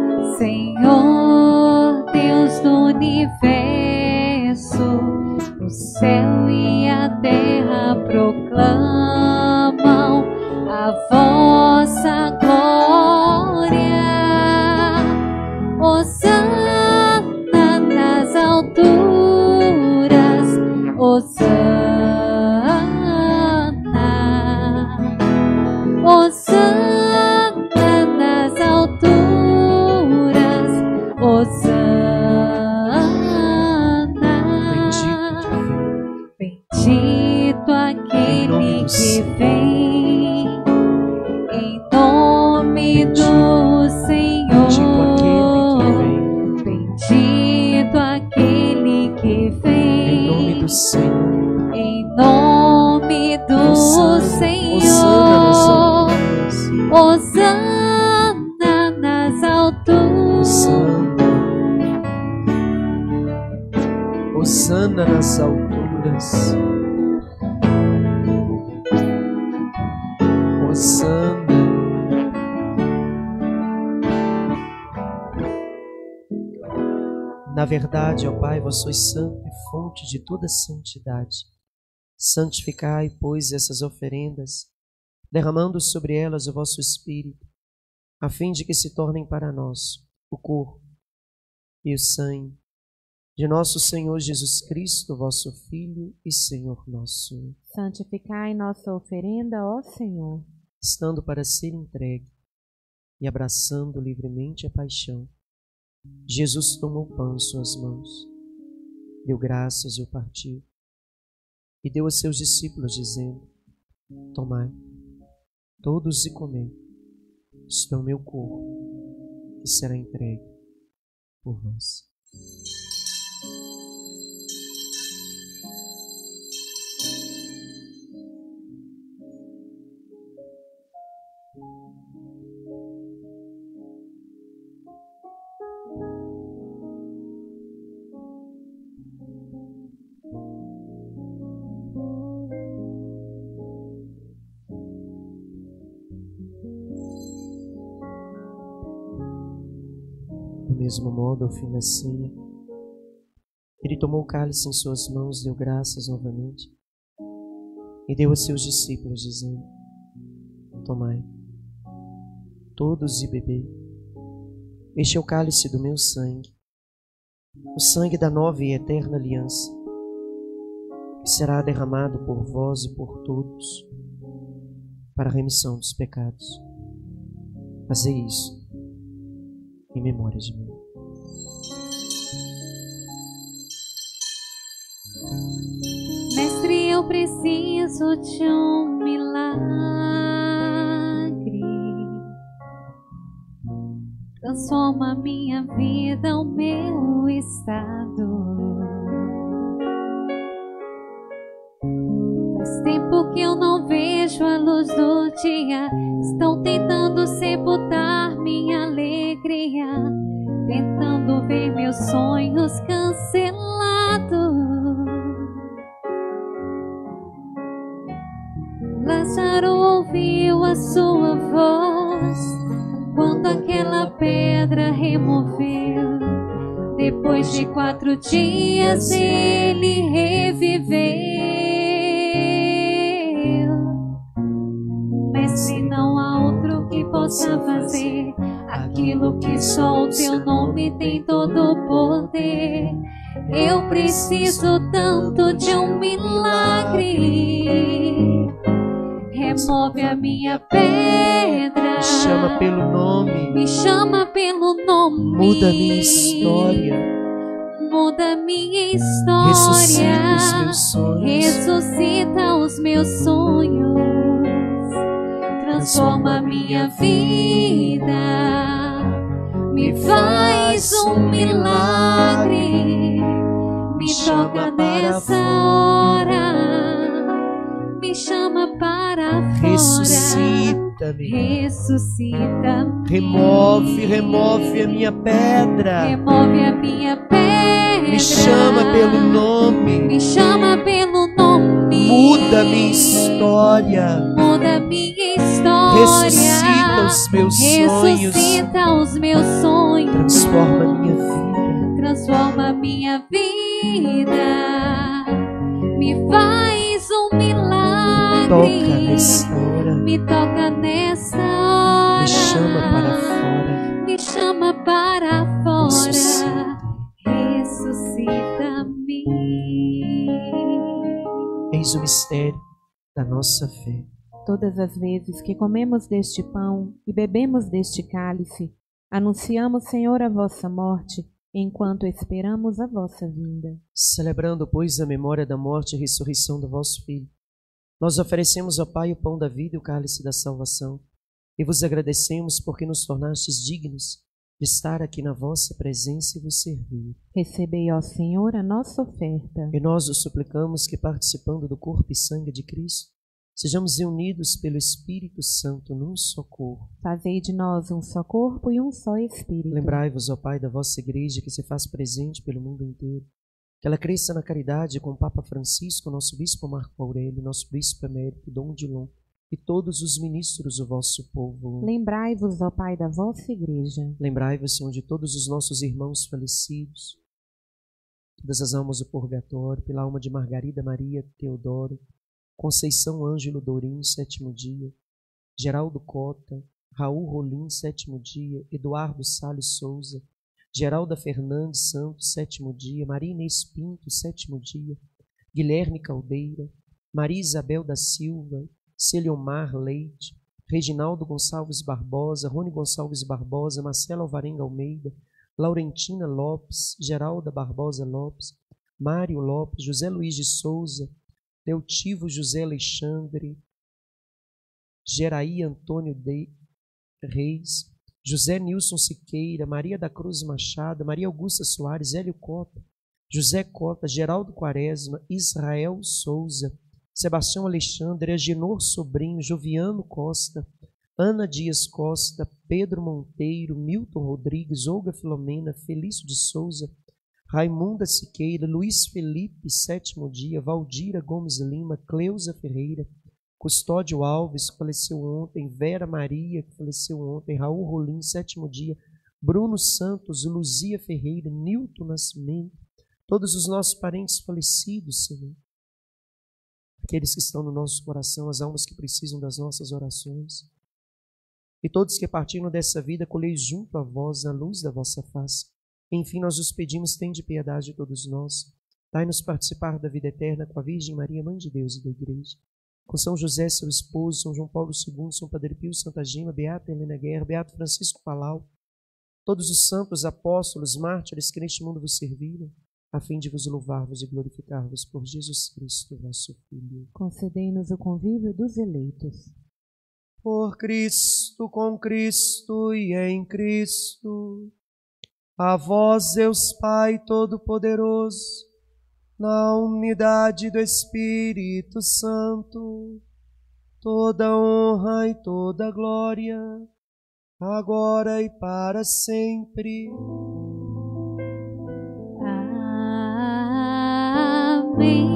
Senhor Deus do universo, o céu e a terra proclamam a vossa glória. Hosana nas alturas, Hosana, Hosana nas alturas, Hosana. Bendito aquele que vem, em nome do Senhor. Bendito aquele que vem, em nome do Senhor. Em nome do Senhor. Hosana nas alturas. Hosana nas alturas. Hosana. Na verdade, ó Pai, vós sois santo e fonte de toda santidade. Santificai, pois, essas oferendas, derramando sobre elas o vosso Espírito, a fim de que se tornem para nós o corpo e o sangue de nosso Senhor Jesus Cristo, vosso Filho e Senhor nosso. Santificai nossa oferenda, ó Senhor. Estando para ser entregue e abraçando livremente a paixão, Jesus tomou o pão em suas mãos, deu graças e o partiu, e deu a seus discípulos, dizendo: tomai, todos e comei, isto é o meu corpo, que será entregue por vós. Do mesmo modo, ao fim da ceia, ele tomou o cálice em suas mãos, deu graças novamente e deu a seus discípulos, dizendo: tomai, todos e bebei, este é o cálice do meu sangue, o sangue da nova e eterna aliança, que será derramado por vós e por todos para a remissão dos pecados. Fazei isso em memória de mim. Mestre, eu preciso de um milagre. Transforma a minha vida, o meu estado. Faz tempo que eu não vejo a luz do dia. Estão tentando sepultar minha alegria, tentando ver meus sonhos cancelados. Lázaro ouviu a sua voz quando aquela pedra removeu. Depois de 4 dias ele reviveu. Mestre, não há outro que possa fazer aquilo que só o teu nome tem todo o poder. Eu preciso tanto de um milagre. Remove a minha pedra. Me chama pelo nome. Me chama pelo nome. Muda minha história. Muda minha história. Ressuscita os meus sonhos. Ressuscita os meus sonhos. Transforma a minha vida. Me faz um milagre. Me toca nessa hora. Me chama para fora. Ressuscita-me. Ressuscita-me. Remove a minha pedra. Remove a minha pedra. Me chama pelo nome. Me chama pelo nome. Muda minha história. Muda minha história. Ressuscita os meus sonhos. Ressuscita os meus sonhos. Transforma a minha vida. Transforma a minha vida. Me faz um milagre. Toca nessa hora. Me toca nessa hora. Me chama para fora. Me chama para fora. Ressuscita-me. Eis o mistério da nossa fé. Todas as vezes que comemos deste pão e bebemos deste cálice, anunciamos, Senhor, a vossa morte, enquanto esperamos a vossa vinda. Celebrando, pois, a memória da morte e ressurreição do vosso Filho, nós oferecemos ao Pai o pão da vida e o cálice da salvação, e vos agradecemos porque nos tornastes dignos de estar aqui na vossa presença e vos servir. Recebei, ó Senhor, a nossa oferta. E nós os suplicamos que, participando do corpo e sangue de Cristo, sejamos unidos pelo Espírito Santo num só corpo. Fazei de nós um só corpo e um só Espírito. Lembrai-vos, ó Pai, da vossa Igreja que se faz presente pelo mundo inteiro, que ela cresça na caridade com o Papa Francisco, nosso Bispo Marco Aurélio, nosso Bispo Emérito Dom Dilon e todos os ministros do vosso povo. Lembrai-vos, ó Pai, da vossa Igreja. Lembrai-vos, Senhor, de todos os nossos irmãos falecidos, todas as almas do purgatório, pela alma de Margarida Maria Teodoro, Conceição Ângelo Dourim, 7º dia, Geraldo Cota, Raul Rolim, 7º dia, Eduardo Salles Souza, Geralda Fernandes Santos, 7º dia, Maria Inês Pinto, 7º dia, Guilherme Caldeira, Maria Isabel da Silva, Celiomar Leite, Reginaldo Gonçalves Barbosa, Rony Gonçalves Barbosa, Marcela Alvarenga Almeida, Laurentina Lopes, Geralda Barbosa Lopes, Mário Lopes, José Luiz de Souza, Leotivo José Alexandre, Geraí Antônio de Reis, José Nilson Siqueira, Maria da Cruz Machado, Maria Augusta Soares, Hélio Cota, José Cota, Geraldo Quaresma, Israel Souza, Sebastião Alexandre, Agenor Sobrinho, Joviano Costa, Ana Dias Costa, Pedro Monteiro, Milton Rodrigues, Olga Filomena, Felício de Souza, Raimunda Siqueira, Luiz Felipe, Sétimo Dia, Valdira Gomes Lima, Cleusa Ferreira, Custódio Alves, que faleceu ontem, Vera Maria, que faleceu ontem, Raul Rolim, Sétimo Dia, Bruno Santos, Luzia Ferreira, Nilton Nascimento, todos os nossos parentes falecidos, Senhor. Aqueles que estão no nosso coração, as almas que precisam das nossas orações. E todos que partiram dessa vida, colhei junto a vós a luz da vossa face. Enfim, nós os pedimos, tende piedade de todos nós. Dai-nos participar da vida eterna com a Virgem Maria, Mãe de Deus e da Igreja. Com São José, seu esposo, São João Paulo II, São Padre Pio, Santa Gema, Beata Helena Guerra, Beato Francisco Palau, todos os santos, apóstolos, mártires que neste mundo vos serviram, a fim de vos louvar-vos e glorificar-vos por Jesus Cristo, vosso Filho. Concedei-nos o convívio dos eleitos. Por Cristo, com Cristo e em Cristo, a vós, Deus Pai Todo-Poderoso, na unidade do Espírito Santo, toda honra e toda glória, agora e para sempre. Amém.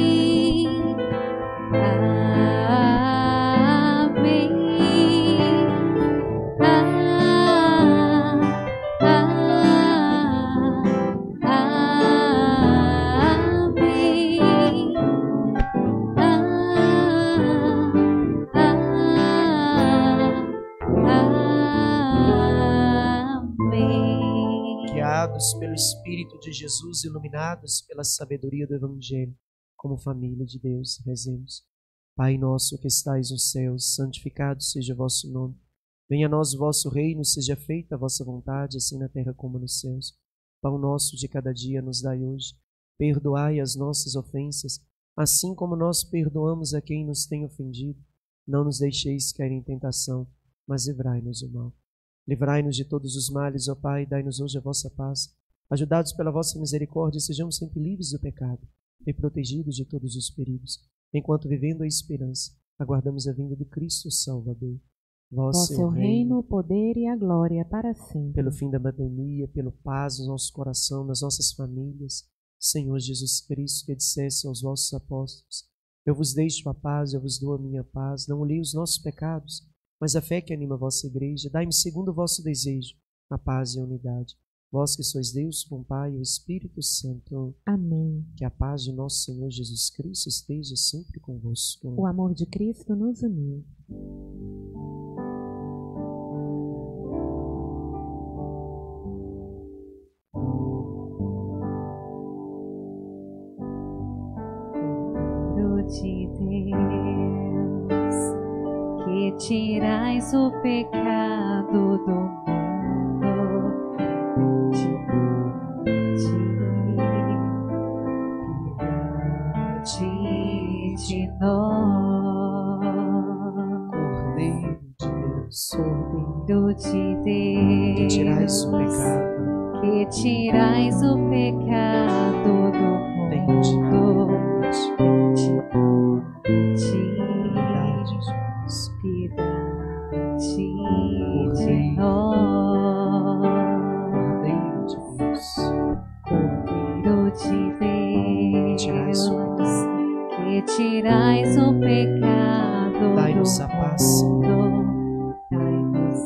Pelo Espírito de Jesus, iluminados pela sabedoria do Evangelho, como família de Deus, rezemos. Pai nosso que estais nos céus, santificado seja o vosso nome. Venha a nós o vosso reino, seja feita a vossa vontade, assim na terra como nos céus. Pão nosso de cada dia nos dai hoje. Perdoai as nossas ofensas, assim como nós perdoamos a quem nos tem ofendido. Não nos deixeis cair em tentação, mas livrai-nos do mal. Livrai-nos de todos os males, ó Pai, dai-nos hoje a vossa paz. Ajudados pela vossa misericórdia, sejamos sempre livres do pecado e protegidos de todos os perigos, enquanto, vivendo a esperança, aguardamos a vinda do Cristo Salvador. Vosso é o reino, o poder e a glória para sempre. Pelo fim da pandemia, pelo paz no nosso coração, nas nossas famílias, Senhor Jesus Cristo, que dissesse aos vossos apóstolos: eu vos deixo a paz, eu vos dou a minha paz. Não olhei os nossos pecados, mas a fé que anima a vossa igreja. Dai-me, segundo o vosso desejo, a paz e a unidade. Vós que sois Deus, com Pai e o Espírito Santo. Amém. Que a paz de nosso Senhor Jesus Cristo esteja sempre convosco. O amor de Cristo nos uniu. De Deus, que tirais o pecado do mundo, piedade de nós. Cordeiro de Deus, Cordeiro de Deus, que tirais o pecado, que tirais o pecado do mundo. Piedade de nós, Cordeiro de Deus, Cordeiro de Deus, que tirais o pecado dai-nos do a paz, mundo, dai-nos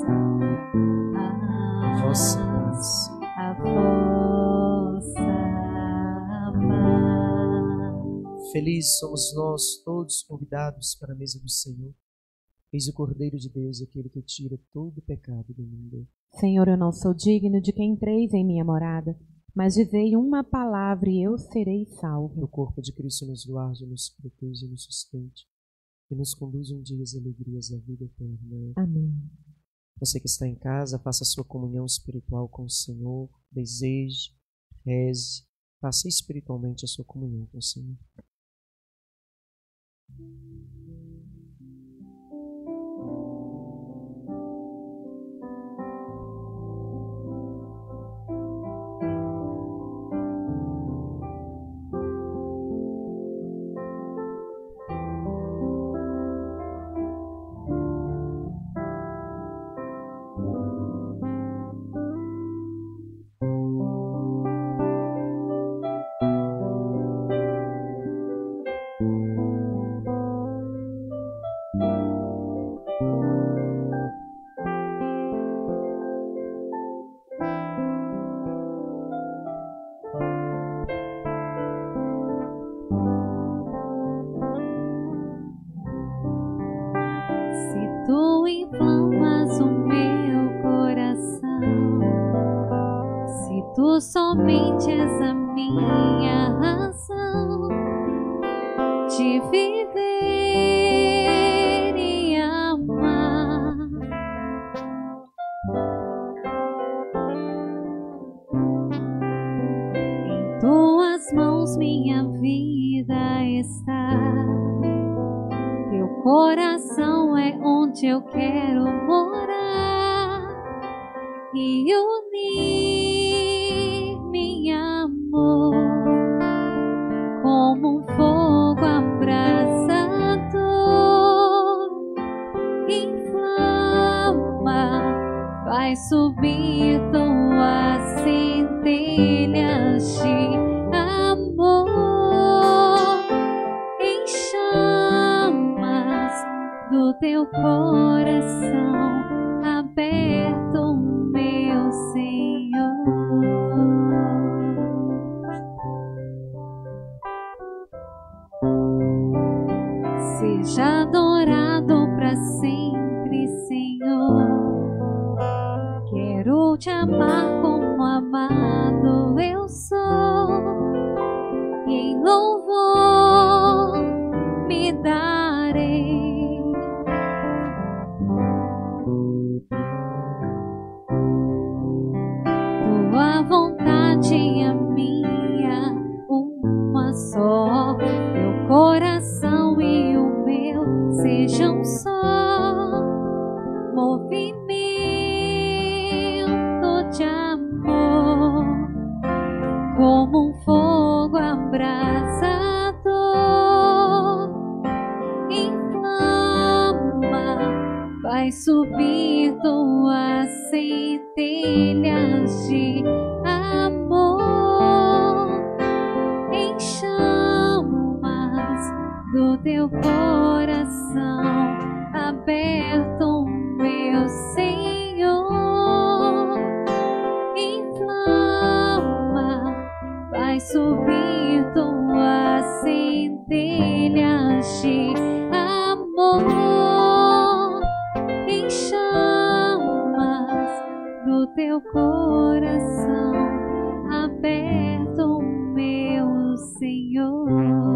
a vossa paz. A vossa paz. Felizes somos nós, todos convidados para a mesa do Senhor. Eis o Cordeiro de Deus, aquele que tira todo o pecado do mundo. Senhor, eu não sou digno de que entreis em minha morada, mas dizei uma palavra e eu serei salvo. No corpo de Cristo nos guarde, nos proteja e nos sustente, e nos conduza um dia às alegrias da vida eterna. Amém. Você que está em casa, faça a sua comunhão espiritual com o Senhor, deseje, reze, faça espiritualmente a sua comunhão com o Senhor. Tu inflamas o meu coração, se tu somente és a minha razão de viver e amar, em tuas mãos minha vida está. Teu coração é onde eu quero morar e unir meu amor como um fogo abrasador. Inflama, faz subir tuas centelhas de amor. Do teu coração aberto, meu Senhor. Seja adorado para sempre, Senhor. Quero te amar como amado eu sou, e em louvor me darei. Tua vontade é minha, uma só. Teu coração e o meu sejam só. Movimento de amor, como um fogo abrasador. Inflama, vai subir tuas centelhas de amor, em chamas do teu coração aberto, meu Senhor. Inflama, vai subir tuas centelhas de amor, em chamas do teu coração aberto, meu Senhor.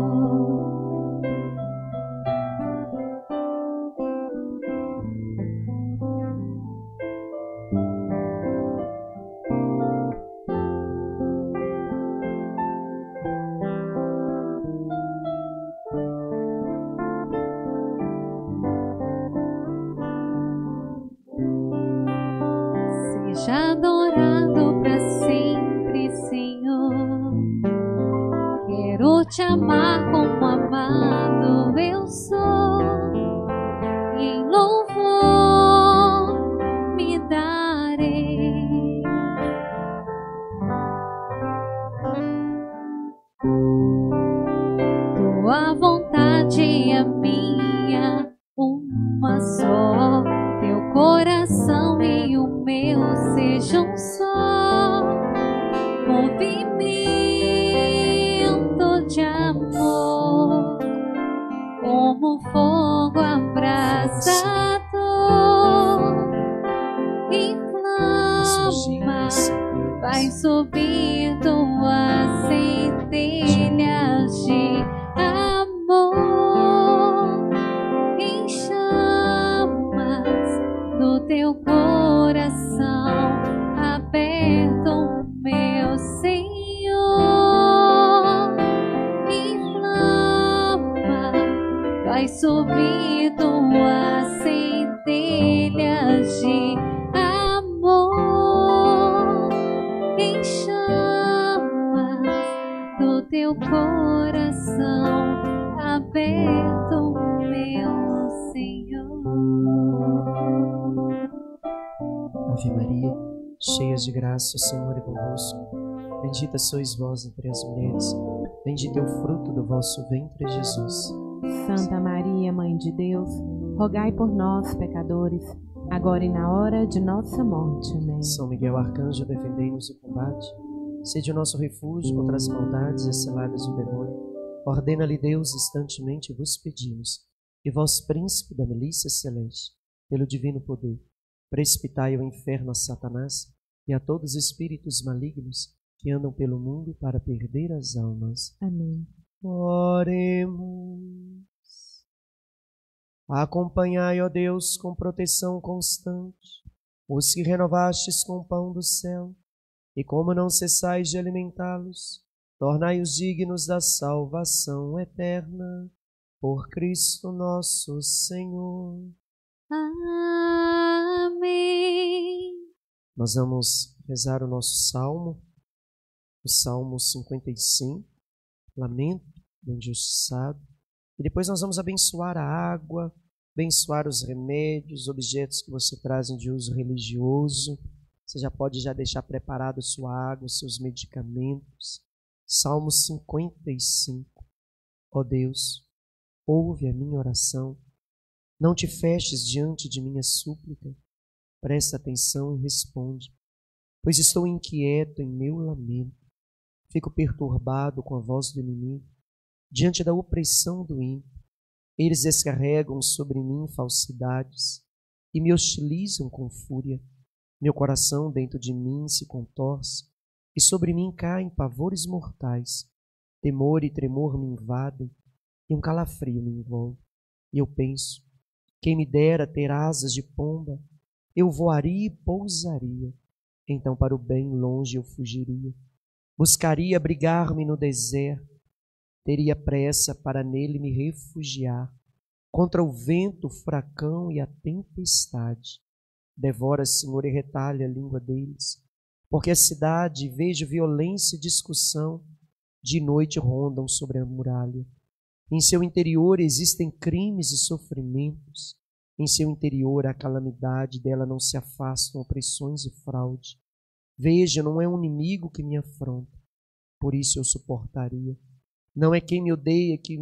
Seja adorado para sempre, Senhor. Quero te amar como amado eu sou, e em louvor me darei. Tua vontade é minha, uma só. Teu coração e o meu sejam só. Movimento de amor, como fogo abrasador. Inflama, vai subir tuas centelhas de amor, em chamas do teu coração aberto, meu Senhor. Inflama, vai vai subindo as centelhas de amor em chamas do teu coração aberto, meu Senhor. Ave Maria, cheia de graça, o Senhor é convosco. Bendita sois vós entre as mulheres, bendito é o fruto do vosso ventre, Jesus. Santa Maria, Mãe de Deus, rogai por nós, pecadores, agora e na hora de nossa morte. Amém. São Miguel Arcanjo, defendei-nos do combate. Sede o nosso refúgio contra as maldades e ciladas do demônio. Ordena-lhe Deus, instantemente vos pedimos. E vós, príncipe da milícia celeste, pelo divino poder, precipitai ao inferno a Satanás e a todos os espíritos malignos que andam pelo mundo para perder as almas. Amém. Oremos. Acompanhai, ó Deus, com proteção constante os que renovastes com o pão do céu, e como não cessais de alimentá-los, tornai-os dignos da salvação eterna. Por Cristo nosso Senhor. Amém. Nós vamos rezar o nosso salmo, o Salmo 55, Lamento do Injustiçado. E depois nós vamos abençoar a água, abençoar os remédios, objetos que você trazem de uso religioso. Você já pode deixar preparado sua água, seus medicamentos. Salmo 55. Ó Deus, ouve a minha oração. Não te feches diante de minha súplica. Presta atenção e responde, pois estou inquieto em meu lamento. Fico perturbado com a voz do inimigo, diante da opressão do ímpio. Eles descarregam sobre mim falsidades e me hostilizam com fúria. Meu coração dentro de mim se contorce e sobre mim caem pavores mortais. Temor e tremor me invadem e um calafrio me envolve. E eu penso, quem me dera ter asas de pomba, eu voaria e pousaria. Então para o bem longe eu fugiria. Buscaria abrigar-me no deserto, teria pressa para nele me refugiar, contra o vento, o furacão e a tempestade. Devora, Senhor, e retalha a língua deles, porque a cidade, vejo violência e discussão, de noite rondam sobre a muralha. Em seu interior existem crimes e sofrimentos, em seu interior a calamidade, dela não se afastam opressões e fraude. Veja, não é um inimigo que me afronta, por isso eu suportaria. Não é quem me odeia que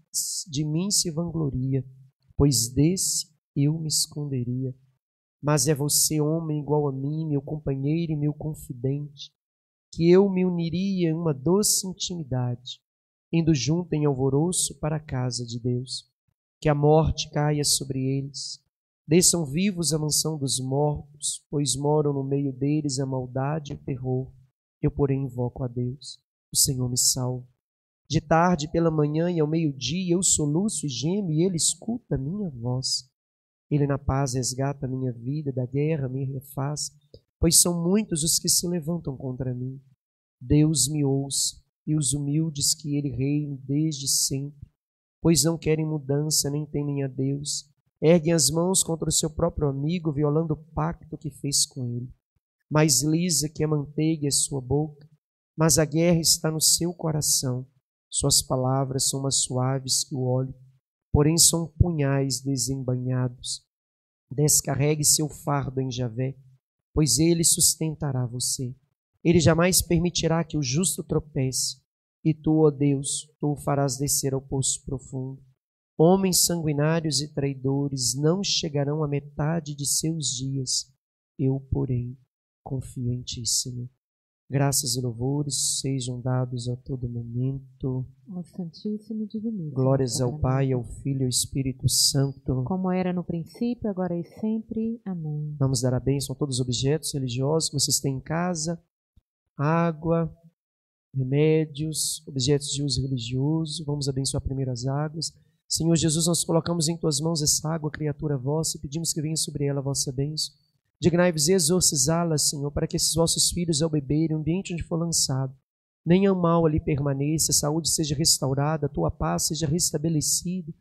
de mim se vangloria, pois desse eu me esconderia. Mas é você, homem igual a mim, meu companheiro e meu confidente, que eu me uniria em uma doce intimidade, indo junto em alvoroço para a casa de Deus. Que a morte caia sobre eles, desçam vivos à mansão dos mortos, pois moram no meio deles a maldade e o terror. Eu, porém, invoco a Deus, o Senhor me salva. De tarde, pela manhã e ao meio-dia, eu soluço e gemo, e Ele escuta a minha voz. Ele na paz resgata a minha vida, da guerra me refaz, pois são muitos os que se levantam contra mim. Deus me ouça, e os humildes que Ele reine desde sempre, pois não querem mudança, nem temem a Deus. Erguem as mãos contra o seu próprio amigo, violando o pacto que fez com ele. Mais lisa que a manteiga é sua boca, mas a guerra está no seu coração. Suas palavras são mais suaves que o óleo, porém são punhais desembainhados. Descarregue seu fardo em Javé, pois ele sustentará você. Ele jamais permitirá que o justo tropece, e tu, ó Deus, tu o farás descer ao poço profundo. Homens sanguinários e traidores não chegarão à metade de seus dias. Eu, porém, confio em ti, Senhor. Graças e louvores sejam dados a todo momento. Ao Santíssimo e Divino. Glórias ao Pai, ao Filho e ao Espírito Santo. Como era no princípio, agora e sempre. Amém. Vamos dar a bênção a todos os objetos religiosos que vocês têm em casa. Água, remédios, objetos de uso religioso. Vamos abençoar primeiro as águas. Senhor Jesus, nós colocamos em tuas mãos essa água, criatura vossa, e pedimos que venha sobre ela a vossa bênção. Dignai-vos exorcizá-la, Senhor, para que esses vossos filhos, ao beberem, o ambiente onde for lançado, nenhum mal ali permaneça, a saúde seja restaurada, a tua paz seja restabelecida.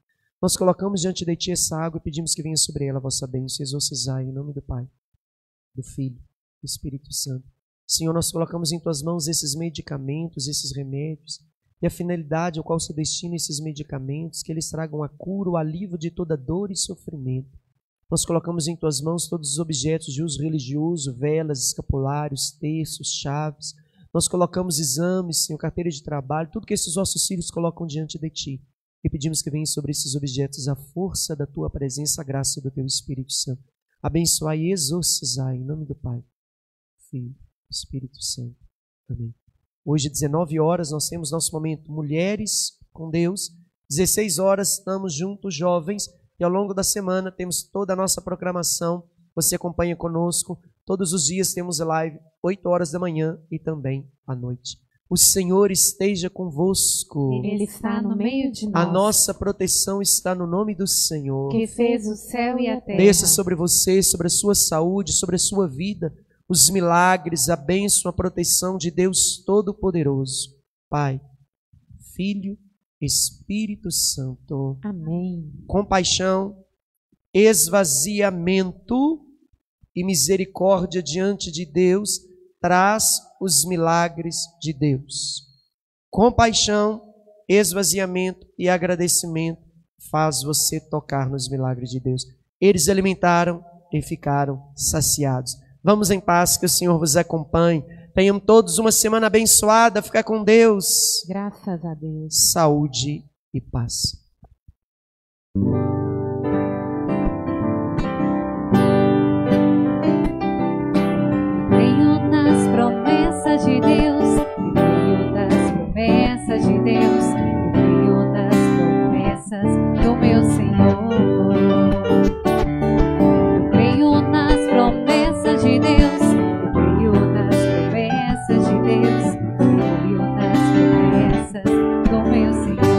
Nós colocamos diante de Ti essa água e pedimos que venha sobre ela a vossa bênção e exorcizai em nome do Pai, do Filho, do Espírito Santo. Senhor, nós colocamos em Tuas mãos esses medicamentos, esses remédios, e a finalidade ao qual se destina esses medicamentos, que eles tragam a cura, o alívio de toda dor e sofrimento. Nós colocamos em Tuas mãos todos os objetos de uso religioso, velas, escapulários, terços, chaves. Nós colocamos exames, Senhor, carteira de trabalho, tudo que esses nossos filhos colocam diante de Ti. E pedimos que venha sobre esses objetos a força da Tua presença, a graça do Teu Espírito Santo. Abençoai e exorcizai em nome do Pai, Filho, Espírito Santo. Amém. Hoje, 19 horas, nós temos nosso momento Mulheres com Deus. 16 horas, estamos juntos, jovens. E ao longo da semana temos toda a nossa programação. Você acompanha conosco. Todos os dias temos live, 8 horas da manhã e também à noite. O Senhor esteja convosco. Ele está no meio de nós. A nossa proteção está no nome do Senhor. Que fez o céu e a terra. Desça sobre você, sobre a sua saúde, sobre a sua vida, os milagres, a bênção, a proteção de Deus Todo-Poderoso. Pai, Filho, Espírito Santo. Amém. Compaixão, esvaziamento e misericórdia diante de Deus traz os milagres de Deus. Compaixão, esvaziamento e agradecimento faz você tocar nos milagres de Deus. Eles alimentaram e ficaram saciados. Vamos em paz, que o Senhor vos acompanhe. Tenham todos uma semana abençoada. Fica com Deus. Graças a Deus. Saúde e paz. Creio nas promessas de Deus, creio nas promessas de Deus, creio nas promessas do meu Senhor. Creio nas promessas de Deus, creio nas promessas de Deus, creio nas promessas do meu Senhor.